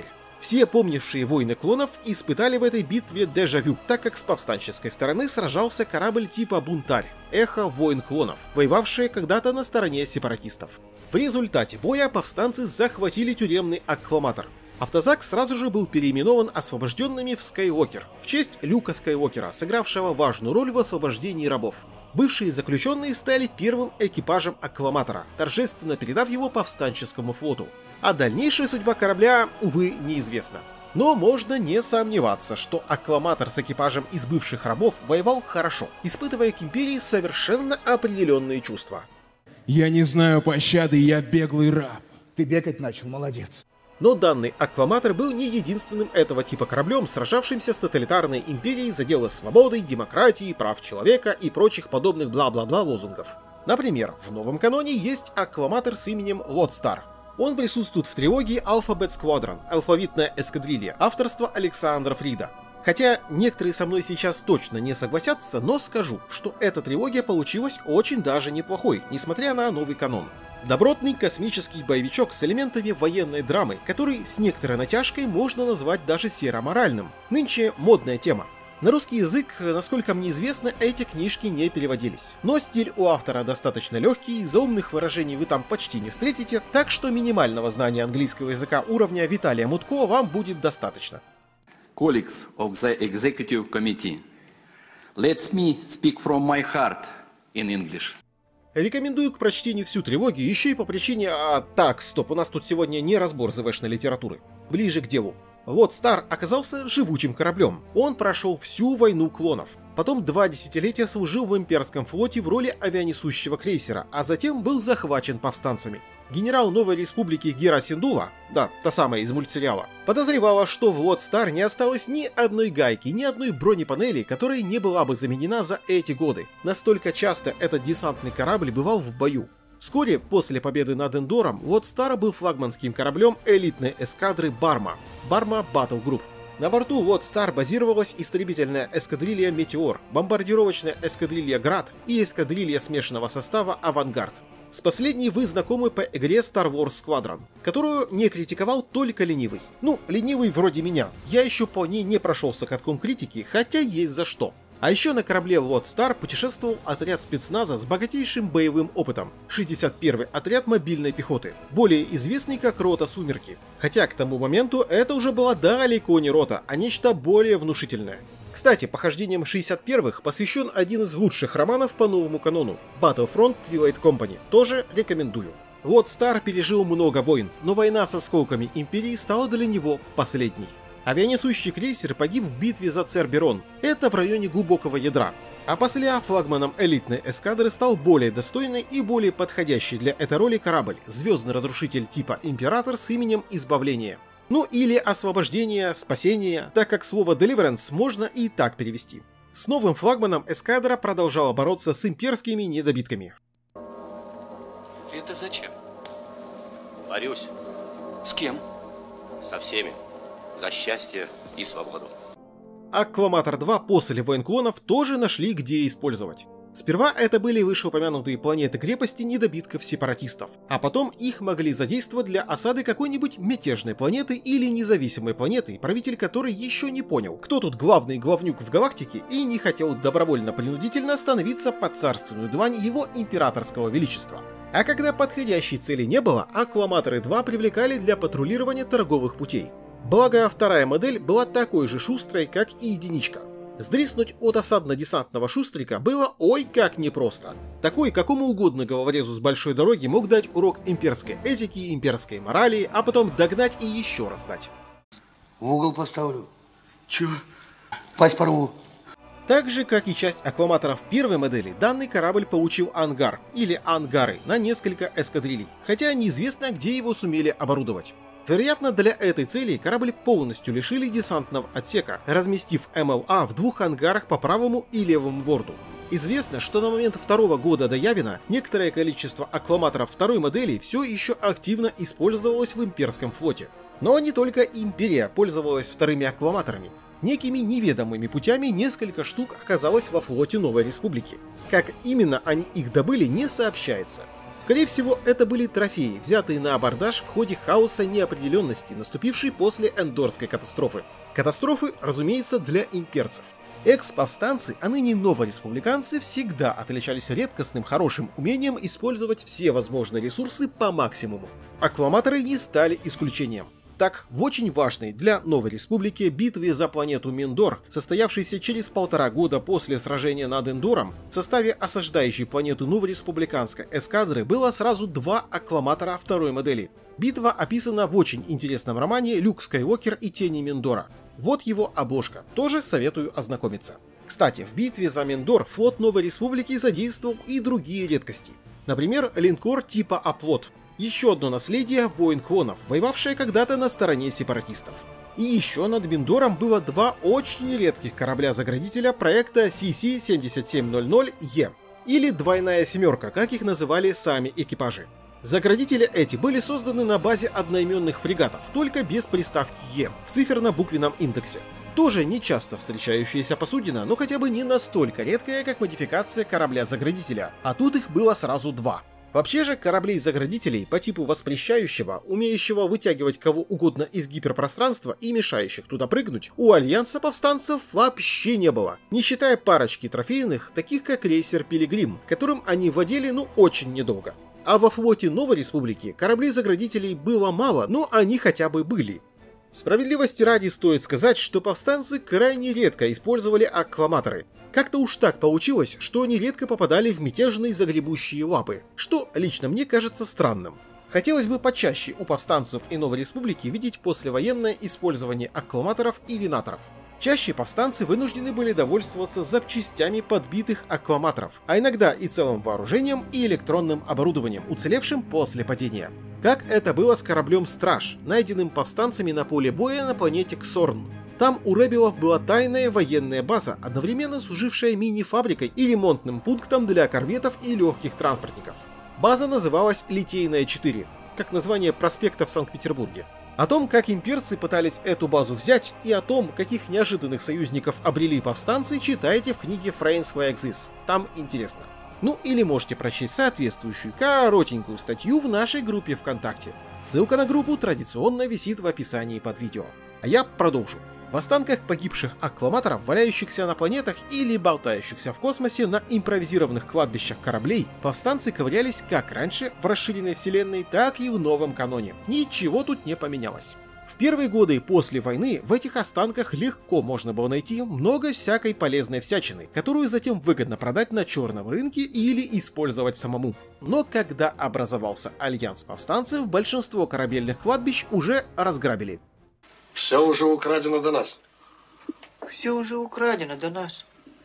Все помнившие войны клонов испытали в этой битве дежавю, так как с повстанческой стороны сражался корабль типа «Бунтарь» — эхо войн клонов, воевавшие когда-то на стороне сепаратистов. В результате боя повстанцы захватили тюремный акваматор. Автозак сразу же был переименован освобожденными в Скайуокер, в честь Люка Скайуокера, сыгравшего важную роль в освобождении рабов. Бывшие заключенные стали первым экипажем акваматора, торжественно передав его повстанческому флоту. А дальнейшая судьба корабля, увы, неизвестна. Но можно не сомневаться, что акваматор с экипажем из бывших рабов воевал хорошо, испытывая к империи совершенно определенные чувства. Я не знаю пощады, я беглый раб. Ты бегать начал, молодец. Но данный акваматор был не единственным этого типа кораблем, сражавшимся с тоталитарной империей за дело свободы, демократии, прав человека и прочих подобных бла-бла-бла лозунгов. Например, в новом каноне есть акваматор с именем Лодстар. Он присутствует в трилогии Alphabet Squadron, алфавитная эскадрилья, авторства Александра Фрида. Хотя некоторые со мной сейчас точно не согласятся, но скажу, что эта трилогия получилась очень даже неплохой, несмотря на новый канон. Добротный космический боевичок с элементами военной драмы, который с некоторой натяжкой можно назвать даже серо-моральным. Нынче модная тема. На русский язык, насколько мне известно, эти книжки не переводились. Но стиль у автора достаточно легкий, заумных выражений вы там почти не встретите, так что минимального знания английского языка уровня Виталия Мутко вам будет достаточно. Colleagues of the Executive Committee, let me speak from my heart in English. Рекомендую к прочтению всю трилогию, еще и по причине... Так, стоп, у нас тут сегодня не разбор ЗВшной литературы. Ближе к делу. Лодстар оказался живучим кораблем. Он прошел всю войну клонов. Потом 2 десятилетия служил в имперском флоте в роли авианесущего крейсера, а затем был захвачен повстанцами. Генерал Новой Республики Гера Синдула, да, та самая из мультсериала, подозревала, что в Лодстар не осталось ни одной гайки, ни одной бронепанели, которая не была бы заменена за эти годы. Настолько часто этот десантный корабль бывал в бою. Вскоре после победы над Эндором Лодстар был флагманским кораблем элитной эскадры Барма Battle Group. На борту Лодстар базировалась истребительная эскадрилья Метеор, бомбардировочная эскадрилья Град и эскадрилья смешанного состава Авангард. С последней вы знакомы по игре Star Wars Squadron, которую не критиковал только ленивый. Ну, ленивый вроде меня. Я еще по ней не прошелся катком критики, хотя есть за что. А еще на корабле Лодстар путешествовал отряд спецназа с богатейшим боевым опытом, 61-й отряд мобильной пехоты, более известный как Рота Сумерки. Хотя к тому моменту это уже была далеко не рота, а нечто более внушительное. Кстати, похождениям 61-х посвящен один из лучших романов по новому канону — Battlefront Twilight Company, тоже рекомендую. Лодстар пережил много войн, но война со осколками Империи стала для него последней. Авианесущий крейсер погиб в битве за Церберон, это в районе глубокого ядра. А после флагманом элитной эскадры стал более достойный и более подходящий для этой роли корабль — звездный разрушитель типа Император с именем Избавление. Ну или Освобождение, Спасение, так как слово Deliverance можно и так перевести. С новым флагманом эскадра продолжала бороться с имперскими недобитками. Это зачем? Борюсь. С кем? Со всеми. За счастье и свободу. Акваматор 2 после войн клонов тоже нашли где использовать. Сперва это были вышеупомянутые планеты-крепости недобитков-сепаратистов, а потом их могли задействовать для осады какой-нибудь мятежной планеты или независимой планеты, правитель которой еще не понял, кто тут главный главнюк в галактике и не хотел добровольно-принудительно становиться под царственную длань его императорского величества. А когда подходящей цели не было, Акваматоры 2 привлекали для патрулирования торговых путей. Благо, вторая модель была такой же шустрой, как и единичка. Сдриснуть от осадно-десантного шустрика было ой как непросто. Такой, какому угодно головорезу с большой дороги мог дать урок имперской этики, имперской морали, а потом догнать и еще раз дать. В угол поставлю. Чё? Пасть порву. Так же, как и часть акваматоров первой модели, данный корабль получил ангар, или ангары, на несколько эскадрилей, хотя неизвестно, где его сумели оборудовать. Вероятно, для этой цели корабль полностью лишили десантного отсека, разместив МЛА в 2 ангарах по правому и левому борту. Известно, что на момент второго года до Явина некоторое количество акваматоров второй модели все еще активно использовалось в имперском флоте. Но не только Империя пользовалась вторыми акваматорами. Некими неведомыми путями несколько штук оказалось во флоте Новой Республики. Как именно они их добыли, не сообщается. Скорее всего, это были трофеи, взятые на абордаж в ходе хаоса неопределенности, наступившей после Эндорской катастрофы. Катастрофы, разумеется, для имперцев. Экс-повстанцы, а ныне новореспубликанцы, всегда отличались редкостным хорошим умением использовать все возможные ресурсы по максимуму. Аккламаторы не стали исключением. Так, в очень важной для Новой Республики битве за планету Миндор, состоявшейся через 1,5 года после сражения над Эндором, в составе осаждающей планету новореспубликанской эскадры было сразу 2 аккламатора второй модели. Битва описана в очень интересном романе «Люк Скайуокер и тени Миндора». Вот его обложка, тоже советую ознакомиться. Кстати, в битве за Миндор флот Новой Республики задействовал и другие редкости. Например, линкор типа Оплот. Еще одно наследие войн клонов, воевавшее когда-то на стороне сепаратистов. И еще над Миндором было 2 очень редких корабля-заградителя проекта CC-7700E, или «Двойная семерка», как их называли сами экипажи. Заградители эти были созданы на базе одноименных фрегатов, только без приставки «Е» в циферно-буквенном индексе. Тоже нечасто встречающаяся посудина, но хотя бы не настолько редкая, как модификация корабля-заградителя, а тут их было сразу 2. Вообще же кораблей-заградителей по типу воспрещающего, умеющего вытягивать кого угодно из гиперпространства и мешающих туда прыгнуть, у Альянса повстанцев вообще не было, не считая парочки трофейных, таких как крейсер Пилигрим, которым они владели очень недолго. А во флоте Новой Республики кораблей-заградителей было мало, но они хотя бы были. Справедливости ради стоит сказать, что повстанцы крайне редко использовали аккламаторы. Как-то уж так получилось, что они редко попадали в мятежные загребущие лапы, что лично мне кажется странным. Хотелось бы почаще у повстанцев и Новой Республики видеть послевоенное использование аккламаторов и винаторов. Чаще повстанцы вынуждены были довольствоваться запчастями подбитых аккламаторов, а иногда и целым вооружением и электронным оборудованием, уцелевшим после падения. Как это было с кораблем «Страж», найденным повстанцами на поле боя на планете Ксорн. Там у ребелов была тайная военная база, одновременно служившая мини-фабрикой и ремонтным пунктом для корветов и легких транспортников. База называлась Литейная 4, как название проспекта в Санкт-Петербурге. О том, как имперцы пытались эту базу взять, и о том, каких неожиданных союзников обрели повстанцы, читайте в книге Frames Like This. Там интересно. Ну или можете прочесть соответствующую коротенькую статью в нашей группе ВКонтакте. Ссылка на группу традиционно висит в описании под видео. А я продолжу. В останках погибших аккламаторов, валяющихся на планетах или болтающихся в космосе на импровизированных кладбищах кораблей, повстанцы ковырялись как раньше в расширенной вселенной, так и в новом каноне. Ничего тут не поменялось. В первые годы после войны в этих останках легко можно было найти много всякой полезной всячины, которую затем выгодно продать на черном рынке или использовать самому. Но когда образовался Альянс повстанцев, большинство корабельных кладбищ уже разграбили. Все уже украдено до нас. Все уже украдено до нас.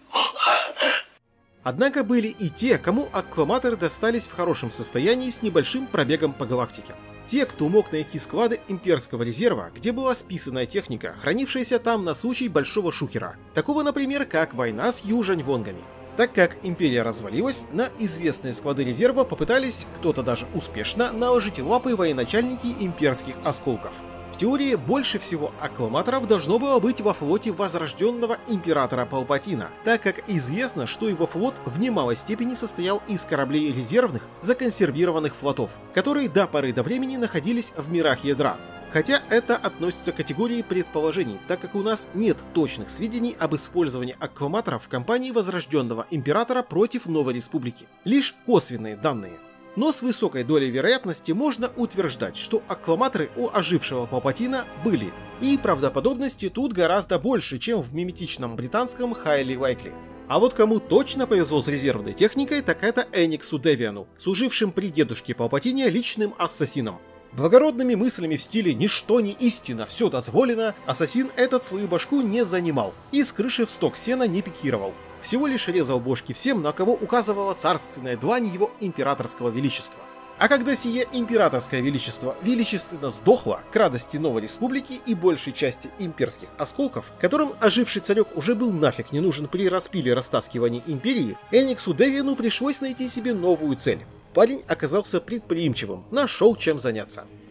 Однако были и те, кому аккламаторы достались в хорошем состоянии с небольшим пробегом по галактике. Те, кто мог найти склады имперского резерва, где была списанная техника, хранившаяся там на случай большого шухера. Такого, например, как война с Южань-Вонгами. Так как империя развалилась, на известные склады резерва попытались, кто-то даже успешно, наложить лапы военачальники имперских осколков. В теории больше всего аккламаторов должно было быть во флоте возрожденного императора Палпатина, так как известно, что его флот в немалой степени состоял из кораблей резервных, законсервированных флотов, которые до поры до времени находились в мирах ядра. Хотя это относится к категории предположений, так как у нас нет точных сведений об использовании аккламаторов в кампании возрожденного императора против Новой Республики. Лишь косвенные данные. Но с высокой долей вероятности можно утверждать, что аккламаторы у ожившего Палпатина были. И правдоподобности тут гораздо больше, чем в миметичном британском Highly Likely. А вот кому точно повезло с резервной техникой, так это Эниксу Девиану, служившим при дедушке Палпатине личным ассасином. Благородными мыслями в стиле «ничто не истина, все дозволено» ассасин этот свою башку не занимал и с крыши в сток сена не пикировал. Всего лишь резал бошки всем, на кого указывала царственная длань его императорского величества. А когда сие императорское величество величественно сдохло, к радости Новой Республики и большей части имперских осколков, которым оживший царек уже был нафиг не нужен при распиле растаскивания империи, Эниксу Девиану пришлось найти себе новую цель. Парень оказался предприимчивым, нашел чем заняться.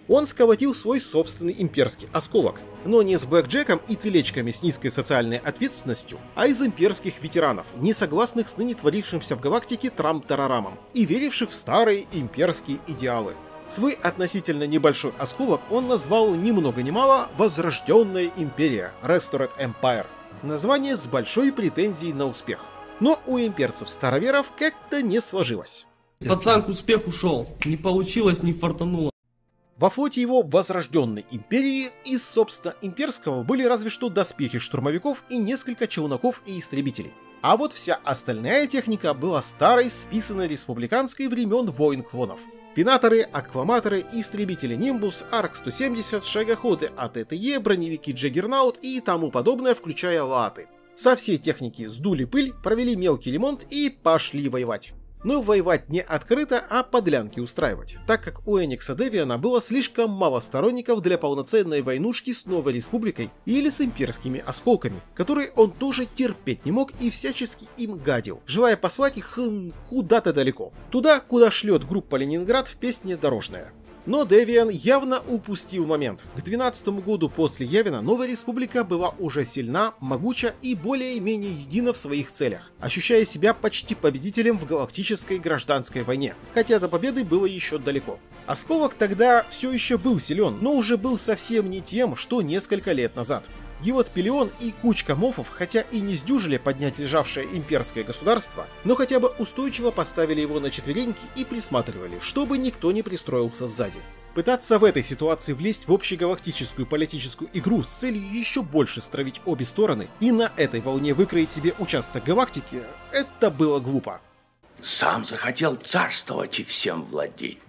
Он сколотил свой собственный имперский осколок, но не с блэкджеком и твилечками с низкой социальной ответственностью, а из имперских ветеранов, не согласных с ныне творившимся в галактике трам-тарарамом и веривших в старые имперские идеалы. Свой относительно небольшой осколок он назвал ни много ни мало «Возрожденная империя» Restored Empire. Название с большой претензией на успех. Но у имперцев-староверов как-то не сложилось. Пацан к успеху шел, не получилось, не фартануло. Во флоте его Возрожденной империи из, собственно, имперского были разве что доспехи штурмовиков и несколько челноков и истребителей. А вот вся остальная техника была старой, списанной республиканской времен войн клонов. Пинаторы, аккламаторы, истребители Нимбус, Арк-170, шагоходы АТТЕ, броневики Джаггернаут и тому подобное, включая латы. Со всей техники сдули пыль, провели мелкий ремонт и пошли воевать. Но воевать не открыто, а подлянки устраивать, так как у Эникса Девиана было слишком мало сторонников для полноценной войнушки с Новой Республикой или с имперскими осколками, которые он тоже терпеть не мог и всячески им гадил, желая послать их куда-то далеко, туда, куда шлет группа Ленинград в песне «Дорожная». Но Девиан явно упустил момент. К 12-му году после Явина Новая Республика была уже сильна, могуча и более-менее едина в своих целях, ощущая себя почти победителем в галактической гражданской войне, хотя до победы было еще далеко. Осколок тогда все еще был силен, но уже был совсем не тем, что несколько лет назад. Гевот Пелион и кучка мофов, хотя и не сдюжили поднять лежавшее имперское государство, но хотя бы устойчиво поставили его на четвереньки и присматривали, чтобы никто не пристроился сзади. Пытаться в этой ситуации влезть в общегалактическую политическую игру с целью еще больше стравить обе стороны и на этой волне выкроить себе участок галактики — это было глупо. Сам захотел царствовать и всем владеть.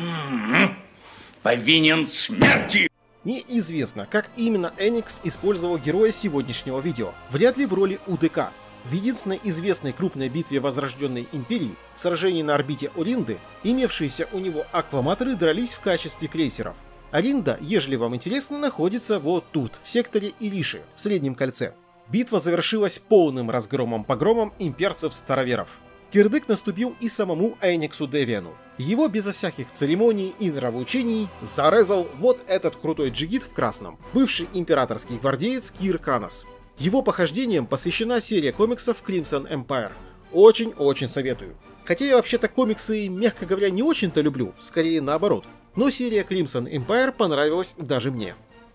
Повинен смерти! Неизвестно, как именно Эникс использовал героя сегодняшнего видео, вряд ли в роли УДК. В единственной известной крупной битве Возрожденной Империи, сражении на орбите Оринды, имевшиеся у него аккламаторы дрались в качестве крейсеров. Оринда, ежели вам интересно, находится вот тут, в секторе Ириши, в Среднем кольце. Битва завершилась полным разгромом-погромом имперцев-староверов. Кирдык наступил и самому Эниксу Девиану. Его безо всяких церемоний и нравоучений зарезал вот этот крутой джигит в красном, бывший императорский гвардеец Кир Канас. Его похождениям посвящена серия комиксов Crimson Empire. Очень-очень советую. Хотя я вообще-то комиксы, мягко говоря, не очень-то люблю, скорее наоборот. Но серия Crimson Empire понравилась даже мне.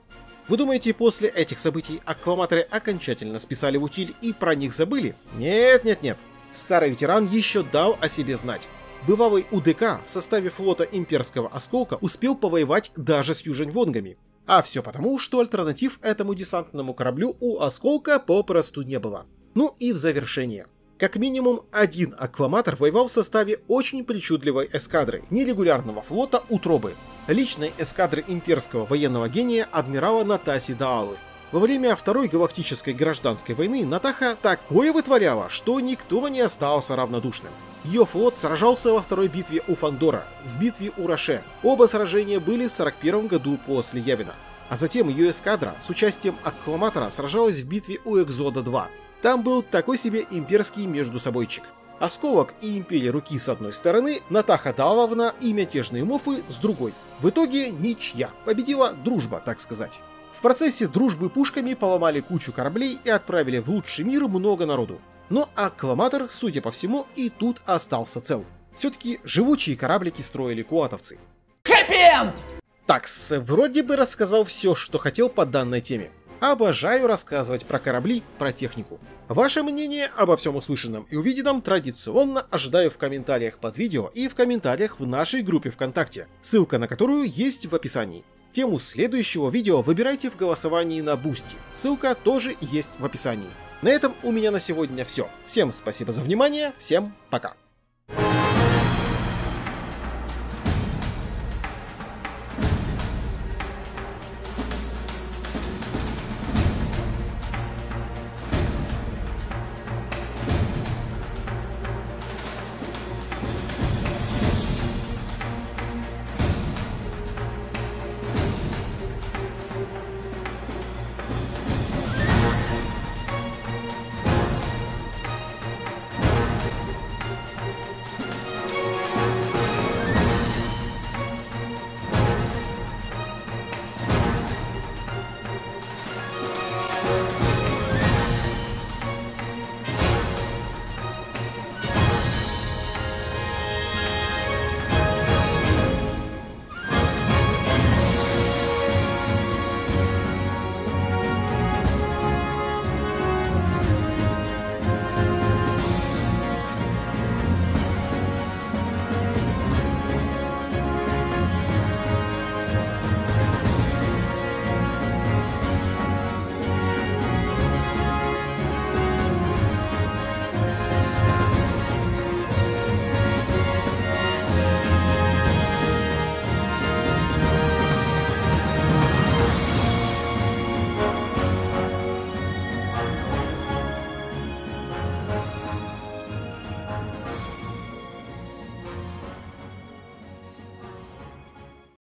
Вы думаете, после этих событий аккламаторы окончательно списали в утиль и про них забыли? Нет-нет-нет. Старый ветеран еще дал о себе знать. Бывалый УДК в составе флота имперского осколка успел повоевать даже с южень-вонгами. А все потому, что альтернатив этому десантному кораблю у осколка попросту не было. Ну и в завершение. Как минимум один аккламатор воевал в составе очень причудливой эскадры нерегулярного флота Утробы, личной эскадры имперского военного гения адмирала Натаси Даалы. Во время Второй галактической гражданской войны Натаха такое вытворяла, что никто не остался равнодушным. Ее флот сражался во второй битве у Фандора, в битве у Роше. Оба сражения были в 41 году после Явина. А затем ее эскадра с участием аккламатора сражалась в битве у Экзода-2. Там был такой себе имперский междусобойчик. Осколок и Империя Руки с одной стороны, Натаха Дааловна и мятежные мофы с другой. В итоге ничья, победила дружба, так сказать. В процессе дружбы пушками поломали кучу кораблей и отправили в лучший мир много народу. Но аккламатор, судя по всему, и тут остался цел. Все-таки живучие кораблики строили куатовцы. Хэппи-энд! Такс, вроде бы рассказал все, что хотел по данной теме. Обожаю рассказывать про корабли, про технику. Ваше мнение обо всем услышанном и увиденном традиционно ожидаю в комментариях под видео и в комментариях в нашей группе ВКонтакте, ссылка на которую есть в описании. Тему следующего видео выбирайте в голосовании на Boosty, ссылка тоже есть в описании. На этом у меня на сегодня все. Всем спасибо за внимание, всем пока.